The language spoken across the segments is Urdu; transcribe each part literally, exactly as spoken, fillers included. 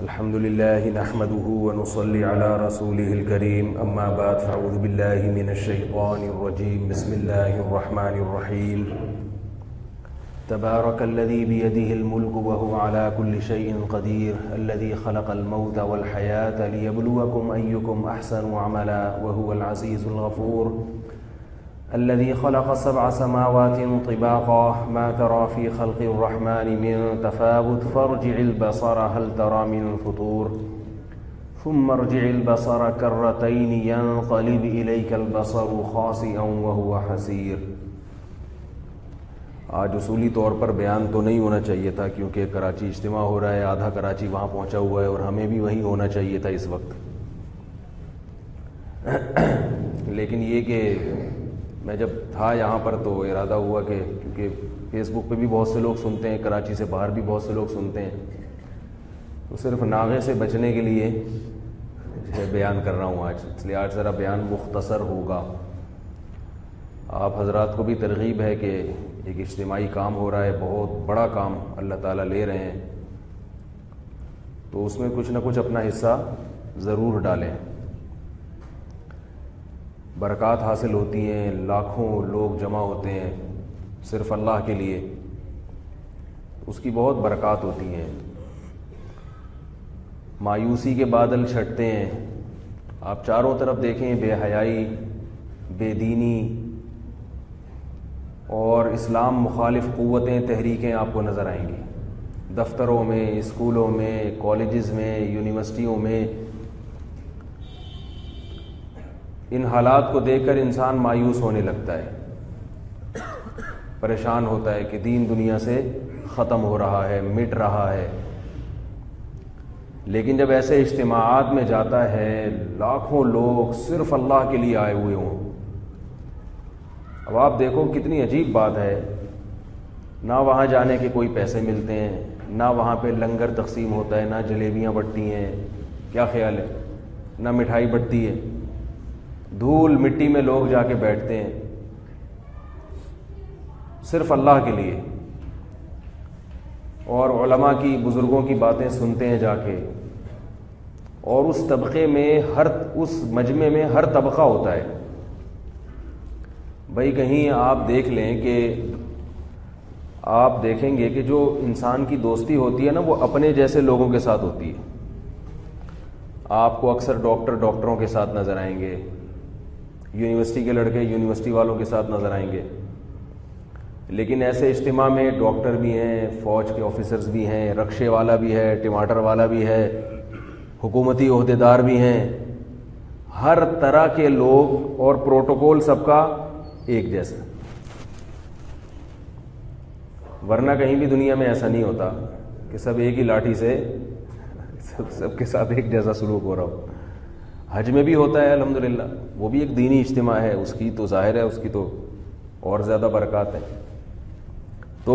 الحمد لله نحمده ونصلي على رسوله الكريم أما بعد فأعوذ بالله من الشيطان الرجيم بسم الله الرحمن الرحيم تبارك الذي بيده الملك وهو على كل شيء قدير الذي خلق الموت والحياة ليبلوكم أيكم أحسن عملا وهو العزيز الغفور الذي خلق سبع سماوات طباقا ما ترى في خلق الرحمن من تفاوت فارجع البصر هل ترى من فطور ثم ارجع البصر كرتين ينقلب إليك البصر خاسئا وهو حسير۔ آج اصولی طور پر بیان تو نہیں ہونا چاہیے تھا کیونکہ کراچی اجتماع ہو رہا ہے، آدھا کراچی وہاں پہنچا ہوا ہے اور ہمیں بھی وہیں ہونا چاہیے تھا اس وقت، لیکن یہ کہ میں جب تھا یہاں پر تو ارادہ ہوا کہ کیونکہ فیس بک پہ بھی بہت سے لوگ سنتے ہیں، کراچی سے باہر بھی بہت سے لوگ سنتے ہیں، تو صرف ناغے سے بچنے کے لیے جو ہے بیان کر رہا ہوں آج، اس لیے آج ذرا بیان مختصر ہوگا۔ آپ حضرات کو بھی ترغیب ہے کہ ایک اجتماعی کام ہو رہا ہے، بہت بڑا کام اللہ تعالیٰ لے رہے ہیں، تو اس میں کچھ نہ کچھ اپنا حصہ ضرور ڈالیں۔ برکات حاصل ہوتی ہیں، لاکھوں لوگ جمع ہوتے ہیں صرف اللہ کے لیے، اس کی بہت برکات ہوتی ہیں۔ مایوسی کے بادل چھٹتے ہیں، آپ چاروں طرف دیکھیں، بے حیائی، بے دینی اور اسلام مخالف قوتیں، تحریکیں آپ کو نظر آئیں گی، دفتروں میں، اسکولوں میں، کالجز میں، یونیورسٹیوں میں۔ ان حالات کو دیکھ کر انسان مایوس ہونے لگتا ہے، پریشان ہوتا ہے کہ دین دنیا سے ختم ہو رہا ہے، مٹ رہا ہے۔ لیکن جب ایسے اجتماعات میں جاتا ہے، لاکھوں لوگ صرف اللہ کے لیے آئے ہوئے ہوں، اب آپ دیکھو کتنی عجیب بات ہے، نہ وہاں جانے کے کوئی پیسے ملتے ہیں، نہ وہاں پہ لنگر تقسیم ہوتا ہے، نہ جلیبیاں بٹتی ہیں، کیا خیال ہے، نہ مٹھائی بٹتی ہے، دھول مٹی میں لوگ جا کے بیٹھتے ہیں صرف اللہ کے لیے، اور علماء کی، بزرگوں کی باتیں سنتے ہیں جا کے، اور اس طبقے میں ہر اس مجمع میں ہر طبقہ ہوتا ہے۔ بھائی کہیں آپ دیکھ لیں کہ آپ دیکھیں گے کہ جو انسان کی دوستی ہوتی ہے نا، وہ اپنے جیسے لوگوں کے ساتھ ہوتی ہے۔ آپ کو اکثر ڈاکٹر ڈاکٹروں کے ساتھ نظر آئیں گے، یونیورسٹی کے لڑکے یونیورسٹی والوں کے ساتھ نظر آئیں گے، لیکن ایسے اجتماع میں ڈاکٹر بھی ہیں، فوج کے آفیسرز بھی ہیں، رکشے والا بھی ہے، ٹماٹر والا بھی ہے، حکومتی عہدیدار بھی ہیں، ہر طرح کے لوگ، اور پروٹوکول سب کا ایک جیسا۔ ورنہ کہیں بھی دنیا میں ایسا نہیں ہوتا کہ سب ایک ہی لاٹھی سے سب سب کے ساتھ ایک جیسا سلوک ہو رہا ہو۔ حج میں بھی ہوتا ہے الحمدللہ، وہ بھی ایک دینی اجتماع ہے، اس کی تو ظاہر ہے اس کی تو اور زیادہ برکات ہیں۔ تو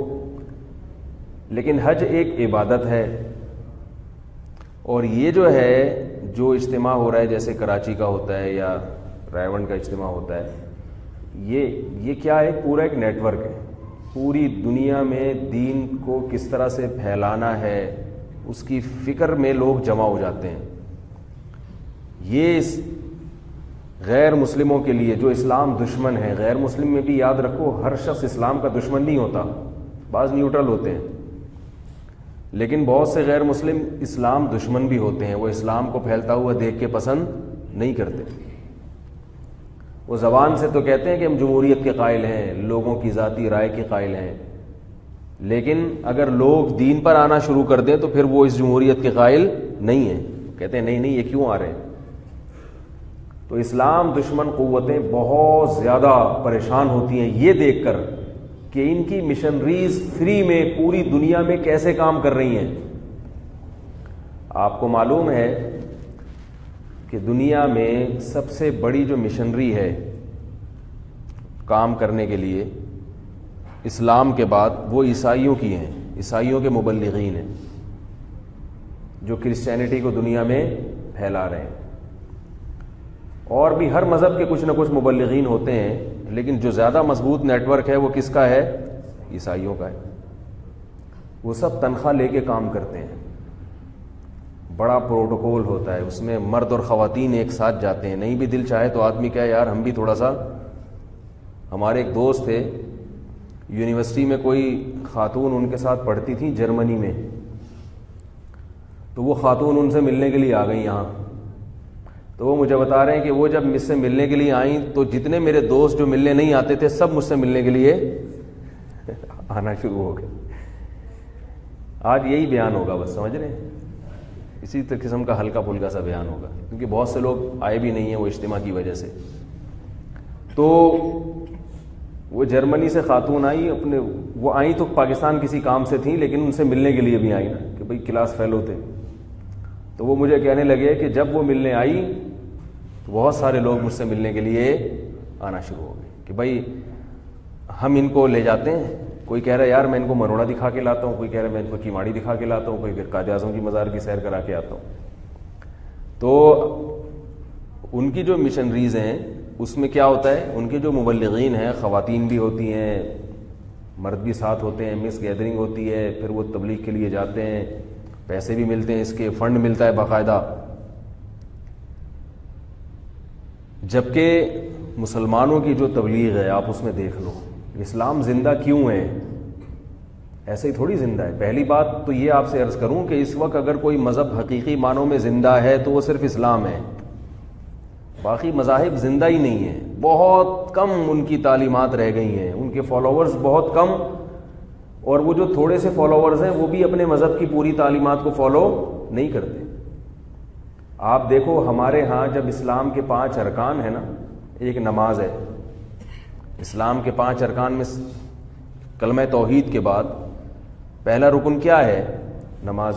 لیکن حج ایک عبادت ہے، اور یہ جو ہے جو اجتماع ہو رہا ہے جیسے کراچی کا ہوتا ہے یا رائے کا اجتماع ہوتا ہے، یہ یہ کیا ہے، پورا ایک نیٹ ورک ہے، پوری دنیا میں دین کو کس طرح سے پھیلانا ہے اس کی فکر میں لوگ جمع ہو جاتے ہیں۔ یہ اس غیر مسلموں کے لیے جو اسلام دشمن ہے، غیر مسلم میں بھی یاد رکھو ہر شخص اسلام کا دشمن نہیں ہوتا، بعض نیوٹرل ہوتے ہیں، لیکن بہت سے غیر مسلم اسلام دشمن بھی ہوتے ہیں، وہ اسلام کو پھیلتا ہوا دیکھ کے پسند نہیں کرتے۔ وہ زبان سے تو کہتے ہیں کہ ہم جمہوریت کے قائل ہیں، لوگوں کی ذاتی رائے کے قائل ہیں، لیکن اگر لوگ دین پر آنا شروع کر دیں تو پھر وہ اس جمہوریت کے قائل نہیں ہیں، کہتے ہیں نہیں نہیں یہ کیوں آ رہے ہیں۔ تو اسلام دشمن قوتیں بہت زیادہ پریشان ہوتی ہیں یہ دیکھ کر کہ ان کی مشنریز فری میں پوری دنیا میں کیسے کام کر رہی ہیں۔ آپ کو معلوم ہے کہ دنیا میں سب سے بڑی جو مشنری ہے کام کرنے کے لیے اسلام کے بعد، وہ عیسائیوں کی ہیں، عیسائیوں کے مبلغین ہیں جو کرسچینٹی کو دنیا میں پھیلا رہے ہیں، اور بھی ہر مذہب کے کچھ نہ کچھ مبلغین ہوتے ہیں، لیکن جو زیادہ مضبوط نیٹ ورک ہے وہ کس کا ہے؟ عیسائیوں کا ہے۔ وہ سب تنخواہ لے کے کام کرتے ہیں، بڑا پروٹوکول ہوتا ہے، اس میں مرد اور خواتین ایک ساتھ جاتے ہیں. نہیں بھی دل چاہے تو آدمی کہے یار ہم بھی تھوڑا سا. ہمارے ایک دوست تھے یونیورسٹی میں، کوئی خاتون ان کے ساتھ پڑھتی تھی جرمنی میں، تو وہ خاتون ان سے ملنے کے لیے آ گئی یہاں. تو وہ مجھے بتا رہے ہیں کہ وہ جب مجھ سے ملنے کے لیے آئیں تو جتنے میرے دوست جو ملنے نہیں آتے تھے سب مجھ سے ملنے کے لیے آنا شروع ہو گئے. آج یہی بیان ہوگا، بس سمجھ رہے ہیں، اسی قسم کا ہلکا پھلکا سا بیان ہوگا، کیونکہ بہت سے لوگ آئے بھی نہیں ہیں وہ اجتماع کی وجہ سے. تو وہ جرمنی سے خاتون آئی، اپنے وہ آئیں تو پاکستان کسی کام سے تھیں، لیکن ان سے ملنے کے لیے بھی آئیں نا کہ بھئی کلاس فیلو تھے. تو وہ مجھے کہنے لگے کہ جب وہ ملنے آئی تو بہت سارے لوگ مجھ سے ملنے کے لیے آنا شروع ہو گئے کہ بھئی ہم ان کو لے جاتے ہیں. کوئی کہہ رہا ہے یار میں ان کو مروڑا دکھا کے لاتا ہوں، کوئی کہہ رہا ہے میں ان کو کیماڑی دکھا کے لاتا ہوں، کوئی قائد اعظم کی مزار کی سیر کرا کے آتا ہوں. تو ان کی جو مشنریز ہیں اس میں کیا ہوتا ہے، ان کے جو مبلغین ہیں خواتین بھی ہوتی ہیں، مرد بھی ساتھ ہوتے ہیں، مس گیدرنگ ہوتی ہے، پھر وہ تبلیغ کے لیے جاتے ہیں، پیسے بھی ملتے ہیں، اس کے فنڈ ملتا ہے باقاعدہ. جبکہ مسلمانوں کی جو تبلیغ ہے آپ اس میں دیکھ لو، اسلام زندہ کیوں ہے؟ ایسے ہی تھوڑی زندہ ہے. پہلی بات تو یہ آپ سے عرض کروں کہ اس وقت اگر کوئی مذہب حقیقی معنوں میں زندہ ہے تو وہ صرف اسلام ہے، باقی مذاہب زندہ ہی نہیں ہیں. بہت کم ان کی تعلیمات رہ گئی ہیں، ان کے فالوورز بہت کم، اور وہ جو تھوڑے سے فالوورز ہیں وہ بھی اپنے مذہب کی پوری تعلیمات کو فالو نہیں کرتے. آپ دیکھو ہمارے ہاں جب اسلام کے پانچ ارکان ہیں نا، ایک نماز ہے، اسلام کے پانچ ارکان میں کلمہ توحید کے بعد پہلا رکن کیا ہے؟ نماز.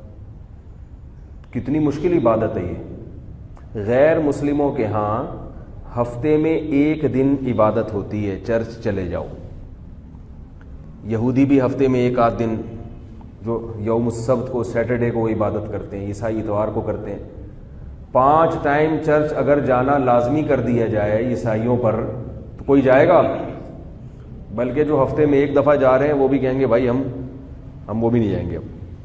کتنی مشکل عبادت ہے یہ. غیر مسلموں کے ہاں ہفتے میں ایک دن عبادت ہوتی ہے، چرچ چلے جاؤ. یہودی بھی ہفتے میں ایک آدھ دن، جو یوم السبت کو سیٹرڈے کو وہ عبادت کرتے ہیں، عیسائی اتوار کو کرتے ہیں. پانچ ٹائم چرچ اگر جانا لازمی کر دیا جائے عیسائیوں پر تو کوئی جائے گا؟ بلکہ جو ہفتے میں ایک دفعہ جا رہے ہیں وہ بھی کہیں گے بھائی ہم ہم وہ بھی نہیں جائیں گے. اب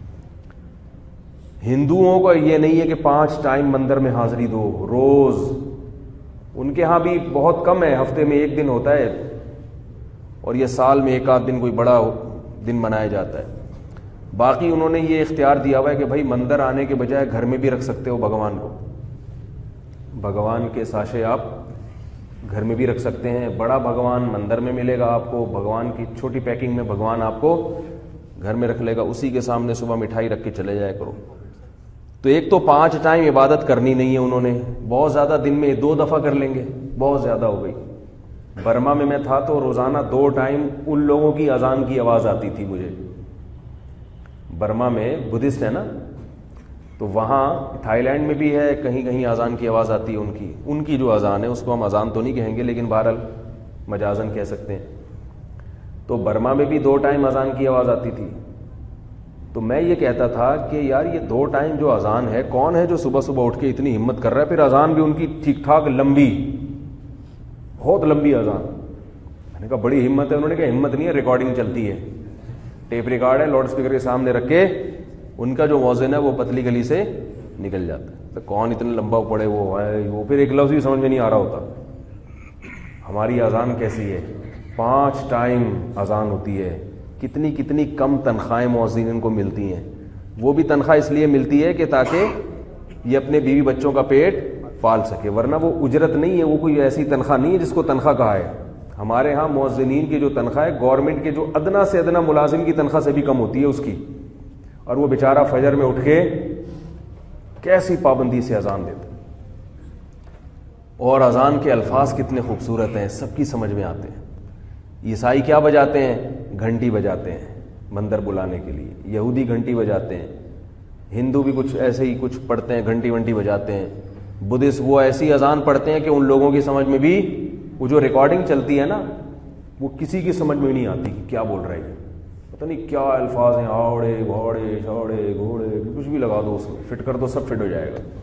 ہندوؤں کو یہ نہیں ہے کہ پانچ ٹائم مندر میں حاضری دو روز، ان کے ہاں بھی بہت کم ہے، ہفتے میں ایک دن ہوتا ہے، اور یہ سال میں ایک آدھ دن کوئی بڑا دن منایا جاتا ہے. باقی انہوں نے یہ اختیار دیا ہوا ہے کہ بھائی مندر آنے کے بجائے گھر میں بھی رکھ سکتے ہو بھگوان کو، بھگوان کے ساشے آپ گھر میں بھی رکھ سکتے ہیں. بڑا بھگوان مندر میں ملے گا آپ کو، بھگوان کی چھوٹی پیکنگ میں بھگوان آپ کو گھر میں رکھ لے گا، اسی کے سامنے صبح مٹھائی رکھ کے چلے جایا کرو. تو ایک تو پانچ ٹائم عبادت کرنی نہیں ہے انہوں نے، بہت زیادہ دن میں دو دفعہ کر لیں گے، بہت زیادہ ہو گئی. برما میں میں تھا تو روزانہ دو ٹائم ان لوگوں کی اذان کی آواز آتی تھی مجھے. برما میں بدھسٹ ہے نا، تو وہاں تھائی لینڈ میں بھی ہے، کہیں کہیں اذان کی آواز آتی ہے ان کی ان کی جو اذان ہے اس کو ہم اذان تو نہیں کہیں گے لیکن بہرحال مجازن کہہ سکتے ہیں. تو برما میں بھی دو ٹائم اذان کی آواز آتی تھی. تو میں یہ کہتا تھا کہ یار یہ دو ٹائم جو اذان ہے، کون ہے جو صبح صبح اٹھ کے اتنی ہمت کر رہا ہے؟ پھر اذان بھی ان کی ٹھیک ٹھاک لمبی، بہت لمبی اذان. میں نے کہا بڑی ہمت ہے. انہوں نے کہا ہمت نہیں ہے، ریکارڈنگ چلتی ہے، ٹیپ ریکارڈ ہے، لاؤڈ اسپیکر کے سامنے رکھ کے ان کا جو موزن ہے وہ پتلی گلی سے نکل جاتا ہے. تو کون اتنا لمبا پڑے وہ ہے، وہ پھر ایک لفظ بھی سمجھ میں نہیں آ رہا ہوتا. ہماری اذان کیسی ہے؟ پانچ ٹائم اذان ہوتی ہے. کتنی کتنی کم تنخواہیں مؤذنین کو ملتی ہیں. وہ بھی تنخواہ اس لیے ملتی ہے کہ تاکہ یہ اپنے بیوی بچوں کا پیٹ پال سکے، ورنہ وہ اجرت نہیں ہے، وہ کوئی ایسی تنخواہ نہیں ہے جس کو تنخواہ کہا ہے. ہمارے ہاں مؤذنین کی جو تنخواہ ہے گورنمنٹ کے جو ادنا سے ادنا ملازم کی تنخواہ سے بھی کم ہوتی ہے اس کی، اور وہ بیچارہ فجر میں اٹھ کے کیسی پابندی سے اذان دیتا. اور اذان کے الفاظ کتنے خوبصورت ہیں، سب کی سمجھ میں آتے ہیں. عیسائی کیا بجاتے ہیں؟ گھنٹی بجاتے ہیں مندر بلانے کے لیے. یہودی گھنٹی بجاتے ہیں. ہندو بھی کچھ ایسے ہی کچھ پڑھتے ہیں، گھنٹی ونٹی بجاتے ہیں. بدھسٹ وہ ایسی اذان پڑھتے ہیں کہ ان لوگوں کی سمجھ میں بھی وہ جو ریکارڈنگ چلتی ہے نا وہ کسی کی سمجھ میں نہیں آتی کہ کیا بول رہا ہے. پتہ نہیں کیا الفاظ ہیں، آوڑے گھوڑے چھوڑے گھوڑے، کچھ بھی لگا دو اس میں، فٹ کر دو سب فٹ ہو جائے گا.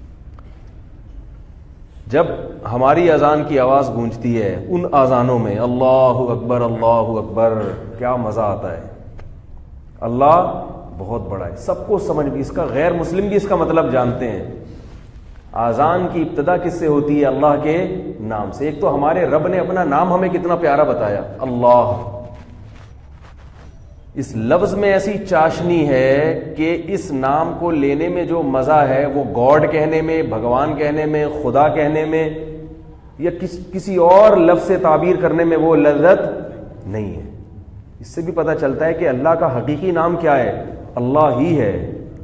جب ہماری اذان کی آواز گونجتی ہے ان اذانوں میں اللہ اکبر اللہ اکبر، کیا مزہ آتا ہے. اللہ بہت بڑا ہے, سب کو سمجھ بھی, اس کا غیر مسلم بھی اس کا مطلب جانتے ہیں. آذان کی ابتدا کس سے ہوتی ہے؟ اللہ کے نام سے. ایک تو ہمارے رب نے اپنا نام ہمیں کتنا پیارا بتایا, اللہ. اس لفظ میں ایسی چاشنی ہے کہ اس نام کو لینے میں جو مزہ ہے وہ گاڈ کہنے میں, بھگوان کہنے میں, خدا کہنے میں یا کس کسی اور لفظ سے تعبیر کرنے میں وہ لذت نہیں ہے. اس سے بھی پتہ چلتا ہے کہ اللہ کا حقیقی نام کیا ہے, اللہ ہی ہے.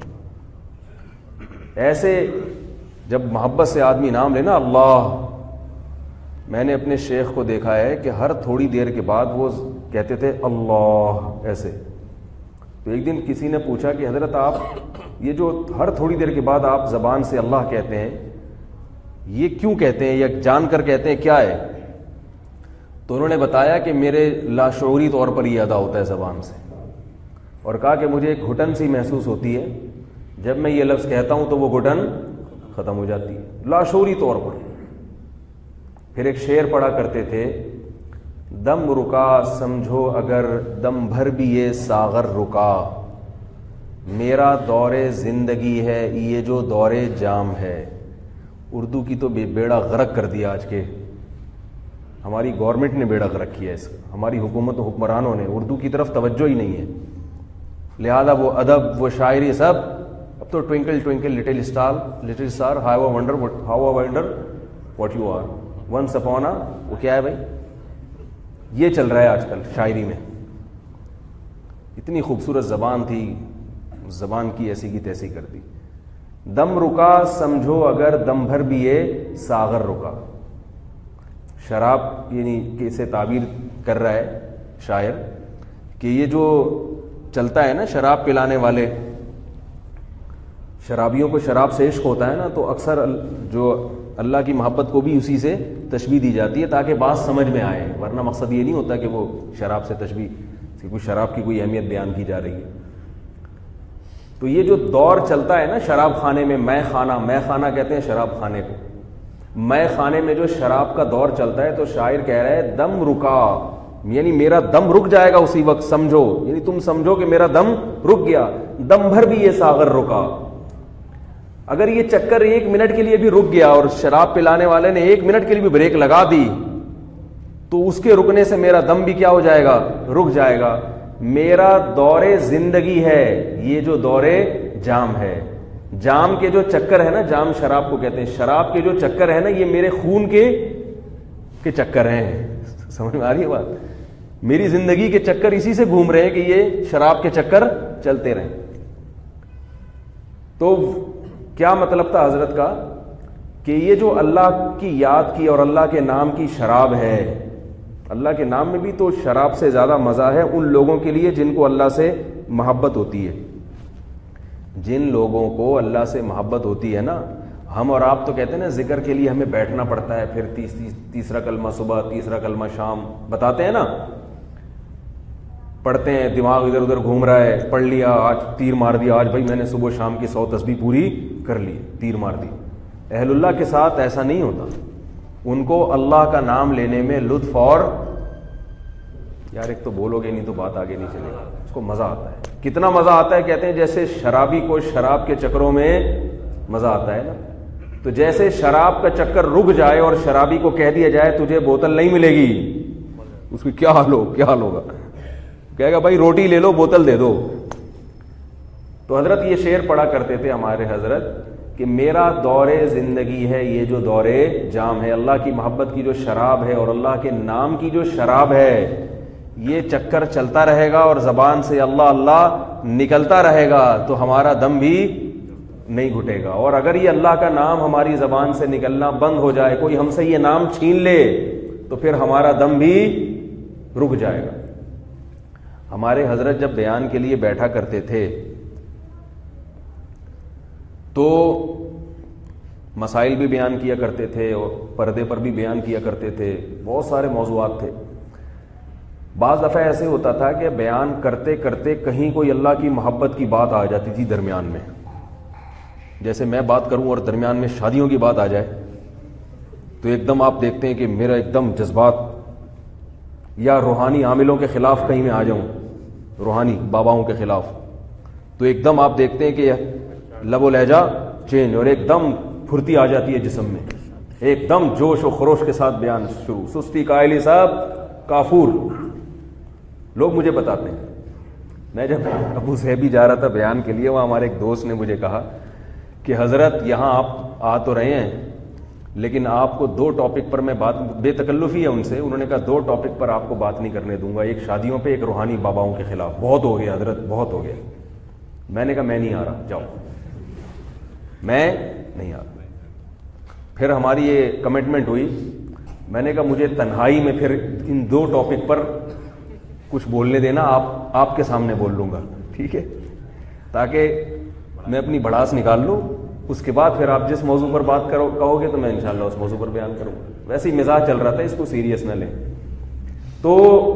ایسے جب محبت سے آدمی نام لینا اللہ, میں نے اپنے شیخ کو دیکھا ہے کہ ہر تھوڑی دیر کے بعد وہ کہتے تھے اللہ ایسے. تو ایک دن کسی نے پوچھا کہ حضرت آپ یہ جو ہر تھوڑی دیر کے بعد آپ زبان سے اللہ کہتے ہیں یہ کیوں کہتے ہیں یا جان کر کہتے ہیں, کیا ہے؟ تو انہوں نے بتایا کہ میرے لاشعوری طور پر یہ ادا ہوتا ہے زبان سے, اور کہا کہ مجھے ایک گھٹن سی محسوس ہوتی ہے جب میں یہ لفظ کہتا ہوں تو وہ گھٹن ختم ہو جاتی ہے لاشعوری طور پر. پھر ایک شعر پڑھا کرتے تھے, دم رکا سمجھو اگر دم بھر بھی یہ ساغر رکا, میرا دور زندگی ہے یہ جو دور جام ہے. اردو کی تو بیڑا غرق کر دیا آج کے, ہماری گورنمنٹ نے بیڑا غرق کیا اس کا, ہماری حکومت و حکمرانوں نے اردو کی طرف توجہ ہی نہیں ہے. لہذا وہ ادب وہ شاعری سب اب تو twinkle twinkle little star little star how wonder how wonder what you are once upon a, وہ کیا ہے بھائی, یہ چل رہا ہے آج کل شاعری میں. اتنی خوبصورت زبان تھی, زبان کی ایسی کی تیسی کر دی. دم رکا سمجھو اگر دم بھر بھی یہ ساغر رکا. شراب یعنی کہ اسے تعبیر کر رہا ہے شاعر کہ یہ جو چلتا ہے نا شراب پلانے والے, شرابیوں کو شراب سے عشق ہوتا ہے نا, تو اکثر جو اللہ کی محبت کو بھی اسی سے تشبیہ دی جاتی ہے تاکہ بات سمجھ میں آئے, ورنہ مقصد یہ نہیں ہوتا کہ وہ شراب سے تشبیہ سے کوئی شراب کی کوئی اہمیت بیان کی جا رہی ہے. تو یہ جو دور چلتا ہے نا شراب خانے میں, میں خانہ, میں خانہ کہتے ہیں شراب خانے کو, میں خانے میں جو شراب کا دور چلتا ہے, تو شاعر کہہ رہا ہے دم رکا یعنی میرا دم رک جائے گا اسی وقت, سمجھو یعنی تم سمجھو کہ میرا دم رک گیا. دم بھر بھی یہ ساغر رکا, اگر یہ چکر ایک منٹ کے لیے بھی رک گیا اور شراب پلانے والے نے ایک منٹ کے لیے بھی بریک لگا دی تو اس کے رکنے سے میرا دم بھی کیا ہو جائے گا, رک جائے گا. میرا دور زندگی ہے یہ جو دور جام ہے. جام کے جو چکر ہے نا, جام شراب کو کہتے ہیں, شراب کے جو چکر ہے نا یہ میرے خون کے کے چکر ہیں. سمجھ میں آ رہی ہے بات؟ میری زندگی کے چکر اسی سے گھوم رہے ہیں کہ یہ شراب کے چکر چلتے رہیں. تو کیا مطلب تھا حضرت کا کہ یہ جو اللہ کی یاد کی اور اللہ کے نام کی شراب ہے, اللہ کے نام میں بھی تو شراب سے زیادہ مزہ ہے ان لوگوں کے لیے جن کو اللہ سے محبت ہوتی ہے. جن لوگوں کو اللہ سے محبت ہوتی ہے نا, ہم اور آپ تو کہتے ہیں نا ذکر کے لیے ہمیں بیٹھنا پڑتا ہے, پھر تیس, تیس, تیسرا کلمہ صبح, تیسرا کلمہ شام بتاتے ہیں نا, پڑھتے ہیں, دماغ ادھر ادھر گھوم رہا ہے, پڑھ لیا, آج تیر مار دیا, آج بھائی میں نے صبح شام کی سو تسبیح پوری کر لی, تیر مار دی. اہل اللہ کے ساتھ ایسا نہیں ہوتا. ان کو اللہ کا نام لینے میں لطف, اور یار ایک تو بولو گے نہیں تو بات آگے نہیں چلے گا, اس کو مزہ آتا ہے. کتنا مزہ آتا ہے کہتے ہیں جیسے شرابی کو شراب کے چکروں میں مزہ آتا ہے نا, تو جیسے شراب کا چکر رک جائے اور شرابی کو کہہ دیا جائے تجھے بوتل نہیں ملے گی, اس کی کیا حال ہو کیا حال ہوگا, کہے گا بھائی روٹی لے لو بوتل دے دو. تو حضرت یہ شعر پڑھا کرتے تھے ہمارے حضرت کہ میرا دور زندگی ہے یہ جو دور جام ہے. اللہ کی محبت کی جو شراب ہے اور اللہ کے نام کی جو شراب ہے, یہ چکر چلتا رہے گا اور زبان سے اللہ اللہ نکلتا رہے گا تو ہمارا دم بھی نہیں گھٹے گا. اور اگر یہ اللہ کا نام ہماری زبان سے نکلنا بند ہو جائے, کوئی ہم سے یہ نام چھین لے, تو پھر ہمارا دم بھی رک جائے گا. ہمارے حضرت جب بیان کے لیے بیٹھا کرتے تھے تو مسائل بھی بیان کیا کرتے تھے اور پردے پر بھی بیان کیا کرتے تھے, بہت سارے موضوعات تھے. بعض دفعہ ایسے ہوتا تھا کہ بیان کرتے کرتے کہیں کوئی اللہ کی محبت کی بات آ جاتی تھی درمیان میں, جیسے میں بات کروں اور درمیان میں شادیوں کی بات آ جائے تو ایک دم آپ دیکھتے ہیں کہ میرا ایک دم جذبات, یا روحانی عاملوں کے خلاف کہیں میں آ جاؤں, روحانی باباؤں کے خلاف, تو ایک دم آپ دیکھتے ہیں کہ لب و لہجہ چینج اور ایک دم پھرتی آ جاتی ہے جسم میں، ایک دم جوش و خروش کے ساتھ بیان شروع. سستی قائلی صاحب کافور. لوگ مجھے بتاتے ہیں، میں جب ابو ظہبی جا رہا تھا بیان کے لیے، وہاں ہمارے ایک دوست نے مجھے کہا کہ حضرت یہاں آپ آ تو رہے ہیں لیکن آپ کو دو ٹاپک پر میں بات، بے تکلفی ہے ان سے، انہوں نے کہا دو ٹاپک پر آپ کو بات نہیں کرنے دوں گا، ایک شادیوں پہ، ایک روحانی باباؤں کے خلاف. بہت ہو گیا حضرت، بہت ہو گیا. میں نے کہا میں نہیں آ رہا، جاؤ، میں نہیں آ رہا. پھر ہماری یہ کمٹمنٹ ہوئی. میں نے کہا مجھے تنہائی میں پھر ان دو ٹاپک پر کچھ بولنے دینا، آپ آپ کے سامنے بول لوں گا، ٹھیک ہے، تاکہ میں اپنی بڑاس نکال لوں. اس کے بعد پھر آپ جس موضوع پر بات کرو کہو گے تو میں انشاءاللہ اس موضوع پر بیان کروں گا. ویسے ہی مزاج چل رہا تھا، اس کو سیریس نہ لیں. تو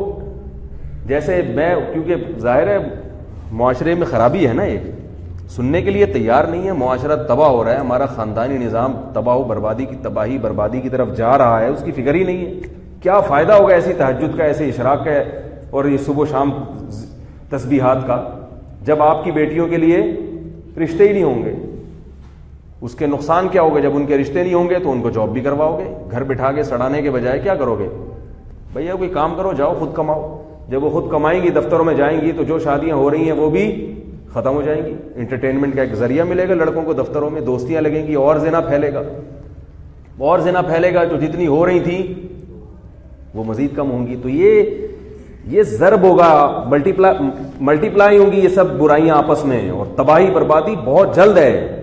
جیسے میں، کیونکہ ظاہر ہے معاشرے میں خرابی ہے نا، ایک سننے کے لیے تیار نہیں ہے، معاشرہ تباہ ہو رہا ہے، ہمارا خاندانی نظام تباہ و بربادی کی تباہی بربادی کی طرف جا رہا ہے، اس کی فکر ہی نہیں ہے. کیا فائدہ ہوگا ایسی تہجد کا، ایسے اشراق کا اور یہ صبح و شام تسبیحات کا، جب آپ کی بیٹیوں کے لیے رشتے ہی نہیں ہوں گے. اس کے نقصان کیا ہوگا؟ جب ان کے رشتے نہیں ہوں گے تو ان کو جاب بھی کرواؤ گے، گھر بٹھا کے سڑانے کے بجائے کیا کرو گے؟ بھیا کوئی کام کرو، جاؤ خود کماؤ. جب وہ خود کمائیں گی، دفتروں میں جائیں گی، تو جو شادیاں ہو رہی ہیں وہ بھی ختم ہو جائیں گی. انٹرٹینمنٹ کا ایک ذریعہ ملے گا لڑکوں کو، دفتروں میں دوستیاں لگیں گی، اور زنا پھیلے گا، اور زنا پھیلے گا. جو جتنی ہو رہی تھیں وہ مزید کم ہوں گی. تو یہ یہ ضرب ہوگا، ملٹی پلائی ملٹی پلائی ہوں گی یہ سب برائیاں آپس میں، اور تباہی بربادی بہت جلد ہے.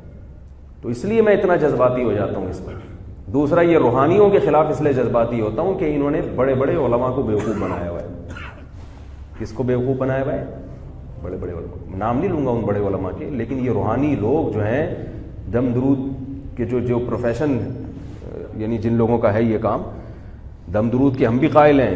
تو اس لیے میں اتنا جذباتی ہو جاتا ہوں اس پر. دوسرا، یہ روحانیوں کے خلاف اس لیے جذباتی ہوتا ہوں کہ انہوں نے بڑے بڑے علماء کو بیوقوف بنایا ہوا ہے. کس کو بیوقوف بنایا ہوا ہے؟ بڑے بڑے علماء. نام نہیں لوں گا ان بڑے علماء کے، لیکن یہ روحانی لوگ جو ہیں، دم درود کے جو جو پروفیشن، یعنی جن لوگوں کا ہے یہ کام، دم درود کے ہم بھی قائل ہیں،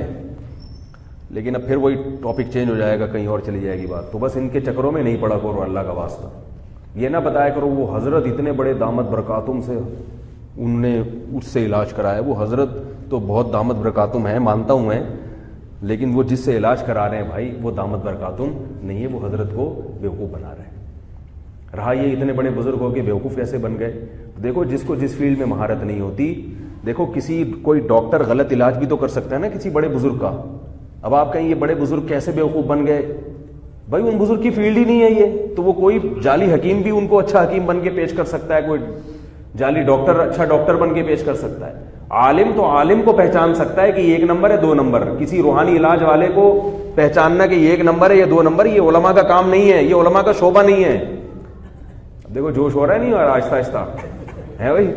لیکن اب پھر وہی ٹاپک چینج ہو جائے گا، کہیں اور چلی جائے گی بات. تو بس ان کے چکروں میں نہیں پڑا کرو، اللہ کا واسطہ. یہ نہ بتایا کرو وہ حضرت اتنے بڑے دامت برکاتم سے ان نے اس سے علاج کرایا. وہ حضرت تو بہت دامت برکاتم ہے، مانتا ہوں میں، لیکن وہ جس سے علاج کرا رہے ہیں بھائی وہ دامت برکاتم نہیں ہے، وہ حضرت کو بیوقوف بنا رہے ہیں. رہا یہ اتنے بڑے بزرگ ہو کے بیوقوف کیسے بن گئے؟ دیکھو جس کو جس فیلڈ میں مہارت نہیں ہوتی، دیکھو کسی کوئی ڈاکٹر غلط علاج بھی تو کر سکتا ہے نا کسی بڑے بزرگ کا. اب آپ کہیں یہ بڑے بزرگ کیسے بیوقوف بن گئے؟ بھائی ان بزرگ کی فیلڈ ہی نہیں ہے یہ. تو وہ کوئی جعلی حکیم بھی ان کو اچھا حکیم بن کے پیش کر سکتا ہے، کوئی جعلی ڈاکٹر اچھا ڈاکٹر بن کے پیش کر سکتا ہے. عالم تو عالم کو پہچان سکتا ہے کہ یہ ایک نمبر ہے، دو نمبر. کسی روحانی علاج والے کو پہچاننا کہ یہ ایک نمبر ہے یا دو نمبر، یہ علماء کا کام نہیں ہے، یہ علماء کا شعبہ نہیں ہے. اب دیکھو جوش ہو رہا ہے نہیں، اور آہستہ آہستہ ہے بھائی.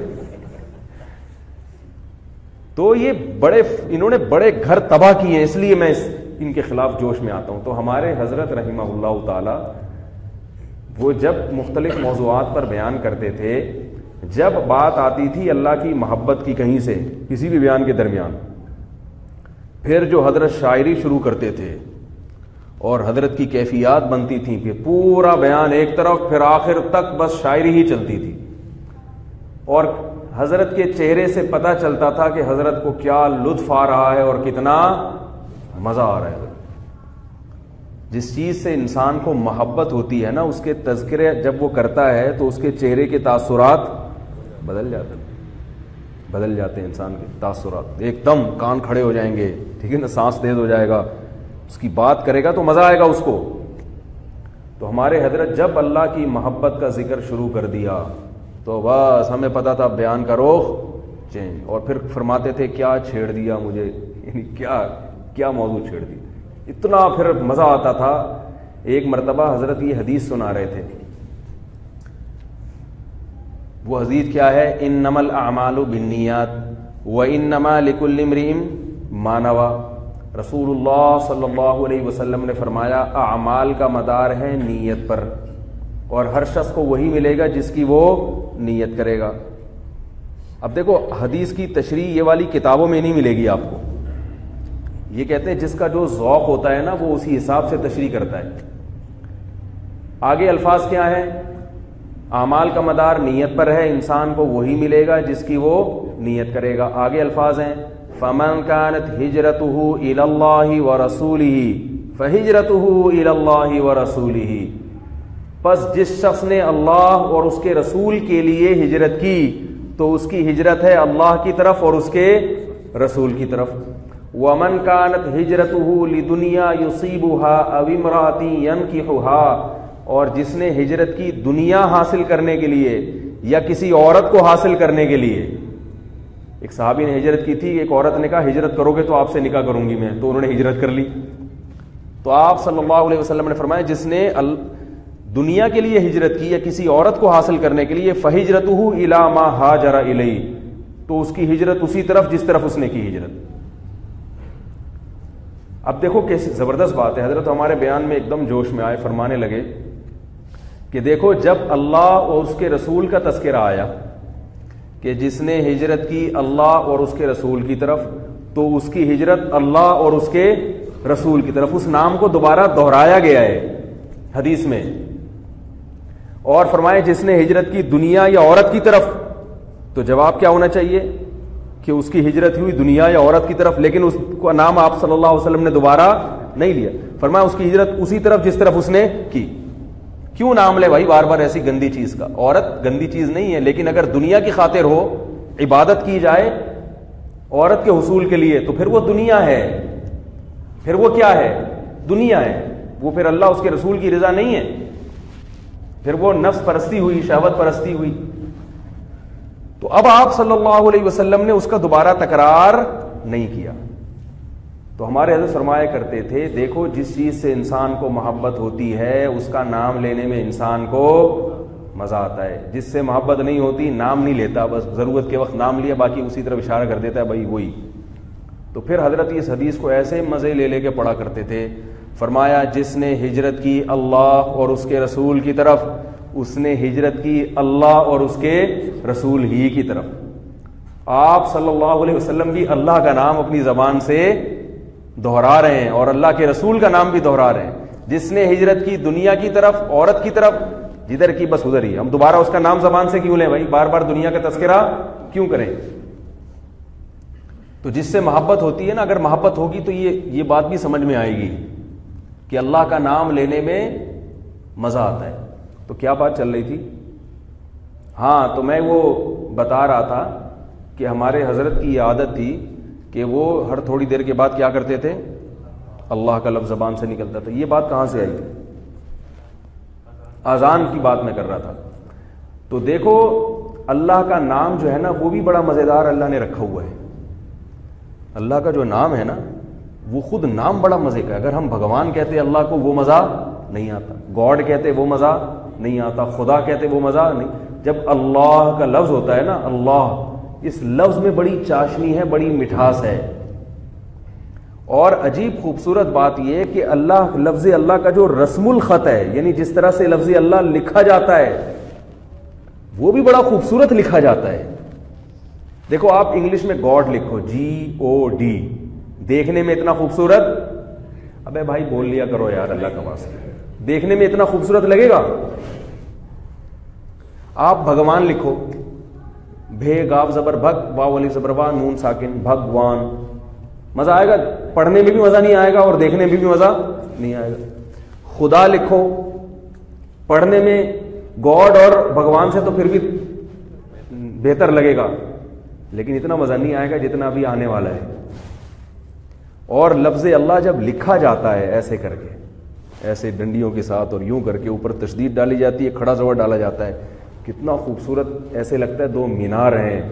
تو یہ بڑے انہوں نے بڑے گھر تباہ کیے ہیں، اس لیے میں ان کے خلاف جوش میں آتا ہوں. تو ہمارے حضرت رحمہ اللہ تعالی وہ جب مختلف موضوعات پر بیان کرتے تھے، جب بات آتی تھی اللہ کی محبت کی کہیں سے کسی بھی بیان کے درمیان، پھر جو حضرت شاعری شروع کرتے تھے اور حضرت کی کیفیات بنتی تھیں، پھر پورا بیان ایک طرف، پھر آخر تک بس شاعری ہی چلتی تھی. اور حضرت کے چہرے سے پتہ چلتا تھا کہ حضرت کو کیا لطف آ رہا ہے اور کتنا مزہ آ رہا ہے. جس چیز سے انسان کو محبت ہوتی ہے نا، اس کے تذکرے جب وہ کرتا ہے تو اس کے چہرے کے تاثرات بدل جاتے ہیں بدل جاتے ہیں انسان کے تاثرات. ایک دم کان کھڑے ہو جائیں گے، ٹھیک ہے نا، سانس تیز ہو جائے گا، اس کی بات کرے گا تو مزہ آئے گا اس کو. تو ہمارے حضرت جب اللہ کی محبت کا ذکر شروع کر دیا تو بس ہمیں پتا تھا بیان کا رخ چینج. اور پھر فرماتے تھے کیا چھیڑ دیا مجھے، یعنی کیا کیا موضوع چھیڑ دیا، اتنا پھر مزہ آتا تھا. ایک مرتبہ حضرت یہ حدیث سنا رہے تھے. وہ حدیث کیا ہے؟ انما الاعمال بالنیات وانما لکل امرئ ما نوى. رسول اللہ صلی اللہ علیہ وسلم نے فرمایا اعمال کا مدار ہے نیت پر، اور ہر شخص کو وہی ملے گا جس کی وہ نیت کرے گا. اب دیکھو حدیث کی تشریح یہ والی کتابوں میں نہیں ملے گی آپ کو. یہ کہتے ہیں جس کا جو ذوق ہوتا ہے نا وہ اسی حساب سے تشریح کرتا ہے. آگے الفاظ کیا ہے؟ اعمال کا مدار نیت پر ہے، انسان کو وہی ملے گا جس کی وہ نیت کرے گا. آگے الفاظ ہیں فمن كانت هجرته الى الله ورسوله فهجرته الى الله ورسوله. پس جس شخص نے اللہ اور اس کے رسول کے لیے ہجرت کی تو اس کی ہجرت ہے اللہ کی طرف اور اس کے رسول کی طرف. ومن كانت هجرته لدنيا يصيبها او امرأة ينكحها، اور جس نے ہجرت کی دنیا حاصل کرنے کے لیے یا کسی عورت کو حاصل کرنے کے لیے. ایک صحابی نے ہجرت کی تھی، ایک عورت نے کہا ہجرت کرو گے تو آپ سے نکاح کروں گی میں، تو انہوں نے ہجرت کر لی. تو آپ صلی اللہ علیہ وسلم نے فرمایا جس نے دنیا کے لیے ہجرت کی یا کسی عورت کو حاصل کرنے کے لیے فہجرتہ الی ما ہاجر الیہ، تو اس کی ہجرت اسی طرف جس طرف اس نے کی ہجرت. اب دیکھو کیسی زبردست بات ہے. حضرت ہمارے بیان میں ایک دم جوش میں آئے، فرمانے لگے کہ دیکھو جب اللہ اور اس کے رسول کا تذکرہ آیا کہ جس نے ہجرت کی اللہ اور اس کے رسول کی طرف، تو اس کی ہجرت اللہ اور اس کے رسول کی طرف، اس نام کو دوبارہ دہرایا گیا ہے حدیث میں. اور فرمائے جس نے ہجرت کی دنیا یا عورت کی طرف، تو جواب کیا ہونا چاہیے کہ اس کی ہجرت ہوئی دنیا یا عورت کی طرف، لیکن اس کا نام آپ صلی اللہ علیہ وسلم نے دوبارہ نہیں لیا. فرمایا اس کی ہجرت اسی طرف جس طرف اس نے کی. کیوں نام لے بھائی بار بار ایسی گندی چیز کا؟ عورت گندی چیز نہیں ہے، لیکن اگر دنیا کی خاطر ہو، عبادت کی جائے عورت کے حصول کے لیے، تو پھر وہ دنیا ہے، پھر وہ کیا ہے؟ دنیا ہے. وہ پھر اللہ اس کے رسول کی رضا نہیں ہے، پھر وہ نفس پرستی ہوئی، شہوت پرستی ہوئی. تو اب آپ صلی اللہ علیہ وسلم نے اس کا دوبارہ تکرار نہیں کیا. تو ہمارے حضرت فرمایا کرتے تھے دیکھو جس چیز سے انسان کو محبت ہوتی ہے اس کا نام لینے میں انسان کو مزہ آتا ہے. جس سے محبت نہیں ہوتی نام نہیں لیتا، بس ضرورت کے وقت نام لیا، باقی اسی طرف اشارہ کر دیتا ہے بھائی وہی. تو پھر حضرت اس حدیث کو ایسے مزے لے لے کے پڑھا کرتے تھے. فرمایا جس نے ہجرت کی اللہ اور اس کے رسول کی طرف، اس نے ہجرت کی اللہ اور اس کے رسول ہی کی طرف. آپ صلی اللہ علیہ وسلم بھی اللہ کا نام اپنی زبان سے دہرا رہے ہیں اور اللہ کے رسول کا نام بھی دہرا رہے ہیں. جس نے ہجرت کی دنیا کی طرف، عورت کی طرف، جدھر کی بس ادھر ہی. ہم دوبارہ اس کا نام زبان سے کیوں لیں بھائی؟ بار بار دنیا کا تذکرہ کیوں کریں؟ تو جس سے محبت ہوتی ہے نا، اگر محبت ہوگی تو یہ یہ بات بھی سمجھ میں آئے گی کہ اللہ کا نام لینے میں مزہ آتا ہے. تو کیا بات چل رہی تھی؟ ہاں، تو میں وہ بتا رہا تھا کہ ہمارے حضرت کی یہ عادت تھی کہ وہ ہر تھوڑی دیر کے بعد کیا کرتے تھے؟ اللہ کا لفظ زبان سے نکلتا تھا. یہ بات کہاں سے آئی تھی؟ اذان کی بات میں کر رہا تھا. تو دیکھو اللہ کا نام جو ہے نا وہ بھی بڑا مزیدار اللہ نے رکھا ہوا ہے. اللہ کا جو نام ہے نا وہ خود نام بڑا مزے کا ہے. اگر ہم بھگوان کہتے اللہ کو وہ مزہ نہیں آتا، گاڈ کہتے وہ مزہ نہیں آتا، خدا کہتے وہ مزہ نہیں. جب اللہ کا لفظ ہوتا ہے نا، اللہ، اس لفظ میں بڑی چاشنی ہے، بڑی مٹھاس ہے. اور عجیب خوبصورت بات یہ ہے کہ اللہ، لفظ اللہ کا جو رسم الخط ہے، یعنی جس طرح سے لفظ اللہ لکھا جاتا ہے وہ بھی بڑا خوبصورت لکھا جاتا ہے. دیکھو آپ انگلش میں گاڈ لکھو، جی او ڈی، دیکھنے میں اتنا خوبصورت، ابے بھائی بول لیا کرو یار اللہ کا واسطہ، دیکھنے میں اتنا خوبصورت لگے گا. آپ بھگوان لکھو، بھے گاو زبر بھگ، واو علی زبر وا، نون ساکن، بھگوان، مزہ آئے گا؟ پڑھنے میں بھی مزہ نہیں آئے گا اور دیکھنے میں بھی مزہ نہیں آئے گا. خدا لکھو، پڑھنے میں گاڈ اور بھگوان سے تو پھر بھی بہتر لگے گا، لیکن اتنا مزہ نہیں آئے گا جتنا ابھی آنے والا ہے. اور لفظ اللہ جب لکھا جاتا ہے ایسے کر کے، ایسے ڈنڈیوں کے ساتھ اور یوں کر کے اوپر تشدید ڈالی جاتی ہے، کھڑا زبر ڈالا جاتا ہے، کتنا خوبصورت ایسے لگتا ہے دو مینار ہیں.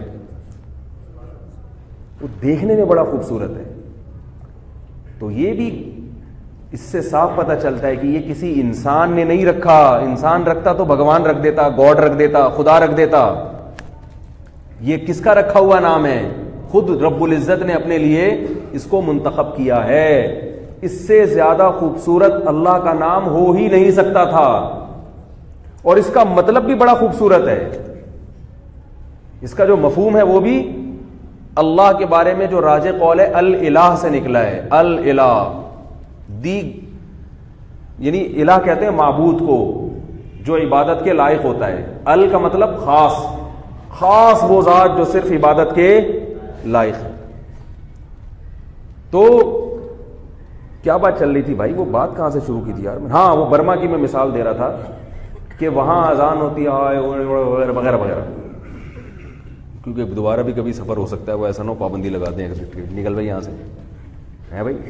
وہ دیکھنے میں بڑا خوبصورت ہے. تو یہ بھی اس سے صاف پتہ چلتا ہے کہ یہ کسی انسان نے نہیں رکھا. انسان رکھتا تو بھگوان رکھ دیتا، گاڈ رکھ دیتا، خدا رکھ دیتا. یہ کس کا رکھا ہوا نام ہے؟ خود رب العزت نے اپنے لیے اس کو منتخب کیا ہے. اس سے زیادہ خوبصورت اللہ کا نام ہو ہی نہیں سکتا تھا. اور اس کا مطلب بھی بڑا خوبصورت ہے. اس کا جو مفہوم ہے وہ بھی اللہ کے بارے میں جو راجح قول ہے الالہ سے نکلا ہے. الالہ دی، یعنی الہ کہتے ہیں معبود کو جو عبادت کے لائق ہوتا ہے. ال کا مطلب خاص، خاص وہ ذات جو صرف عبادت کے لائق ہے. تو کیا بات چل رہی تھی بھائی؟ وہ بات کہاں سے شروع کی تھی یار؟ ہاں، وہ برما کی میں مثال دے رہا تھا کہ وہاں اذان ہوتی ہے وغیرہ وغیرہ وغیرہ، کیونکہ دوبارہ بھی کبھی سفر ہو سکتا ہے، وہ ایسا نہ ہو پابندی لگا دیں نکل بھائی یہاں سے ہے بھائی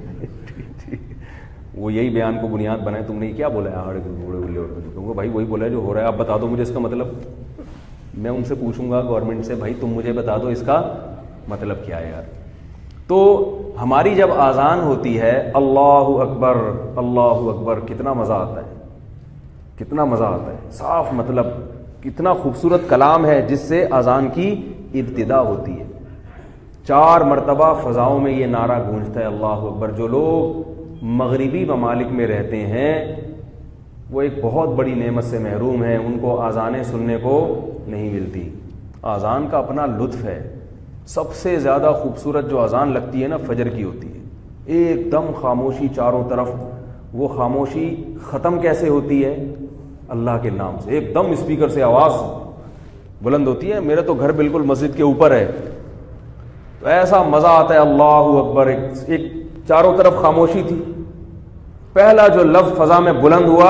وہ یہی بیان کو بنیاد بنائے، تم نے کیا بولا ہے تم کو بھائی وہی بولا ہے جو ہو رہا ہے، آپ بتا دو مجھے اس کا مطلب. میں ان سے پوچھوں گا گورنمنٹ سے، بھائی تم مجھے بتا دو اس کا مطلب کیا ہے یار. تو ہماری جب اذان ہوتی ہے اللہ اکبر اللہ اکبر، کتنا مزہ آتا ہے، کتنا مزہ آتا ہے، صاف مطلب کتنا خوبصورت کلام ہے جس سے اذان کی ابتدا ہوتی ہے. چار مرتبہ فضاؤں میں یہ نعرہ گونجتا ہے اللہ اکبر. جو لوگ مغربی ممالک میں رہتے ہیں وہ ایک بہت بڑی نعمت سے محروم ہیں، ان کو اذانیں سننے کو نہیں ملتی. اذان کا اپنا لطف ہے. سب سے زیادہ خوبصورت جو اذان لگتی ہے نا فجر کی ہوتی ہے. ایک دم خاموشی چاروں طرف، وہ خاموشی ختم کیسے ہوتی ہے؟ اللہ کے نام سے. ایک دم اسپیکر سے آواز بلند ہوتی ہے. میرا تو گھر بالکل مسجد کے اوپر ہے، تو ایسا مزہ آتا ہے اللہ اکبر. ایک, ایک چاروں طرف خاموشی تھی، پہلا جو لفظ فضا میں بلند ہوا،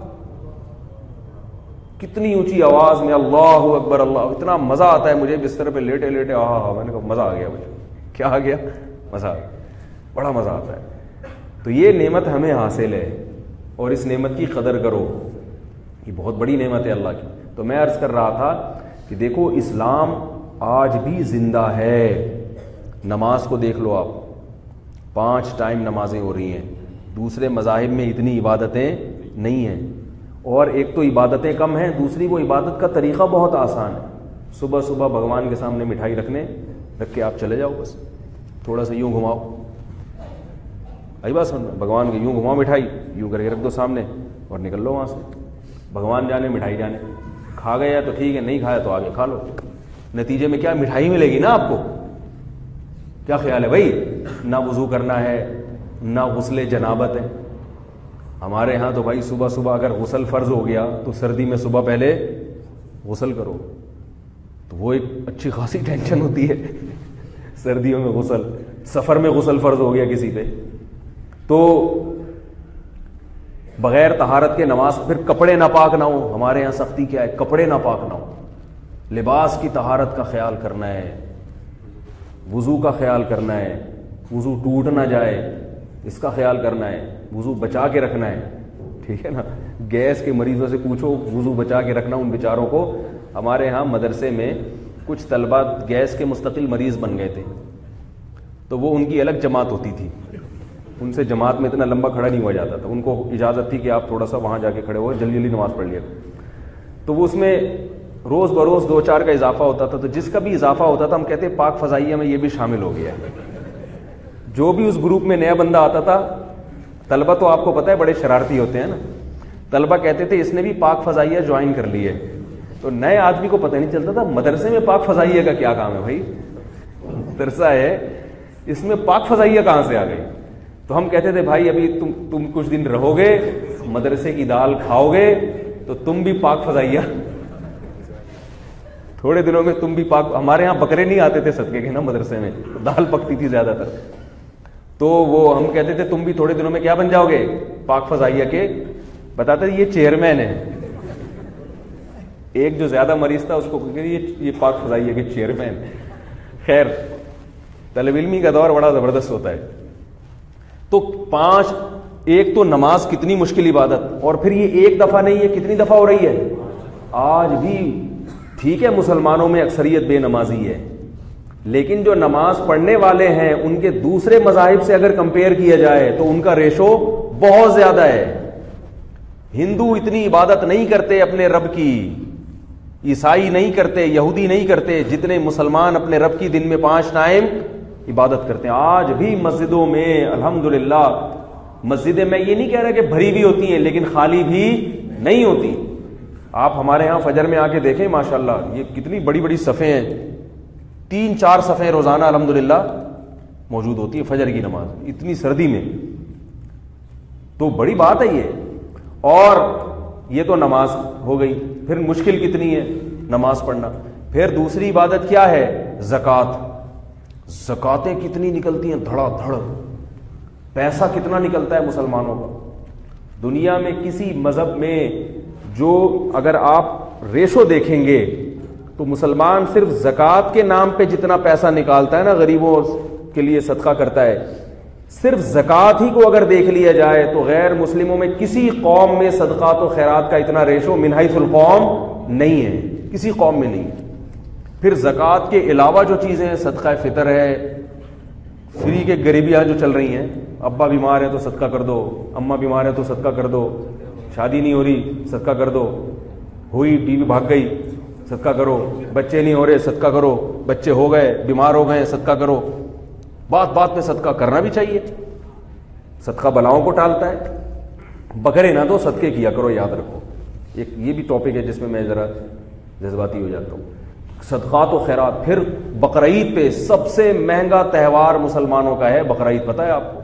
کتنی اونچی آواز میں اللہ اکبر اللہ. اتنا مزہ آتا ہے مجھے بستر پہ لیٹے لیٹے، آہا ہاں میں نے کہا مزہ آ گیا مجھے. کیا آ گیا؟ مزہ، بڑا مزہ آتا ہے. تو یہ نعمت ہمیں حاصل ہے اور اس نعمت کی قدر کرو، یہ بہت بڑی نعمت ہے اللہ کی. تو میں عرض کر رہا تھا کہ دیکھو اسلام آج بھی زندہ ہے. نماز کو دیکھ لو آپ، پانچ ٹائم نمازیں ہو رہی ہیں. دوسرے مذاہب میں اتنی عبادتیں نہیں ہیں، اور ایک تو عبادتیں کم ہیں، دوسری وہ عبادت کا طریقہ بہت آسان ہے. صبح صبح بھگوان کے سامنے مٹھائی رکھنے رکھ کے آپ چلے جاؤ، بس تھوڑا سا یوں گھماؤ، آئی بات سن، بھگوان کے یوں گھماؤ مٹھائی، یوں کر کے رکھ دو سامنے اور نکل لو وہاں سے. بھگوان جانے مٹھائی جانے. کھا گیا تو ٹھیک ہے، نہیں کھایا تو آگے کھا لو. نتیجے میں کیا مٹھائی ملے گی نا آپ کو. کیا خیال ہے بھائی؟ نہ وضو کرنا ہے، نہ غسل جنابت ہے. ہمارے ہاں تو بھائی صبح صبح اگر غسل فرض ہو گیا تو سردی میں صبح پہلے غسل کرو، تو وہ ایک اچھی خاصی ٹینشن ہوتی ہے. سردیوں میں غسل، سفر میں غسل فرض ہو گیا کسی پہ تو بغیر طہارت کے نماز. پھر کپڑے ناپاک نہ ہو. ہمارے ہاں سختی کیا ہے؟ کپڑے ناپاک نہ ہو. لباس کی طہارت کا خیال کرنا ہے، وضو کا خیال کرنا ہے، وضو ٹوٹ نہ جائے اس کا خیال کرنا ہے، وضو بچا کے رکھنا ہے. ٹھیک ہے نا. گیس کے مریضوں سے پوچھو، وضو بچا کے رکھنا ان بیچاروں کو. ہمارے ہاں مدرسے میں کچھ طلبہ گیس کے مستقل مریض بن گئے تھے، تو وہ ان کی الگ جماعت ہوتی تھی. ان سے جماعت میں اتنا لمبا کھڑا نہیں ہوا جاتا تھا. ان کو اجازت تھی کہ آپ تھوڑا سا وہاں جا کے کھڑے ہو، جلدی جلدی نماز پڑھ لیا. تو وہ اس میں روز بروز دو چار کا اضافہ ہوتا تھا. تو جس کا بھی اضافہ ہوتا تھا ہم کہتے پاک فضائیہ میں یہ بھی شامل ہو گیا ہے. جو بھی اس گروپ میں نیا بندہ آتا تھا، طلبہ تو آپ کو پتہ ہے بڑے شرارتی ہوتے ہیں نا، طلبہ کہتے تھے اس نے بھی پاک فضائیہ جوائن کر لی ہے. تو نئے آدمی کو پتہ نہیں چلتا تھا مدرسے میں پاک فضائیہ کا کیا کام ہے. بھائی مدرسہ ہے، اس میں پاک فضائیہ کہاں سے آ گئی؟ تو ہم کہتے تھے بھائی ابھی تم تم کچھ دن رہو گے، مدرسے کی دال کھاؤ گے تو تم بھی پاک فضائیہ، تھوڑے دنوں میں تم بھی پاک. ہمارے ہاں بکرے نہیں آتے تھے صدقے کے نا مدرسے میں، دال پکتی تھی زیادہ تر. تو وہ ہم کہتے تھے تم بھی تھوڑے دنوں میں کیا بن جاؤ گے؟ پاک فضائیہ کے. بتاتے تھے یہ چیئرمین ہے. ایک جو زیادہ مریض تھا اس کو یہ پاک فضائیہ کے چیئرمین. خیر طالب علمی کا دور بڑا زبردست ہوتا ہے. تو پانچ، ایک تو نماز کتنی مشکل عبادت، اور پھر یہ ایک دفعہ نہیں ہے، کتنی دفعہ ہو رہی ہے آج بھی. ٹھیک ہے مسلمانوں میں اکثریت بے نمازی ہے، لیکن جو نماز پڑھنے والے ہیں ان کے دوسرے مذاہب سے اگر کمپیئر کیا جائے تو ان کا ریشو بہت زیادہ ہے. ہندو اتنی عبادت نہیں کرتے اپنے رب کی، عیسائی نہیں کرتے، یہودی نہیں کرتے جتنے مسلمان اپنے رب کی دن میں پانچ ٹائم عبادت کرتے ہیں. آج بھی مسجدوں میں الحمدللہ، مسجدیں میں یہ نہیں کہہ رہا کہ بھری بھی ہوتی ہیں لیکن خالی بھی نہیں ہوتی. آپ ہمارے ہاں فجر میں آ کے دیکھیں ماشاءاللہ یہ کتنی بڑی بڑی صفیں ہیں، تین چار صفیں روزانہ الحمدللہ موجود ہوتی ہے فجر کی نماز اتنی سردی میں. تو بڑی بات ہے یہ. اور یہ تو نماز ہو گئی. پھر مشکل کتنی ہے نماز پڑھنا. پھر دوسری عبادت کیا ہے؟ زکوٰۃ. زکاتیں کتنی نکلتی ہیں دھڑا دھڑ. پیسہ کتنا نکلتا ہے مسلمانوں کا. دنیا میں کسی مذہب میں جو اگر آپ ریشو دیکھیں گے تو مسلمان صرف زکوٰۃ کے نام پہ جتنا پیسہ نکالتا ہے نا، غریبوں کے لیے صدقہ کرتا ہے، صرف زکوٰۃ ہی کو اگر دیکھ لیا جائے تو غیر مسلموں میں کسی قوم میں صدقات و خیرات کا اتنا ریشو من حیث القوم نہیں ہے، کسی قوم میں نہیں۔ پھر زکوٰۃ کے علاوہ جو چیزیں ہیں، صدقہ فطر ہے، فری کے غریبیاں جو چل رہی ہیں، ابا بیمار ہے تو صدقہ کر دو، اماں بیمار ہے تو صدقہ کر دو، شادی نہیں ہو رہی صدقہ کر دو، ہوئی بیوی بھاگ گئی صدقہ کرو، بچے نہیں ہو رہے صدقہ کرو، بچے ہو گئے بیمار ہو گئے صدقہ کرو، بات بات میں صدقہ کرنا بھی چاہیے، صدقہ بلاؤں کو ٹالتا ہے، بکرے نہ دو صدقے کیا کرو، یاد رکھو۔ ایک یہ بھی ٹاپک ہے جس میں میں ذرا جذباتی ہو جاتا ہوں، صدقات و خیرات۔ پھر بقرعید پہ سب سے مہنگا تہوار مسلمانوں کا ہے بقرعید، پتہ ہے آپ کو؟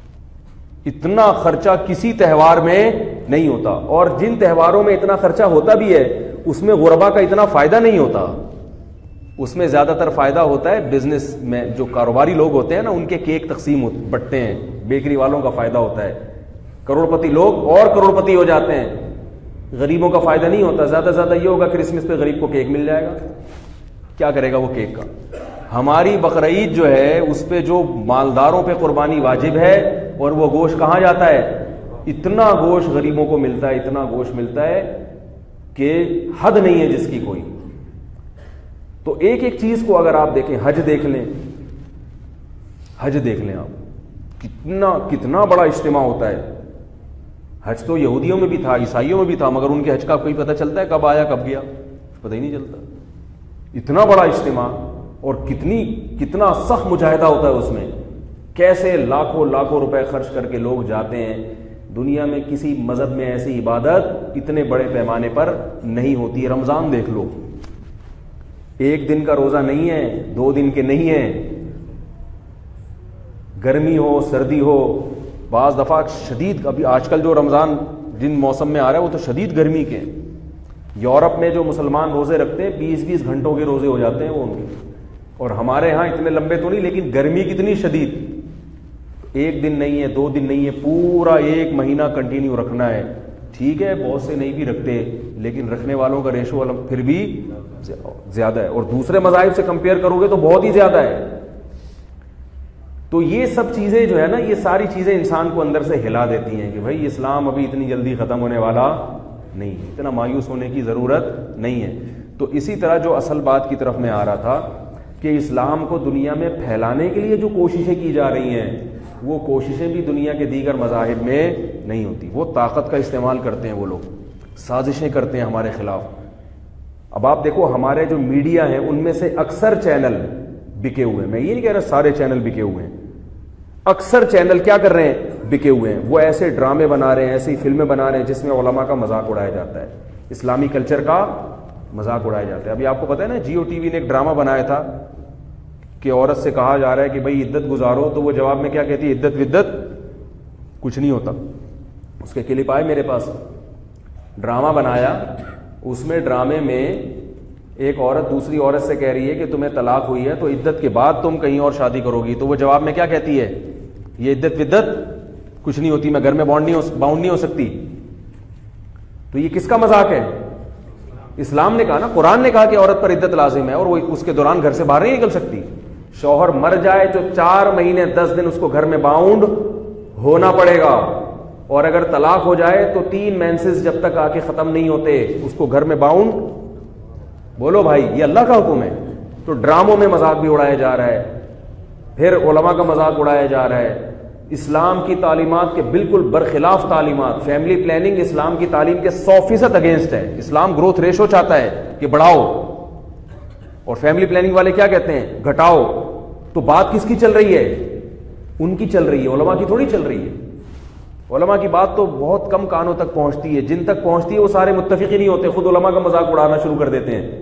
اتنا خرچہ کسی تہوار میں نہیں ہوتا، اور جن تہواروں میں اتنا خرچہ ہوتا بھی ہے اس میں غربا کا اتنا فائدہ نہیں ہوتا، اس میں زیادہ تر فائدہ ہوتا ہے بزنس میں، جو کاروباری لوگ ہوتے ہیں نا ان کے کیک تقسیم بٹتے ہیں، بیکری والوں کا فائدہ ہوتا ہے، کروڑ پتی لوگ اور کروڑ پتی ہو جاتے ہیں، غریبوں کا فائدہ نہیں ہوتا۔ زیادہ سے زیادہ یہ ہوگا کرسمس پہ غریب کو کیک مل جائے گا، کیا کرے گا وہ کیک کا؟ ہماری بقرعید جو ہے اس پہ جو مالداروں پہ قربانی واجب ہے، اور وہ گوشت کہاں جاتا ہے؟ اتنا گوشت غریبوں کو ملتا ہے، اتنا گوشت ملتا ہے کہ حد نہیں ہے جس کی کوئی۔ تو ایک ایک چیز کو اگر آپ دیکھیں، حج دیکھ لیں، حج دیکھ لیں آپ، کتنا کتنا بڑا اجتماع ہوتا ہے۔ حج تو یہودیوں میں بھی تھا، عیسائیوں میں بھی تھا، مگر ان کے حج کا کوئی پتہ چلتا ہے کب آیا کب گیا؟ پتہ ہی نہیں چلتا۔ اتنا بڑا اجتماع، اور کتنی کتنا سخت مجاہدہ ہوتا ہے اس میں، کیسے لاکھوں لاکھوں روپے خرچ کر کے لوگ جاتے ہیں۔ دنیا میں کسی مذہب میں ایسی عبادت اتنے بڑے پیمانے پر نہیں ہوتی۔ رمضان دیکھ لو، ایک دن کا روزہ نہیں ہے، دو دن کے نہیں ہیں، گرمی ہو سردی ہو، بعض دفعہ شدید، ابھی آج کل جو رمضان جن موسم میں آ رہا ہے وہ تو شدید گرمی کے ہیں۔ یورپ میں جو مسلمان روزے رکھتے ہیں بیس بیس گھنٹوں کے روزے ہو جاتے ہیں وہ ان کے، اور ہمارے ہاں اتنے لمبے تو نہیں، لیکن گرمی کتنی شدید، ایک دن نہیں ہے، دو دن نہیں ہے، پورا ایک مہینہ کنٹینیو رکھنا ہے۔ ٹھیک ہے بہت سے نہیں بھی رکھتے، لیکن رکھنے والوں کا ریشو پھر بھی زیادہ ہے، اور دوسرے مذاہب سے کمپیئر کرو گے تو بہت ہی زیادہ ہے۔ تو یہ سب چیزیں جو ہے نا، یہ ساری چیزیں انسان کو اندر سے ہلا دیتی ہیں کہ بھائی اسلام ابھی اتنی جلدی ختم ہونے والا نہیں، اتنا مایوس ہونے کی ضرورت نہیں ہے۔ تو اسی طرح جو اصل بات کی طرف میں آ رہا تھا کہ اسلام کو دنیا میں پھیلانے کے لیے جو کوششیں کی جا رہی ہیں، وہ کوششیں بھی دنیا کے دیگر مذاہب میں نہیں ہوتی۔ وہ طاقت کا استعمال کرتے ہیں، وہ لوگ سازشیں کرتے ہیں ہمارے خلاف۔ اب آپ دیکھو ہمارے جو میڈیا ہیں ان میں سے اکثر چینل بکے ہوئے ہیں، میں یہ نہیں کہہ رہا سارے چینل بکے ہوئے ہیں، اکثر چینل کیا کر رہے ہیں؟ بکے ہوئے ہیں۔ وہ ایسے ڈرامے بنا رہے ہیں، ایسی فلمیں بنا رہے ہیں جس میں علماء کا مذاق اڑایا جاتا ہے، اسلامی کلچر کا مذاق اڑایا جاتا ہے۔ ابھی آپ کو پتہ ہے نا جیو ٹی وی نے ایک ڈرامہ بنایا تھا کہ عورت سے کہا جا رہا ہے کہ بھائی عدت گزارو، تو وہ جواب میں کیا کہتی ہے؟ عدت ودت کچھ نہیں ہوتا۔ اس کے کلپ آئے میرے پاس، ڈرامہ بنایا، اس میں ڈرامے میں ایک عورت دوسری عورت سے کہہ رہی ہے کہ تمہیں طلاق ہوئی ہے تو عدت کے بعد تم کہیں اور شادی کرو گی، تو وہ جواب میں کیا کہتی ہے؟ یہ عدت ودت کچھ نہیں ہوتی، میں گھر میں باؤنڈ نہیں ہو باؤنڈ نہیں ہو سکتی۔ تو یہ کس کا مذاق ہے؟ اسلام نے کہا نا، قرآن نے کہا کہ عورت پر عدت لازم ہے، اور وہ اس کے دوران گھر سے باہر نہیں نکل سکتی۔ شوہر مر جائے تو چار مہینے دس دن اس کو گھر میں باؤنڈ ہونا پڑے گا، اور اگر طلاق ہو جائے تو تین مینسز جب تک آ کے ختم نہیں ہوتے اس کو گھر میں باؤنڈ۔ بولو بھائی یہ اللہ کا حکم ہے؟ تو ڈراموں میں مذاق بھی اڑایا جا رہا ہے، پھر علماء کا مذاق اڑایا جا رہا ہے، اسلام کی تعلیمات کے بالکل برخلاف تعلیمات۔ فیملی پلاننگ اسلام کی تعلیم کے سو فیصد اگینسٹ ہے۔ اسلام گروتھ ریشو چاہتا ہے کہ بڑھاؤ، اور فیملی پلاننگ والے کیا کہتے ہیں؟ گھٹاؤ۔ تو بات کس کی چل رہی ہے؟ ان کی چل رہی ہے، علماء کی تھوڑی چل رہی ہے۔ علماء کی بات تو بہت کم کانوں تک پہنچتی ہے، جن تک پہنچتی ہے وہ سارے متفق ہی نہیں ہوتے، خود علماء کا مذاق اڑانا شروع کر دیتے ہیں۔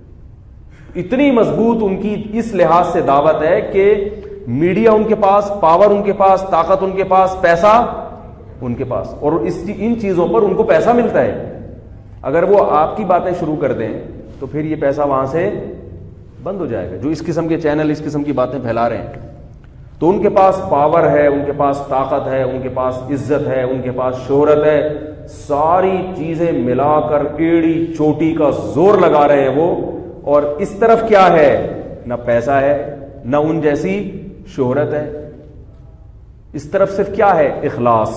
اتنی مضبوط ان کی اس لحاظ سے دعوت ہے کہ میڈیا ان کے پاس، پاور ان کے پاس، طاقت ان کے پاس، پیسہ ان کے پاس، اور اس ان چیزوں پر ان کو پیسہ ملتا ہے۔ اگر وہ آپ کی باتیں شروع کر دیں تو پھر یہ پیسہ وہاں سے بند ہو جائے گا، جو اس قسم کے چینل اس قسم کی باتیں پھیلا رہے ہیں۔ تو ان کے پاس پاور ہے، ان کے پاس طاقت ہے، ان کے پاس عزت ہے، ان کے پاس شہرت ہے، ساری چیزیں ملا کر ایڑی چوٹی کا زور لگا رہے ہیں وہ، اور اس طرف کیا ہے؟ نہ پیسہ ہے، نہ ان جیسی شہرت ہے، اس طرف صرف کیا ہے؟ اخلاص.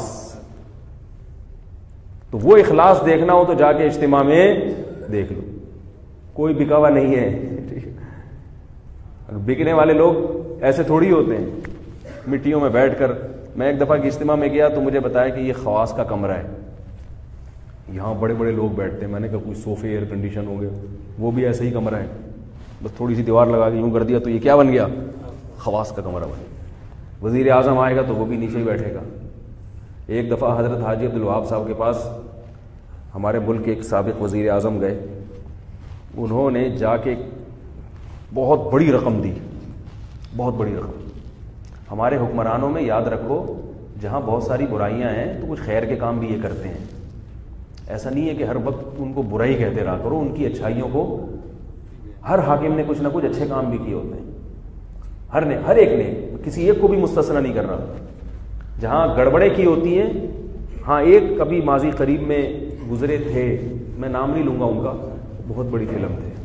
تو وہ اخلاص دیکھنا ہو تو جا کے اجتماع میں دیکھ لو، کوئی بکاوا نہیں ہے. بکنے والے لوگ ایسے تھوڑی ہوتے ہیں مٹیوں میں بیٹھ کر. میں ایک دفعہ کی اجتماع میں گیا تو مجھے بتایا کہ یہ خواص کا کمرہ ہے، یہاں بڑے بڑے لوگ بیٹھتے ہیں. میں نے کہا کوئی صوفے ایئر کنڈیشن ہو گئے؟ وہ بھی ایسا ہی کمرہ ہے، بس تھوڑی سی دیوار لگا کے یوں کر دیا تو یہ کیا بن گیا؟ خواص کا کمرہ بن گیا. وزیر اعظم آئے گا تو وہ بھی نیچے ہی بیٹھے گا. ایک دفعہ حضرت حاجی عبدالوہاب صاحب کے پاس ہمارے ملک کے ایک سابق وزیر اعظم گئے. انہوں نے جا کے بہت بڑی رقم دی، بہت بڑی رقم. ہمارے حکمرانوں میں یاد رکھو جہاں بہت ساری برائیاں ہیں تو کچھ خیر کے کام بھی یہ کرتے ہیں. ایسا نہیں ہے کہ ہر وقت ان کو برائی کہتے رہا کرو، ان کی اچھائیوں کو. ہر حاکم نے کچھ نہ کچھ اچھے کام بھی کیے ہوتے ہیں، ہر نے، ہر ایک نے، کسی ایک کو بھی مستثنا نہیں کر رہا. جہاں گڑبڑیں کی ہوتی ہیں، ہاں ایک کبھی ماضی قریب میں گزرے تھے، میں نام نہیں لوں گا ان کا، بہت بڑی فلم تھے.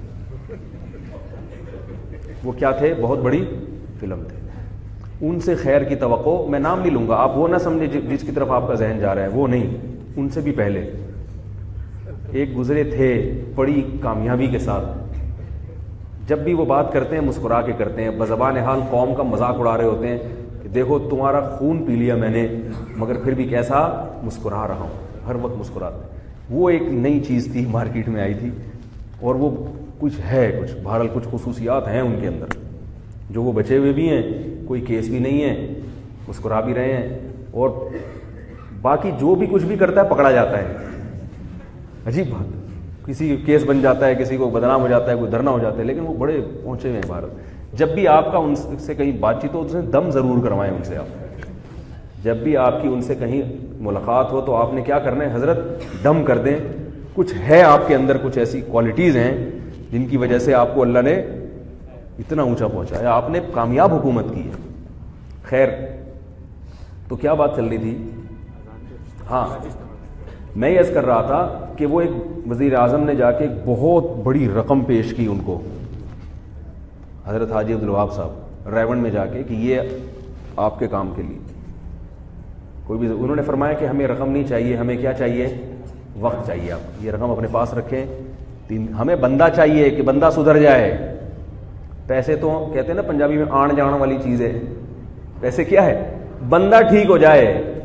وہ کیا تھے؟ بہت بڑی فلم تھے. ان سے خیر کی توقع، میں نام نہیں لوں گا، آپ وہ نہ سمجھے جس کی طرف آپ کا ذہن جا رہا ہے، وہ نہیں. ان سے بھی پہلے ایک گزرے تھے بڑی کامیابی کے ساتھ. جب بھی وہ بات کرتے ہیں مسکرا کے کرتے ہیں، بزبان حال قوم کا مذاق اڑا رہے ہوتے ہیں کہ دیکھو تمہارا خون پی لیا میں نے مگر پھر بھی کیسا مسکرا رہا ہوں. ہر وقت مسکراتے. وہ ایک نئی چیز تھی، مارکیٹ میں آئی تھی، اور وہ کچھ ہے، کچھ بہرحال کچھ خصوصیات ہیں ان کے اندر جو وہ بچے ہوئے بھی ہیں. کوئی کیس بھی نہیں ہے، مسکرا بھی رہے ہیں، اور باقی جو بھی کچھ بھی کرتا ہے پکڑا جاتا ہے. عجیب بات، کسی کیس بن جاتا ہے، کسی کو بدنام ہو جاتا ہے، کوئی دھرنا ہو جاتا ہے، لیکن وہ بڑے پہنچے ہوئے ہیں بھارت. جب بھی آپ کا ان سے کہیں بات چیت ہو تو دم ضرور کروائیں ان سے. آپ جب بھی آپ کی ان سے کہیں ملاقات ہو تو آپ نے کیا کرنا ہے؟ حضرت دم کر دیں. کچھ ہے آپ کے اندر، کچھ ایسی کوالٹیز ہیں جن کی وجہ سے آپ کو اللہ نے اتنا اونچا پہنچایا، آپ نے کامیاب حکومت کی ہے. خیر، تو کیا بات چل رہی تھی؟ ہاں، میں یہ عرض کر رہا تھا کہ وہ ایک وزیر اعظم نے جا کے ایک بہت بڑی رقم پیش کی ان کو، حضرت حاجی عبدالوہاب صاحب، ریون میں جا کے کہ یہ آپ کے کام کے لیے. کوئی بھی انہوں نے فرمایا کہ ہمیں رقم نہیں چاہیے، ہمیں کیا چاہیے؟ وقت چاہیے. آپ یہ رقم اپنے پاس رکھیں. تین، ہمیں بندہ چاہیے کہ بندہ سدھر جائے. پیسے تو کہتے ہیں نا پنجابی میں آن جان والی چیز ہے. پیسے کیا ہے؟ بندہ ٹھیک ہو جائے.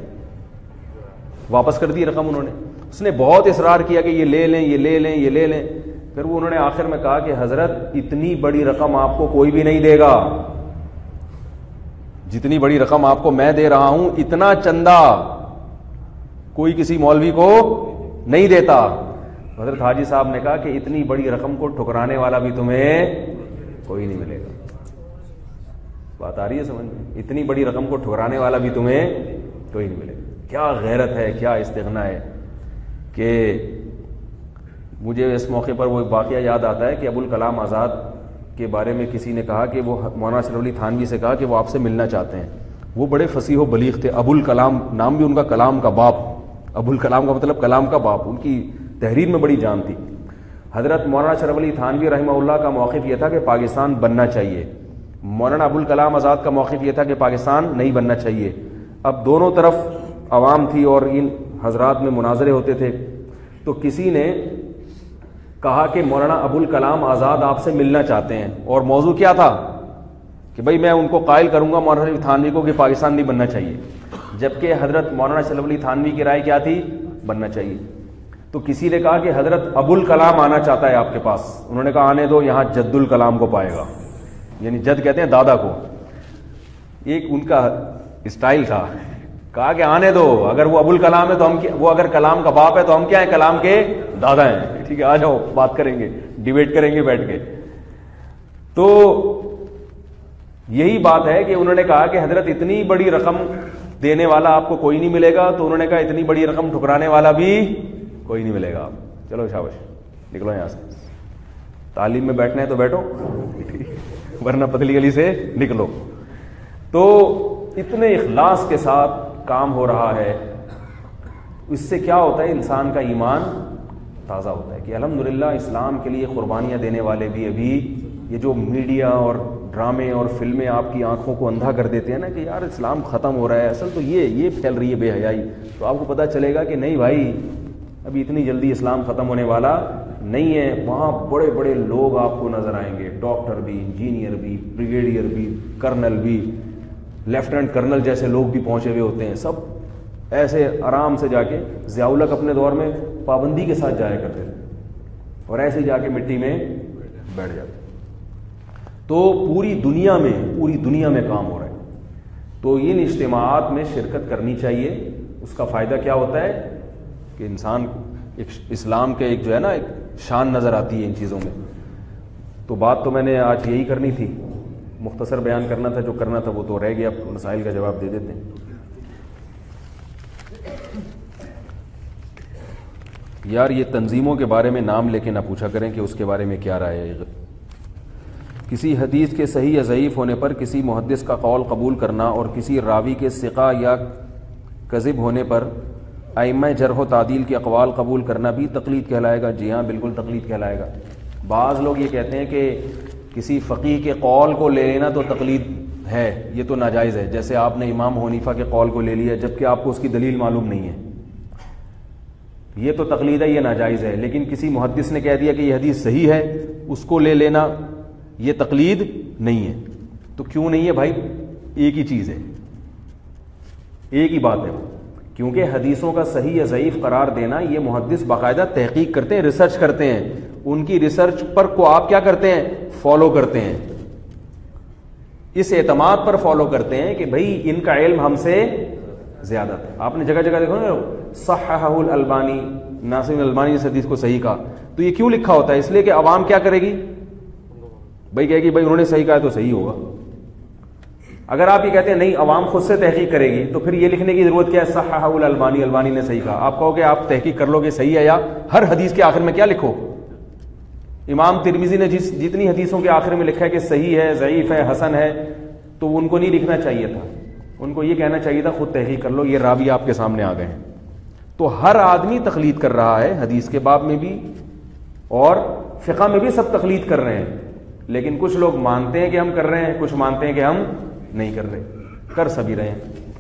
واپس کر دی رقم انہوں نے. اس نے بہت اصرار کیا کہ یہ لے لیں، یہ لے لیں، یہ لے لیں. پھر وہ انہوں نے آخر میں کہا کہ حضرت اتنی بڑی رقم آپ کو کوئی بھی نہیں دے گا. جتنی بڑی رقم آپ کو میں دے رہا ہوں اتنا چندہ کوئی کسی مولوی کو نہیں دیتا. حضرت حاجی صاحب نے کہا کہ اتنی بڑی رقم کو ٹھکرانے والا بھی تمہیں کوئی نہیں ملے گا. بات آ رہی ہے سمجھ میں؟ اتنی بڑی رقم کو ٹھکرانے والا بھی تمہیں کوئی نہیں ملے گا. کیا غیرت ہے، کیا استغنا ہے. کہ مجھے اس موقع پر وہ واقعہ یاد آتا ہے کہ ابوالکلام آزاد کے بارے میں کسی نے کہا کہ وہ مولانا اشرف علی تھانوی سے کہا کہ وہ آپ سے ملنا چاہتے ہیں. وہ بڑے فصیح و بلیغ تھے. ابوالکلام نام بھی ان کا کلام کا باپ. ابوالکلام کا مطلب کلام کا باپ. ان کی تحریر میں بڑی جان تھی. حضرت مولانا اشرف علی تھانوی رحمہ اللہ کا موقف یہ تھا کہ پاکستان بننا چاہیے. مولانا ابوالکلام آزاد کا موقف یہ تھا کہ پاکستان نہیں بننا چاہیے. اب دونوں طرف عوام تھی اور ان حضرات میں مناظرے ہوتے تھے. تو کسی نے کہا کہ مولانا ابوالکلام آزاد آپ سے ملنا چاہتے ہیں، اور موضوع کیا تھا کہ بھئی میں ان کو قائل کروں گا مولانا اشرف علی تھانوی کو کہ پاکستان نہیں بننا چاہیے. جبکہ حضرت مولانا اشرف علی تھانوی کی رائے کیا تھی؟ بننا چاہیے. تو کسی نے کہا کہ حضرت ابوالکلام آنا چاہتا ہے آپ کے پاس. انہوں نے کہا آنے دو، یہاں جد الکلام کو پائے گا. یعنی جد کہتے ہیں دادا کو. ایک ان کا اسٹائل تھا. کہا کہ آنے دو، اگر وہ ابوالکلام ہے تو ہم، وہ اگر کلام کا باپ ہے تو ہم کیا ہیں؟ کلام کے دادا ہیں. ٹھیک ہے، آ جاؤ بات کریں گے، ڈیبیٹ کریں گے بیٹھ کے. تو یہی بات ہے کہ انہوں نے کہا کہ حضرت اتنی بڑی رقم دینے والا آپ کو کوئی نہیں ملے گا. تو انہوں نے کہا اتنی بڑی رقم ٹھکرانے والا بھی کوئی نہیں ملے گا. چلو شاباش، نکلو یہاں سے. تعلیم میں بیٹھنا ہے تو بیٹھو ورنہ پتلی گلی سے نکلو. تو اتنے اخلاص کے ساتھ کام ہو رہا ہے. اس سے کیا ہوتا ہے؟ انسان کا ایمان تازہ ہوتا ہے کہ الحمدللہ اسلام کے لیے قربانیاں دینے والے بھی ابھی، یہ جو میڈیا اور ڈرامے اور فلمیں آپ کی آنکھوں کو اندھا کر دیتے ہیں نا کہ یار اسلام ختم ہو رہا ہے، اصل تو یہ یہ پھیل رہی ہے بے حیائی، تو آپ کو پتہ چلے گا کہ نہیں بھائی ابھی اتنی جلدی اسلام ختم ہونے والا نہیں ہے. وہاں بڑے بڑے لوگ آپ کو نظر آئیں گے، ڈاکٹر بھی، انجینئر بھی، بریگیڈیئر بھی، کرنل بھی، لیفٹیننٹ کرنل جیسے لوگ بھی پہنچے ہوئے ہوتے ہیں. سب ایسے آرام سے جا کے، ضیاء الحق اپنے دور میں پابندی کے ساتھ جایا کرتے تھے اور ایسے ہی جا کے مٹی میں بیٹھ جاتے. تو پوری دنیا میں پوری دنیا میں کام ہو رہا ہے. تو ان اجتماعات میں شرکت کرنی چاہیے. اس کا فائدہ کیا ہوتا ہے کہ انسان کو ایک اسلام کے ایک جو ہے نا ایک شان نظر آتی ہے ان چیزوں میں. تو بات تو میں نے آج یہی کرنی تھی، مختصر بیان کرنا تھا، جو کرنا تھا وہ تو رہ گیا. مسائل کا جواب دے دیتے ہیں. یار یہ تنظیموں کے بارے میں نام لے کے نہ پوچھا کریں کہ اس کے بارے میں کیا رائے ہے. کسی حدیث کے صحیح یا ضعیف ہونے پر کسی محدث کا قول قبول کرنا اور کسی راوی کے ثقہ یا کذب ہونے پر ائمہ جرح و تعدیل کے اقوال قبول کرنا بھی تقلید کہلائے گا. جی ہاں بالکل تقلید کہلائے گا. بعض لوگ یہ کہتے ہیں کہ کسی فقیہ کے قول کو لے لینا تو تقلید ہے، یہ تو ناجائز ہے. جیسے آپ نے امام حنیفہ کے قول کو لے لیا جبکہ آپ کو اس کی دلیل معلوم نہیں ہے، یہ تو تقلید ہے، یہ ناجائز ہے. لیکن کسی محدث نے کہہ دیا کہ یہ حدیث صحیح ہے، اس کو لے لینا یہ تقلید نہیں ہے. تو کیوں نہیں ہے بھائی؟ ایک ہی چیز ہے، ایک ہی بات ہے. کیونکہ حدیثوں کا صحیح یا ضعیف قرار دینا یہ محدث باقاعدہ تحقیق کرتے ہیں، ریسرچ کرتے ہیں. ان کی ریسرچ پر کو آپ کیا کرتے ہیں؟ فالو کرتے ہیں. اس اعتماد پر فالو کرتے ہیں کہ بھائی ان کا علم ہم سے زیادہ تھا. آپ نے جگہ جگہ دیکھو نا صححہ الالبانی، ناصر الالبانی نے اس حدیث کو صحیح کہا. تو یہ کیوں لکھا ہوتا ہے؟ اس لیے کہ عوام کیا کرے گی؟ بھائی کہے گی بھائی انہوں نے صحیح کہا تو صحیح ہوگا. اگر آپ یہ کہتے ہیں نہیں عوام خود سے تحقیق کرے گی تو پھر یہ لکھنے کی ضرورت کیا ہے صححہ الالبانی، البانی نے صحیح کہا. آپ کہو کہ آپ تحقیق کر لو گے صحیح ہے، یا ہر حدیث کے آخر میں کیا لکھو؟ امام ترمذی نے جس جتنی حدیثوں کے آخر میں لکھا ہے کہ صحیح ہے، ضعیف ہے، حسن ہے، تو ان کو نہیں لکھنا چاہیے تھا. ان کو یہ کہنا چاہیے تھا خود تحقیق کر لو، یہ راوی آپ کے سامنے آ گئے ہیں. تو ہر آدمی تقلید کر رہا ہے، حدیث کے باب میں بھی اور فقہ میں بھی سب تقلید کر رہے ہیں. لیکن کچھ لوگ مانتے ہیں کہ ہم کر رہے ہیں، کچھ مانتے ہیں کہ ہم نہیں کر رہے. کر سبھی رہے ہیں.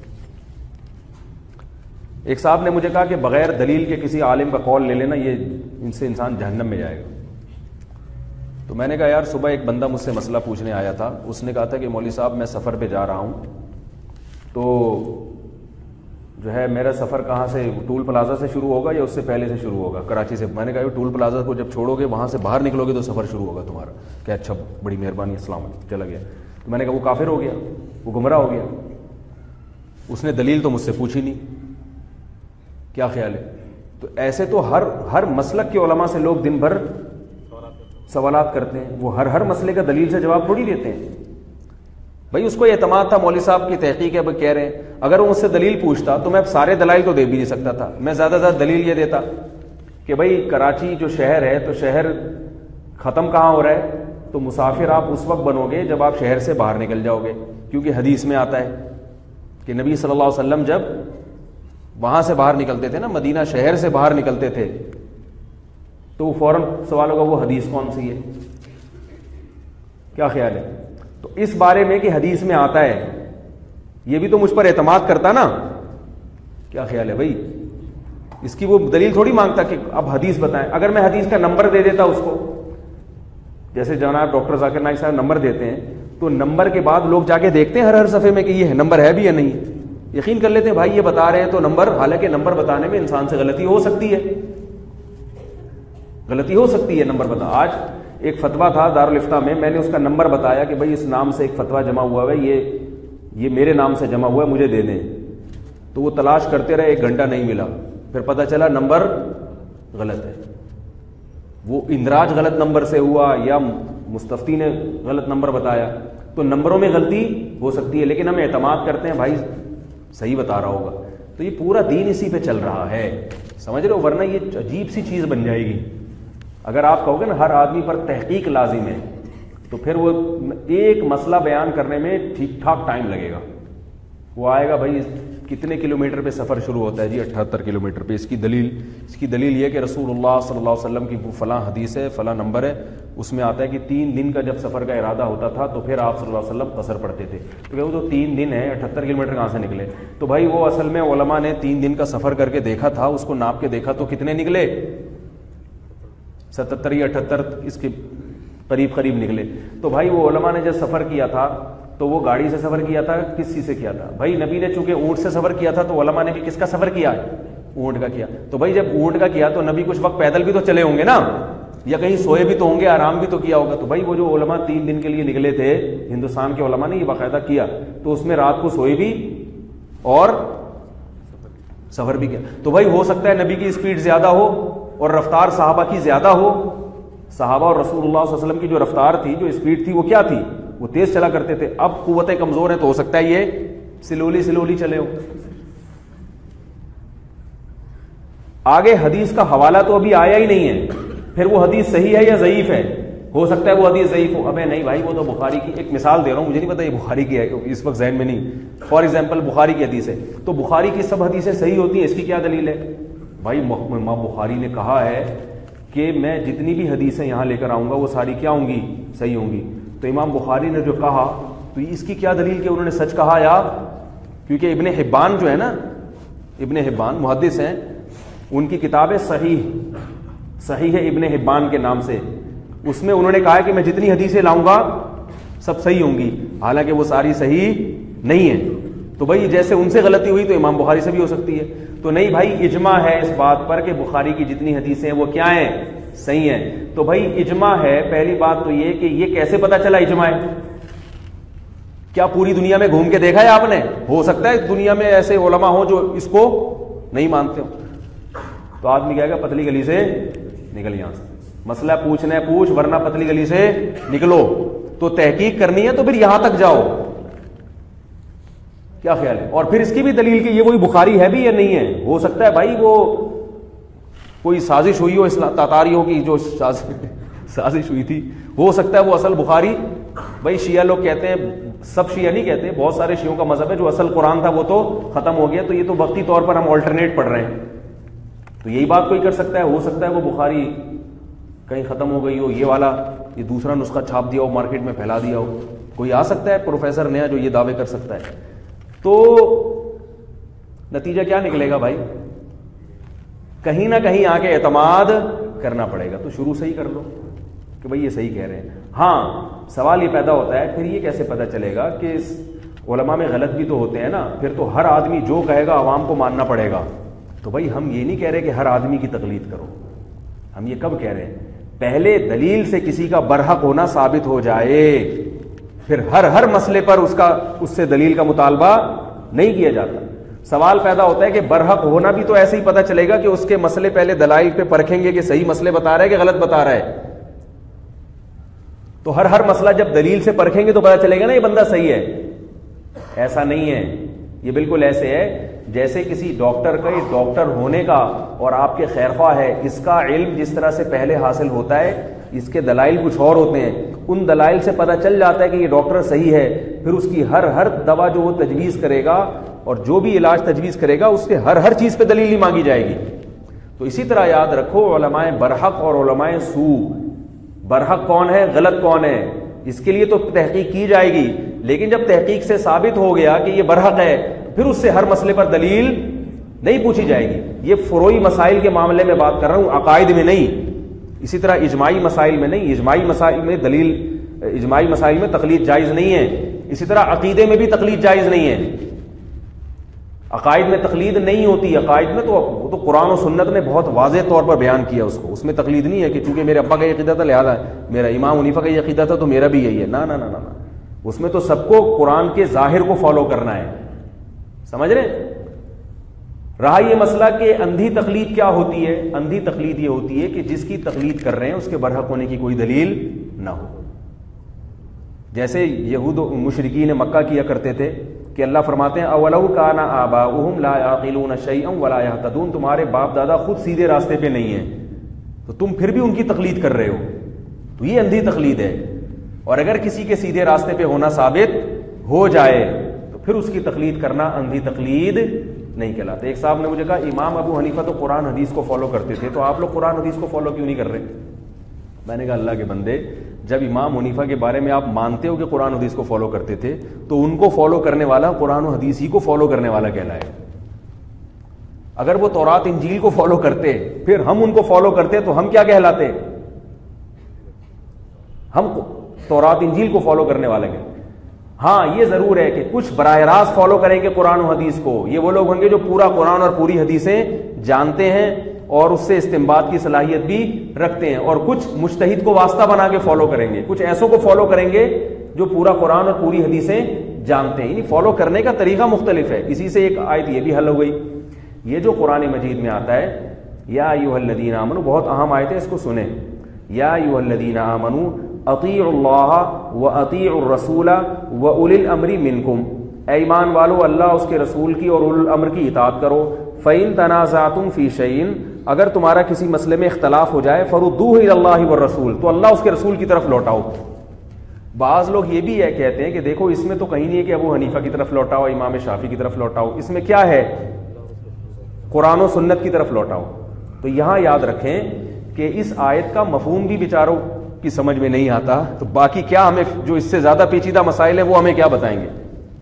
ایک صاحب نے مجھے کہا کہ بغیر دلیل کے کسی عالم کا قول لے لینا یہ ان سے انسان جہنم میں جائے گا. تو میں نے کہا یار صبح ایک بندہ مجھ سے مسئلہ پوچھنے آیا تھا. اس نے کہا تھا کہ مولوی صاحب میں سفر پہ جا رہا ہوں، تو جو ہے میرا سفر کہاں سے، ٹول پلازا سے شروع ہوگا یا اس سے پہلے سے شروع ہوگا؟ کراچی سے. میں نے کہا ٹول پلازا کو جب چھوڑو گے وہاں سے باہر نکلو گے تو سفر شروع ہوگا تمہارا. کہ اچھا بڑی مہربانی، السلام علیکم، چلا گیا. تو میں نے کہا وہ کافر ہو گیا، وہ گمراہ ہو گیا. اس نے دلیل تو مجھ سے پوچھی نہیں. کیا خیال ہے؟ تو ایسے تو ہر ہر مسلک کے علماء سے لوگ دن بھر سوالات کرتے ہیں، وہ ہر ہر مسئلے کا دلیل سے جواب تھوڑی دیتے ہیں. بھائی اس کو اعتماد تھا مولوی صاحب کی تحقیق ہے، وہ کہہ رہے ہیں. اگر وہ مجھ سے دلیل پوچھتا تو میں سارے دلائل تو دے بھی نہیں سکتا تھا. میں زیادہ زیادہ دلیل یہ دیتا کہ بھائی کراچی جو شہر ہے تو شہر ختم کہاں ہو رہا ہے؟ تو مسافر آپ اس وقت بنو گے جب آپ شہر سے باہر نکل جاؤ گے. کیونکہ حدیث میں آتا ہے کہ نبی صلی اللہ علیہ وسلم جب وہاں سے باہر نکلتے تھے نا، مدینہ شہر سے باہر نکلتے تھے، تو فوراً سوال ہوگا وہ حدیث کون سی ہے؟ کیا خیال ہے؟ تو اس بارے میں کہ حدیث میں آتا ہے یہ بھی تو مجھ پر اعتماد کرتا نا. کیا خیال ہے بھائی؟ اس کی وہ دلیل تھوڑی مانگتا کہ اب حدیث بتائیں. اگر میں حدیث کا نمبر دے دیتا اس کو، جیسے جناب ڈاکٹر ذاکر نائک صاحب نمبر دیتے ہیں، تو نمبر کے بعد لوگ جا کے دیکھتے ہیں ہر ہر صفحے میں کہ یہ نمبر ہے بھی یا نہیں. یقین کر لیتے ہیں بھائی یہ بتا رہے ہیں تو نمبر، حالانکہ نمبر بتانے میں انسان سے غلطی ہو سکتی ہے، غلطی ہو سکتی ہے نمبر بتا. آج ایک فتویٰ تھا دارالفتاء میں، میں نے اس کا نمبر بتایا کہ بھائی اس نام سے ایک فتویٰ جمع ہوا ہے، یہ یہ میرے نام سے جمع ہوا ہے، مجھے دے دیں. تو وہ تلاش کرتے رہے، ایک گھنٹہ نہیں ملا. پھر پتہ چلا نمبر غلط ہے. وہ اندراج غلط نمبر سے ہوا یا مستفتی نے غلط نمبر بتایا. تو نمبروں میں غلطی ہو سکتی ہے، لیکن ہم اعتماد کرتے ہیں بھائی صحیح بتا رہا ہوگا. تو یہ پورا دین اسی پہ چل رہا ہے، سمجھ رہے ہو؟ ورنہ یہ عجیب سی چیز بن جائے گی. اگر آپ کہو گے نا ہر آدمی پر تحقیق لازم ہے، تو پھر وہ ایک مسئلہ بیان کرنے میں ٹھیک ٹھاک ٹائم لگے گا. وہ آئے گا بھائی کتنے کلومیٹر پہ سفر شروع ہوتا ہے جی؟ اٹھہتر کلومیٹر پہ. اس کی دلیل اس کی دلیل یہ کہ رسول اللہ صلی اللہ علیہ وسلم کی فلاں حدیث ہے، فلاں نمبر ہے، اس میں آتا ہے کہ تین دن کا جب سفر کا ارادہ ہوتا تھا تو پھر آپ صلی اللہ علیہ وسلم قصر پڑھتے تھے. تو کہ وہ جو تین دن ہے اٹھہتر کلو میٹر کہاں سے نکلے؟ تو بھائی وہ اصل میں علماء نے تین دن کا سفر کر کے دیکھا تھا، اس کو ناپ کے دیکھا تو کتنے نکلے؟ ستہتر یا اٹھہتر اس کے قریب قریب نکلے. تو بھائی وہ علماء نے جب سفر کیا تھا تو وہ گاڑی سے سفر کیا تھا، کس چیز سے کیا تھا؟ بھائی نبی نے چونکہ اونٹ سے سفر کیا تھا تو علماء نے بھی کس کا سفر کیا ہے؟ اونٹ کا کیا. تو بھائی جب اونٹ کا کیا تو نبی کچھ وقت پیدل بھی تو چلے ہوں گے نا، یا کہیں سوئے بھی تو ہوں گے، آرام بھی تو کیا ہوگا. تو بھائی وہ جو علماء تین دن کے لیے نکلے تھے، ہندوستان کے علماء نے یہ باقاعدہ کیا، تو اس میں رات کو سوئے بھی اور سفر بھی کیا. تو بھائی ہو سکتا ہے نبی کی اسپیڈ زیادہ ہو اور رفتار صحابہ کی زیادہ ہو. صحابہ اور رسول اللہ صلی اللہ علیہ وسلم کی جو رفتار تھی، جو اسپیڈ تھی، وہ کیا تھی؟ وہ تیز چلا کرتے تھے. اب قوتیں کمزور ہیں تو ہو سکتا ہے یہ سلولی سلولی چلے ہو. آگے حدیث کا حوالہ تو ابھی آیا ہی نہیں ہے، پھر وہ حدیث صحیح ہے یا ضعیف ہے؟ ہو سکتا ہے وہ حدیث ضعیف ہو. ابے نہیں بھائی، وہ تو بخاری کی ایک مثال دے رہا ہوں، مجھے نہیں پتا یہ بخاری کی ہے، اس وقت ذہن میں نہیں. فار ایگزامپل بخاری کی حدیث ہے، تو بخاری کی سب حدیثیں صحیح ہوتی ہیں، اس کی کیا دلیل ہے؟ بھائی امام بخاری نے کہا ہے کہ میں جتنی بھی حدیثیں یہاں لے کر آؤں گا وہ ساری کیا ہوں گی؟ صحیح ہوں گی. تو امام بخاری نے جو کہا تو اس کی کیا دلیل کہ انہوں نے سچ کہا؟ یا کیونکہ ابن حبان جو ہے نا، ابن حبان محدث ہیں، ان کی کتاب ہے صحیح صحیح ہے ابن حبان کے نام سے. اس میں انہوں نے کہا کہ میں جتنی حدیثیں لاؤں گا سب صحیح ہوں گی، حالانکہ وہ ساری صحیح نہیں ہیں. تو بھائی جیسے ان سے غلطی ہوئی تو امام بخاری سے بھی ہو سکتی ہے. تو نہیں بھائی، اجماع ہے اس بات پر کہ بخاری کی جتنی حدیثیں ہیں وہ کیا ہیں؟ صحیح ہیں. تو بھائی اجماع ہے، پہلی بات تو یہ کہ یہ کیسے پتا چلا اجماع ہے؟ کیا پوری دنیا میں گھوم کے دیکھا ہے آپ نے؟ ہو سکتا ہے دنیا میں ایسے علماء ہوں جو اس کو نہیں مانتے ہوں. تو آدمی کہے گا پتلی گلی سے نکل یہاں سے، مسئلہ پوچھنا ہے پوچھ، ورنہ پتلی گلی سے نکلو. تو تحقیق کرنی ہے تو پھر یہاں تک جاؤ. کیا خیال ہے؟ اور پھر اس کی بھی دلیل کہ یہ وہی بخاری ہے بھی یا نہیں ہے. ہو سکتا ہے بھائی وہ کوئی سازش ہوئی ہو تاتاریوں کی، جو سازش ہوئی تھی، ہو سکتا ہے وہ اصل بخاری. بھائی شیعہ لوگ کہتے ہیں، سب شیعہ نہیں کہتے، بہت سارے شیعوں کا مذہب ہے جو اصل قرآن تھا وہ تو ختم ہو گیا، تو یہ تو وقتی طور پر ہم آلٹرنیٹ پڑھ رہے ہیں. تو یہی بات کوئی کر سکتا ہے. ہو سکتا ہے وہ بخاری کہیں ختم ہو گئی ہو، یہ والا یہ دوسرا نسخہ چھاپ دیا ہو، مارکیٹ میں پھیلا دیا ہو. کوئی آ سکتا ہے پروفیسر نیا جو یہ دعوے کر سکتا ہے. تو نتیجہ کیا نکلے گا بھائی؟ کہیں نہ کہیں آ کے اعتماد کرنا پڑے گا. تو شروع سے ہی کر لو کہ بھائی یہ صحیح کہہ رہے ہیں. ہاں سوال یہ پیدا ہوتا ہے پھر یہ کیسے پتہ چلے گا کہ اس علماء میں غلط بھی تو ہوتے ہیں نا؟ پھر تو ہر آدمی جو کہے گا عوام کو ماننا پڑے گا. تو بھائی ہم یہ نہیں کہہ رہے کہ ہر آدمی کی تقلید کرو. ہم یہ کب کہہ رہے ہیں؟ پہلے دلیل سے کسی کا برحق ہونا ثابت ہو جائے، پھر ہر ہر مسئلے پر اس کا اس سے دلیل کا مطالبہ نہیں کیا جاتا. سوال پیدا ہوتا ہے کہ برحق ہونا بھی تو ایسے ہی پتہ چلے گا کہ اس کے مسئلے پہلے دلائل پہ پرکھیں گے کہ صحیح مسئلے بتا رہا ہے کہ غلط بتا رہا ہے. تو ہر ہر مسئلہ جب دلیل سے پرکھیں گے تو پتہ چلے گا نا یہ بندہ صحیح ہے. ایسا نہیں ہے. یہ بالکل ایسے ہے جیسے کسی ڈاکٹر کا ڈاکٹر ہونے کا اور آپ کے خیرخواہ ہے، اس کا علم جس طرح سے پہلے حاصل ہوتا ہے، اس کے دلائل کچھ اور ہوتے ہیں. ان دلائل سے پتہ چل جاتا ہے کہ یہ ڈاکٹر صحیح ہے، پھر اس کی ہر ہر دوا جو وہ تجویز کرے گا اور جو بھی علاج تجویز کرے گا اس کے ہر ہر چیز پہ دلیل نہیں مانگی جائے گی. تو اسی طرح یاد رکھو، علماء برحق اور علماء سو، برحق کون ہے، غلط کون ہے، اس کے لیے تو تحقیق کی جائے گی. لیکن جب تحقیق سے ثابت ہو گیا کہ یہ برحق ہے، پھر اس سے ہر مسئلے پر دلیل نہیں پوچھی جائے گی. یہ فروعی مسائل کے معاملے میں بات کر رہا ہوں، عقائد میں نہیں. اسی طرح اجماعی مسائل میں نہیں. اجماعی مسائل میں دلیل اجماعی مسائل میں تقلید جائز نہیں ہے. اسی طرح عقیدے میں بھی تقلید جائز نہیں ہے. عقائد میں تقلید نہیں ہوتی. عقائد میں تو وہ تو قرآن و سنت نے بہت واضح طور پر بیان کیا اس کو. اس میں تقلید نہیں ہے کہ چونکہ میرے ابا کا یہ عقیدہ تھا لہذا میرا، امام حنیفہ کا یہ عقیدہ تھا تو میرا بھی یہی ہے. نہ نہ نہ نہ اس میں تو سب کو قرآن کے ظاہر کو فالو کرنا ہے. سمجھ رہے؟ رہا یہ مسئلہ کہ اندھی تقلید کیا ہوتی ہے. اندھی تقلید یہ ہوتی ہے کہ جس کی تقلید کر رہے ہیں اس کے برحق ہونے کی کوئی دلیل نہ ہو. جیسے یہود و مشرکین مکہ کیا کرتے تھے کہ اللہ فرماتے ہیں اولو کان آباؤہم لا یعقلون شیئا ولا یہتدون، تمہارے باپ دادا خود سیدھے راستے پہ نہیں ہیں تو تم پھر بھی ان کی تقلید کر رہے ہو. تو یہ اندھی تقلید ہے. اور اگر کسی کے سیدھے راستے پہ ہونا ثابت ہو جائے تو پھر اس کی تقلید کرنا اندھی تقلید نہیں کہلاتا. ایک صاحب نے مجھے کہا امام ابو حنیفہ تو قرآن حدیث کو فالو کرتے تھے, تو آپ لوگ قرآن حدیث کو فالو کیوں نہیں کر رہے؟ میں نے کہا اللہ کے بندے, جب امام حنیفہ کے بارے میں آپ مانتے ہو کہ قرآن حدیث کو فالو کرتے تھے, تو ان کو فالو کرنے والا قرآن و حدیث ہی کو فالو کرنے والا کہلائے. اگر وہ تورات انجیل کو فالو کرتے پھر ہم ان کو فالو کرتے تو ہم کیا کہلاتے؟ ہم تورات انجیل کو فالو کرنے والے ہیں. ہاں یہ ضرور ہے کہ کچھ براہ راست فالو کریں گے قرآن و حدیث کو, یہ وہ لوگ ہوں گے جو پورا قرآن اور پوری حدیثیں جانتے ہیں اور اس سے استنباط کی صلاحیت بھی رکھتے ہیں, اور کچھ مجتہد کو واسطہ بنا کے فالو کریں گے, کچھ ایسوں کو فالو کریں گے جو پورا قرآن اور پوری حدیثیں جانتے ہیں. یعنی فالو کرنے کا طریقہ مختلف ہے. اسی سے ایک آیت یہ بھی حل ہو گئی. یہ جو قرآن مجید میں آتا ہے یا ایھا الذین آمنوا, بہت اہم آیت ہے, اس کو سنیں. یا ایھا الذین آمنوا اطیعوا اللہ واطیعوا الرسول واولی الامر منکم, اے ایمان والو اللہ اس کے رسول کی اور اولو الامر کی اطاعت کرو. فإن تنازعتم فی شیء, اگر تمہارا کسی مسئلے میں اختلاف ہو جائے, فردوہ الی اللہ والرسول, تو اللہ اس کے رسول کی طرف لوٹاؤ. بعض لوگ یہ بھی ہے کہتے ہیں کہ دیکھو اس میں تو کہیں نہیں ہے کہ ابو حنیفہ کی طرف لوٹاؤ, امام شافعی کی طرف لوٹاؤ, اس میں کیا ہے؟ قرآن و سنت کی طرف لوٹاؤ. تو یہاں یاد رکھیں کہ اس آیت کا مفہوم بھی بیچاروں کی سمجھ میں نہیں آتا, تو باقی کیا ہمیں جو اس سے زیادہ پیچیدہ مسائل ہیں وہ ہمیں کیا بتائیں گے.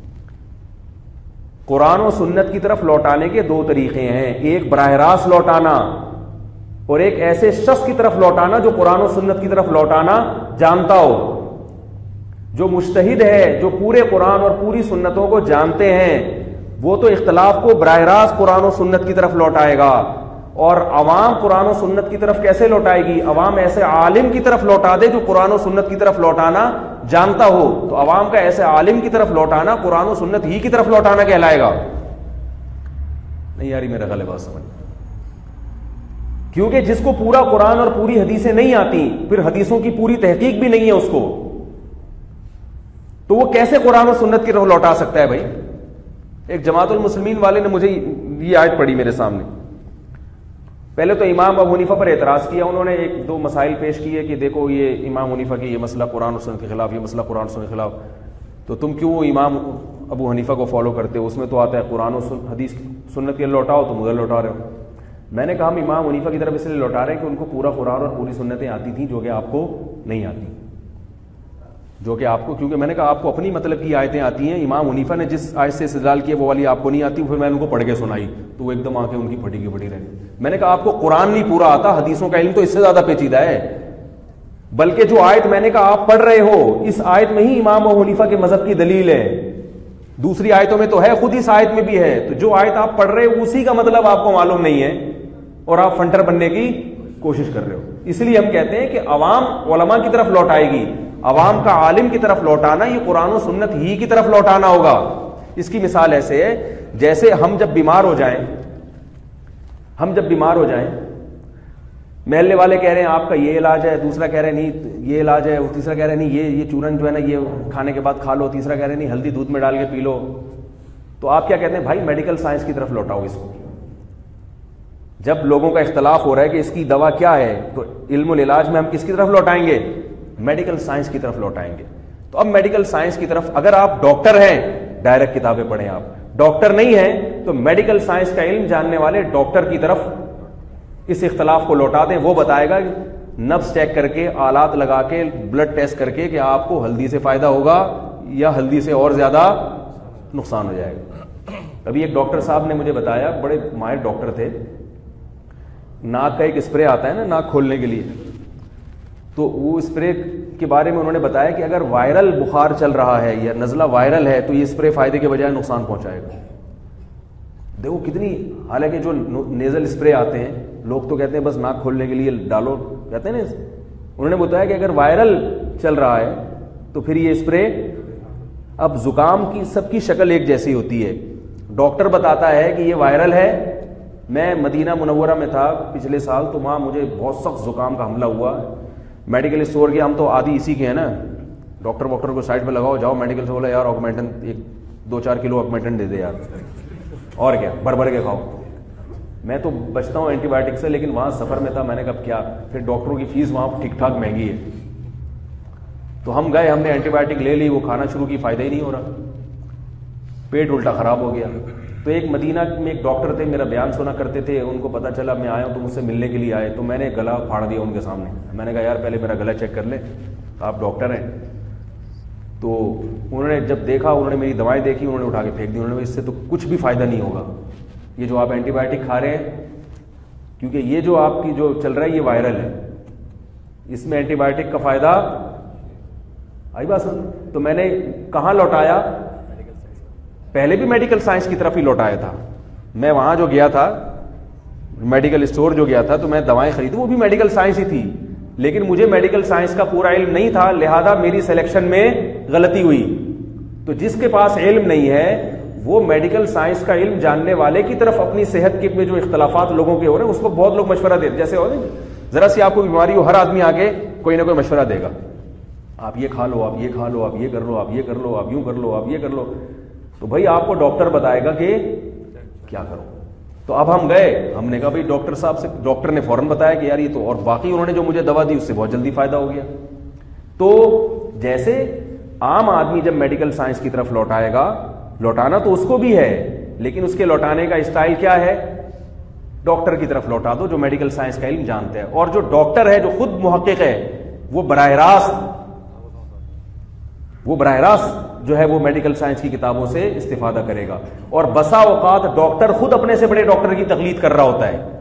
قرآن و سنت کی طرف لوٹانے کے دو طریقے ہیں, ایک براہ راست لوٹانا اور ایک ایسے شخص کی طرف لوٹانا جو قرآن و سنت کی طرف لوٹانا جانتا ہو, جو مجتہد ہے, جو پورے قرآن اور پوری سنتوں کو جانتے ہیں. وہ تو اختلاف کو براہ راست قرآن و سنت کی طرف لوٹائے گا, اور عوام قرآن و سنت کی طرف کیسے لوٹائے گی؟ عوام ایسے عالم کی طرف لوٹا دے جو قرآن و سنت کی طرف لوٹانا جانتا ہو, تو عوام کا ایسے عالم کی طرف لوٹانا قرآن و سنت ہی کی طرف لوٹانا کہلائے گا. نہیں یاری میرا غلط بات سمجھ, کیونکہ جس کو پورا قرآن اور پوری حدیثیں نہیں آتی, پھر حدیثوں کی پوری تحقیق بھی نہیں ہے اس کو, تو وہ کیسے قرآن و سنت کی طرف لوٹا سکتا ہے بھائی؟ ایک جماعت المسلمین والے نے مجھے یہ آیت پڑھی میرے سامنے. پہلے تو امام ابو حنیفہ پر اعتراض کیا, انہوں نے ایک دو مسائل پیش کیے کہ دیکھو یہ امام حنیفہ کی یہ مسئلہ قرآن و سنت کے خلاف, یہ مسئلہ قرآن و سنت کے خلاف, تو تم کیوں امام ابو حنیفہ کو فالو کرتے ہو؟ اس میں تو آتا ہے قرآن و حدیث سنت کے لوٹاؤ, تو مجھے لوٹا رہے ہو. میں نے کہا ہم امام حنیفہ کی طرف اس لیے لوٹا رہے ہیں کہ ان کو پورا قرآن اور پوری سنتیں آتی تھیں جو کہ آپ کو نہیں آتی, جو کہ آپ کو, کیونکہ میں نے کہا آپ کو اپنی مطلب کی آیتیں آتی ہیں, امام حنیفہ نے جس آیت سے استدلال کیا وہ والی آپ کو نہیں آتی, پھر میں نے ان کو پڑھ کے سنائی تو وہ ایک دم آنکھیں ان کی پھٹی کی پھٹی رہ گئی. میں نے کہا آپ کو قرآن نہیں پورا آتا, حدیثوں کا علم تو اس سے زیادہ پیچیدہ ہے, بلکہ جو آیت میں نے کہا آپ پڑھ رہے ہو اس آیت میں ہی امام ابو حنیفہ کے مذہب کی دلیل ہے, دوسری آیتوں میں تو ہے, خود اس آیت میں بھی ہے. تو جو آیت آپ پڑھ رہے ہو اسی کا مطلب آپ کو معلوم نہیں ہے اور آپ فنٹر بننے کی کوشش کر رہے ہو. اس لیے ہم کہتے ہیں کہ عوام علماء کی طرف لوٹائے گی, عوام کا عالم کی طرف لوٹانا یہ قرآن و سنت ہی کی طرف لوٹانا ہوگا. اس کی مثال ایسے ہے جیسے ہم جب بیمار ہو جائیں ہم جب بیمار ہو جائیں محلے والے کہہ رہے ہیں آپ کا یہ علاج ہے, دوسرا کہہ رہے ہیں نہیں یہ علاج ہے, تیسرا کہہ رہے ہیں نہیں یہ یہ چورن جو ہے نا یہ کھانے کے بعد کھا لو, تیسرا کہہ رہے ہیں نہیں ہلدی دودھ میں ڈال کے پی لو, تو آپ کیا کہتے ہیں؟ بھائی میڈیکل سائنس کی طرف لوٹاؤ اس کو. جب لوگوں کا اختلاف ہو رہا ہے کہ اس کی دوا کیا ہے, تو علم العلاج میں ہم کس کی طرف لوٹائیں گے؟ میڈیکل سائنس کی طرف لوٹائیں گے. تو اب میڈیکل سائنس کی طرف, اگر آپ ڈاکٹر ہیں ڈائریکٹ کتابیں پڑھیں, آپ ڈاکٹر نہیں ہیں تو میڈیکل سائنس کا علم جاننے والے ڈاکٹر کی طرف اس اختلاف کو لوٹا دیں. وہ بتائے گا نبض چیک کر کے, آلات لگا کے, بلڈ ٹیسٹ کر کے کہ آپ کو ہلدی سے فائدہ ہوگا یا ہلدی سے اور زیادہ نقصان ہو جائے گا. ابھی ایک ڈاکٹر صاحب نے مجھے بتایا, بڑے ماہر ڈاکٹر تھے, ناک کا ایک اسپرے آتا ہے نا ناک کھولنے کے لیے, تو وہ اسپرے کے بارے میں انہوں نے بتایا کہ اگر وائرل بخار چل رہا ہے یا نزلہ وائرل ہے تو یہ اسپرے فائدے کے بجائے نقصان پہنچائے گا. دیکھو کتنی, حالانکہ جو نیزل اسپرے آتے ہیں لوگ تو کہتے ہیں بس ناک کھولنے کے لیے ڈالو, کہتے ہیں نا, انہوں نے بتایا کہ اگر وائرل چل رہا ہے تو پھر یہ اسپرے, اب زکام کی سب کی شکل ایک جیسی ہوتی ہے, ڈاکٹر بتاتا ہے کہ یہ وائرل ہے. میں مدینہ منورہ میں تھا پچھلے سال, تو وہاں مجھے بہت سخت زکام کا حملہ ہوا, میڈیکل اسٹور کے, ہم تو آدھی اسی کے ہیں نا, ڈاکٹر واکٹر کو سائڈ پہ لگاؤ, جاؤ میڈیکل سے, بولا یار آگمنٹن ایک دو چار کلو آگمنٹن دے دے یار, اور کیا بھر بھر کے کھاؤ. میں تو بچتا ہوں اینٹی بایوٹک سے, لیکن وہاں سفر میں تھا, میں نے کہا کیا, پھر ڈاکٹروں کی فیس وہاں ٹھیک ٹھاک مہنگی ہے, تو ہم گئے, ہم نے اینٹی بایوٹک لے لی, وہ کھانا شروع کی, فائدہ ہی نہیں ہو رہا. پیٹ الٹا خراب ہو گیا. تو ایک مدینہ میں ایک ڈاکٹر تھے, میرا بیان سنا کرتے تھے, ان کو پتہ چلا میں آیا ہوں تو مجھ سے ملنے کے لیے آئے, تو میں نے گلا پھاڑ دیا ان کے سامنے. میں نے کہا یار پہلے میرا گلا چیک کر لیں, آپ ڈاکٹر ہیں. تو انہوں نے جب دیکھا, انہوں نے میری دوائیں دیکھی, انہوں نے اٹھا کے پھینک دی. انہوں نے اس سے تو کچھ بھی فائدہ نہیں ہوگا, یہ جو آپ اینٹی بایوٹک کھا رہے ہیں, کیونکہ یہ جو آپ کی جو چل رہا ہے یہ وائرل ہے, اس میں اینٹی بایوٹک کا فائدہ آئی بات سن. تو میں نے کہاں لوٹایا, پہلے بھی میڈیکل سائنس کی طرف ہی لوٹایا تھا. میں وہاں جو گیا تھا, میڈیکل اسٹور جو گیا تھا, تو میں دوائیں خریدی, وہ بھی میڈیکل سائنس ہی تھی, لیکن مجھے میڈیکل سائنس کا پورا علم نہیں تھا, لہذا میری سلیکشن میں غلطی ہوئی. تو جس کے پاس علم نہیں ہے وہ میڈیکل سائنس کا علم جاننے والے کی طرف اپنی صحت کے میں جو اختلافات لوگوں کے ہو رہے ہیں اس کو بہت لوگ مشورہ دیتے. جیسے ہو ذرا سی آپ کو بیماری ہو, ہر آدمی آگے کوئی نہ کوئی مشورہ دے گا, آپ یہ کھا لو, آپ یہ کھا لو, آپ یہ کر لو, آپ یہ کر لو, آپ یوں کر لو, آپ یہ کر لو. تو بھائی آپ کو ڈاکٹر بتائے گا کہ کیا کرو. تو اب ہم گئے, ہم نے کہا بھائی ڈاکٹر صاحب سے, ڈاکٹر نے فوراً بتایا کہ یار یہ تو, اور باقی انہوں نے جو مجھے دوا دی اس سے بہت جلدی فائدہ ہو گیا. تو جیسے عام آدمی جب میڈیکل سائنس کی طرف لوٹائے گا, لوٹانا تو اس کو بھی ہے, لیکن اس کے لوٹانے کا اسٹائل کیا ہے, ڈاکٹر کی طرف لوٹا دو جو میڈیکل سائنس کا علم جانتے ہیں. اور جو ڈاکٹر ہے, جو خود محقق ہے, وہ براہ راست وہ براہ راست جو ہے وہ میڈیکل سائنس کی کتابوں سے استفادہ کرے گا. اور بسا اوقات ڈاکٹر خود اپنے سے بڑے ڈاکٹر کی تقلید کر رہا ہوتا ہے,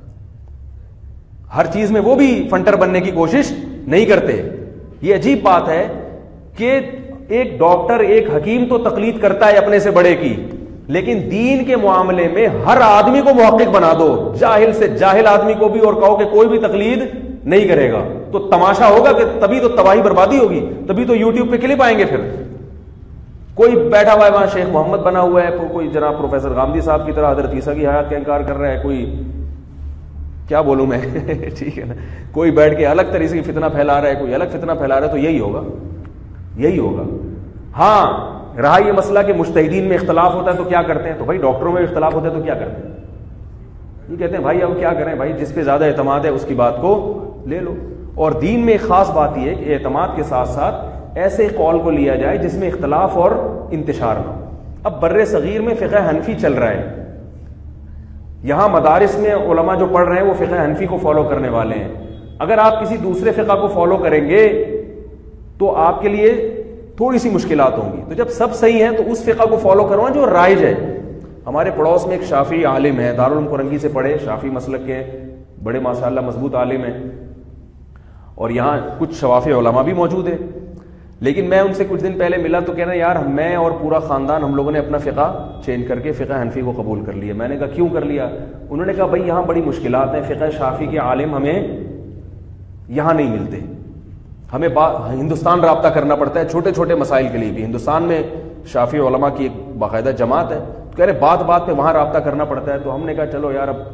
ہر چیز میں وہ بھی فنٹر بننے کی کوشش نہیں کرتے. یہ عجیب بات ہے کہ ایک ڈاکٹر, ایک حکیم تو تقلید کرتا ہے اپنے سے بڑے کی, لیکن دین کے معاملے میں ہر آدمی کو محقق بنا دو, جاہل سے جاہل آدمی کو بھی, اور کہو کہ کوئی بھی تقلید نہیں کرے گا, تو تماشا ہوگا کہ تبھی تو تباہی بربادی ہوگی, تبھی تو یوٹیوب پہ کلپ آئیں گے. پھر کوئی بیٹھا ہوا ہے وہاں شیخ محمد بنا ہوا ہے, کوئی جناب پروفیسر غامدی صاحب کی طرح حضرت عیسیٰ کی حیات کا انکار کر رہا ہے, کوئی کیا بولوں میں ٹھیک ہے نا, کوئی بیٹھ کے الگ طریقے سے فتنہ پھیلا رہا ہے, کوئی الگ فتنہ پھیلا رہا ہے. تو یہی ہوگا, یہی ہوگا. ہاں رہا یہ مسئلہ کہ مجتہدین میں اختلاف ہوتا ہے تو کیا کرتے ہیں, تو بھائی ڈاکٹروں میں اختلاف ہوتا ہے تو کیا کرتے ہیں, یہ کہتے ہیں بھائی اب کیا کریں بھائی, جس پہ زیادہ اعتماد ہے اس کی بات کو لے لو. اور دین میں ایک خاص بات یہ ہے کہ اعتماد کے ساتھ ساتھ ایسے قول کو لیا جائے جس میں اختلاف اور انتشار نہ ہو. اب بر صغیر میں فقہ حنفی چل رہا ہے, یہاں مدارس میں علماء جو پڑھ رہے ہیں وہ فقہ حنفی کو فالو کرنے والے ہیں. اگر آپ کسی دوسرے فقہ کو فالو کریں گے تو آپ کے لیے تھوڑی سی مشکلات ہوں گی. تو جب سب صحیح ہیں تو اس فقہ کو فالو کرو جو رائج ہے. ہمارے پڑوس میں ایک شافعی عالم ہے, دارالعلوم کرنگی سے پڑھے, شافعی مسلک کے بڑے ماشاءاللہ مضبوط عالم ہیں, اور یہاں کچھ شوافع علماء بھی موجود ہیں. لیکن میں ان سے کچھ دن پہلے ملا تو کہنا یار میں اور پورا خاندان ہم لوگوں نے اپنا فقہ چینج کر کے فقہ حنفی کو قبول کر لیا. میں نے کہا کیوں کر لیا؟ انہوں نے کہا بھائی یہاں بڑی مشکلات ہیں, فقہ شافعی کے عالم ہمیں یہاں نہیں ملتے, ہمیں ہندوستان رابطہ کرنا پڑتا ہے چھوٹے چھوٹے مسائل کے لیے بھی. ہندوستان میں شافعی علماء کی ایک باقاعدہ جماعت ہے, تو کہہ رہے بات بات پہ وہاں رابطہ کرنا پڑتا ہے. تو ہم نے کہا چلو یار اب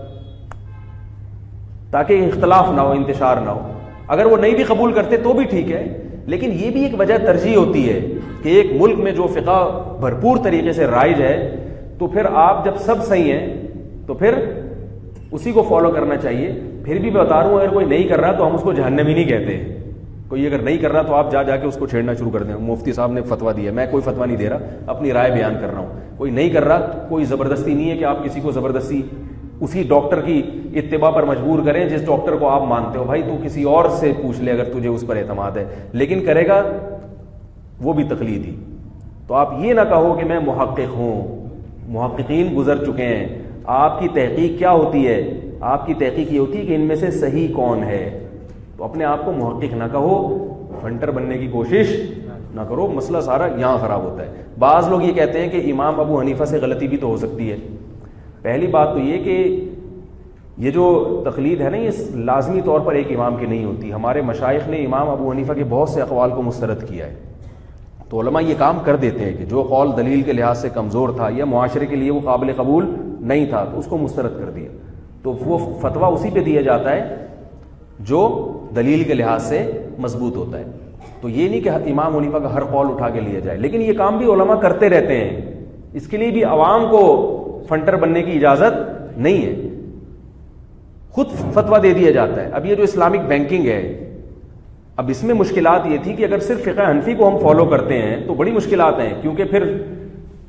تاکہ اختلاف نہ ہو, انتشار نہ ہو. اگر وہ نہیں بھی قبول کرتے تو بھی ٹھیک ہے, لیکن یہ بھی ایک وجہ ترجیح ہوتی ہے کہ ایک ملک میں جو فقہ بھرپور طریقے سے رائج ہے تو پھر آپ جب سب صحیح ہیں تو پھر اسی کو فالو کرنا چاہیے. پھر بھی میں بتا رہا ہوں اگر کوئی نہیں کر رہا تو ہم اس کو جہنمی نہیں کہتے. کوئی اگر نہیں کر رہا تو آپ جا جا کے اس کو چھیڑنا شروع کر دیں. مفتی صاحب نے فتویٰ دیا, میں کوئی فتویٰ نہیں دے رہا, اپنی رائے بیان کر رہا ہوں. کوئی نہیں کر رہا, کوئی زبردستی نہیں ہے کہ آپ کسی کو زبردستی اسی ڈاکٹر کی اتباع پر مجبور کریں جس ڈاکٹر کو آپ مانتے ہو. بھائی تو کسی اور سے پوچھ لے اگر تجھے اس پر اعتماد ہے, لیکن کرے گا وہ بھی تقلیدی. تو آپ یہ نہ کہو کہ میں محقق ہوں, محققین گزر چکے ہیں. آپ کی تحقیق کیا ہوتی ہے؟ آپ کی تحقیق یہ ہوتی ہے کہ ان میں سے صحیح کون ہے. تو اپنے آپ کو محقق نہ کہو, فنٹر بننے کی کوشش نہ کرو, مسئلہ سارا یہاں خراب ہوتا ہے. بعض لوگ یہ کہتے ہیں کہ امام ابو حنیفہ سے غلطی بھی تو ہو سکتی ہے. پہلی بات تو یہ کہ یہ جو تقلید ہے نا یہ لازمی طور پر ایک امام کی نہیں ہوتی. ہمارے مشائخ نے امام ابو حنیفہ کے بہت سے اقوال کو مسترد کیا ہے. تو علماء یہ کام کر دیتے ہیں کہ جو قول دلیل کے لحاظ سے کمزور تھا یا معاشرے کے لیے وہ قابل قبول نہیں تھا تو اس کو مسترد کر دیا. تو وہ فتویٰ اسی پہ دیا جاتا ہے جو دلیل کے لحاظ سے مضبوط ہوتا ہے. تو یہ نہیں کہ امام حنیفہ کا ہر قول اٹھا کے لیا جائے, لیکن یہ کام بھی علماء کرتے رہتے ہیں. اس کے لیے بھی عوام کو فنٹر بننے کی اجازت نہیں ہے, خود فتویٰ دے دیا جاتا ہے. اب یہ جو اسلامک بینکنگ ہے, اب اس میں مشکلات یہ تھی کہ اگر صرف فقہ حنفی کو ہم فالو کرتے ہیں تو بڑی مشکلات ہیں, کیونکہ پھر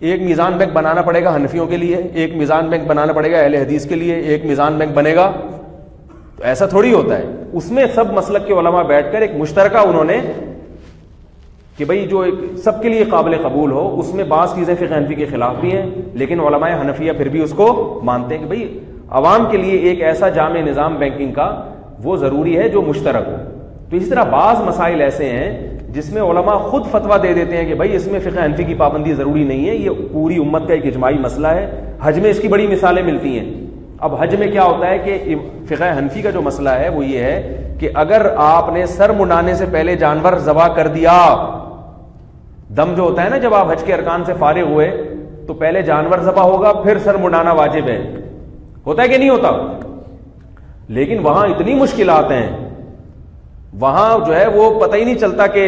ایک میزان بینک بنانا پڑے گا حنفیوں کے لیے, ایک میزان بینک بنانا پڑے گا اہل حدیث کے لیے, ایک میزان بینک بنے گا. تو ایسا تھوڑی ہوتا ہے. اس میں سب مسلک کے علماء بیٹھ کر ایک مشترکہ انہوں نے کہ بھئی جو ایک سب کے لیے قابل قبول ہو, اس میں بعض چیزیں فقہ حنفی کے خلاف بھی ہیں, لیکن علماء حنفیہ پھر بھی اس کو مانتے ہیں کہ بھئی عوام کے لیے ایک ایسا جامع نظام بینکنگ کا وہ ضروری ہے جو مشترک ہو. تو اسی طرح بعض مسائل ایسے ہیں جس میں علماء خود فتویٰ دے دیتے ہیں کہ بھئی اس میں فقہ حنفی کی پابندی ضروری نہیں ہے, یہ پوری امت کا ایک اجماعی مسئلہ ہے. حج میں اس کی بڑی مثالیں ملتی ہیں. اب حج میں کیا ہوتا ہے کہ فقہ حنفی کا جو مسئلہ ہے وہ یہ ہے کہ اگر آپ نے سر منڈانے سے پہلے جانور ذبح کر دیا, دم جو ہوتا ہے نا جب آپ حج کے ارکان سے فارغ ہوئے تو پہلے جانور ذبح ہوگا پھر سر منڈانا واجب ہے, ہوتا ہے کہ نہیں ہوتا؟ لیکن وہاں اتنی مشکلات ہیں, وہاں جو ہے وہ پتہ ہی نہیں چلتا کہ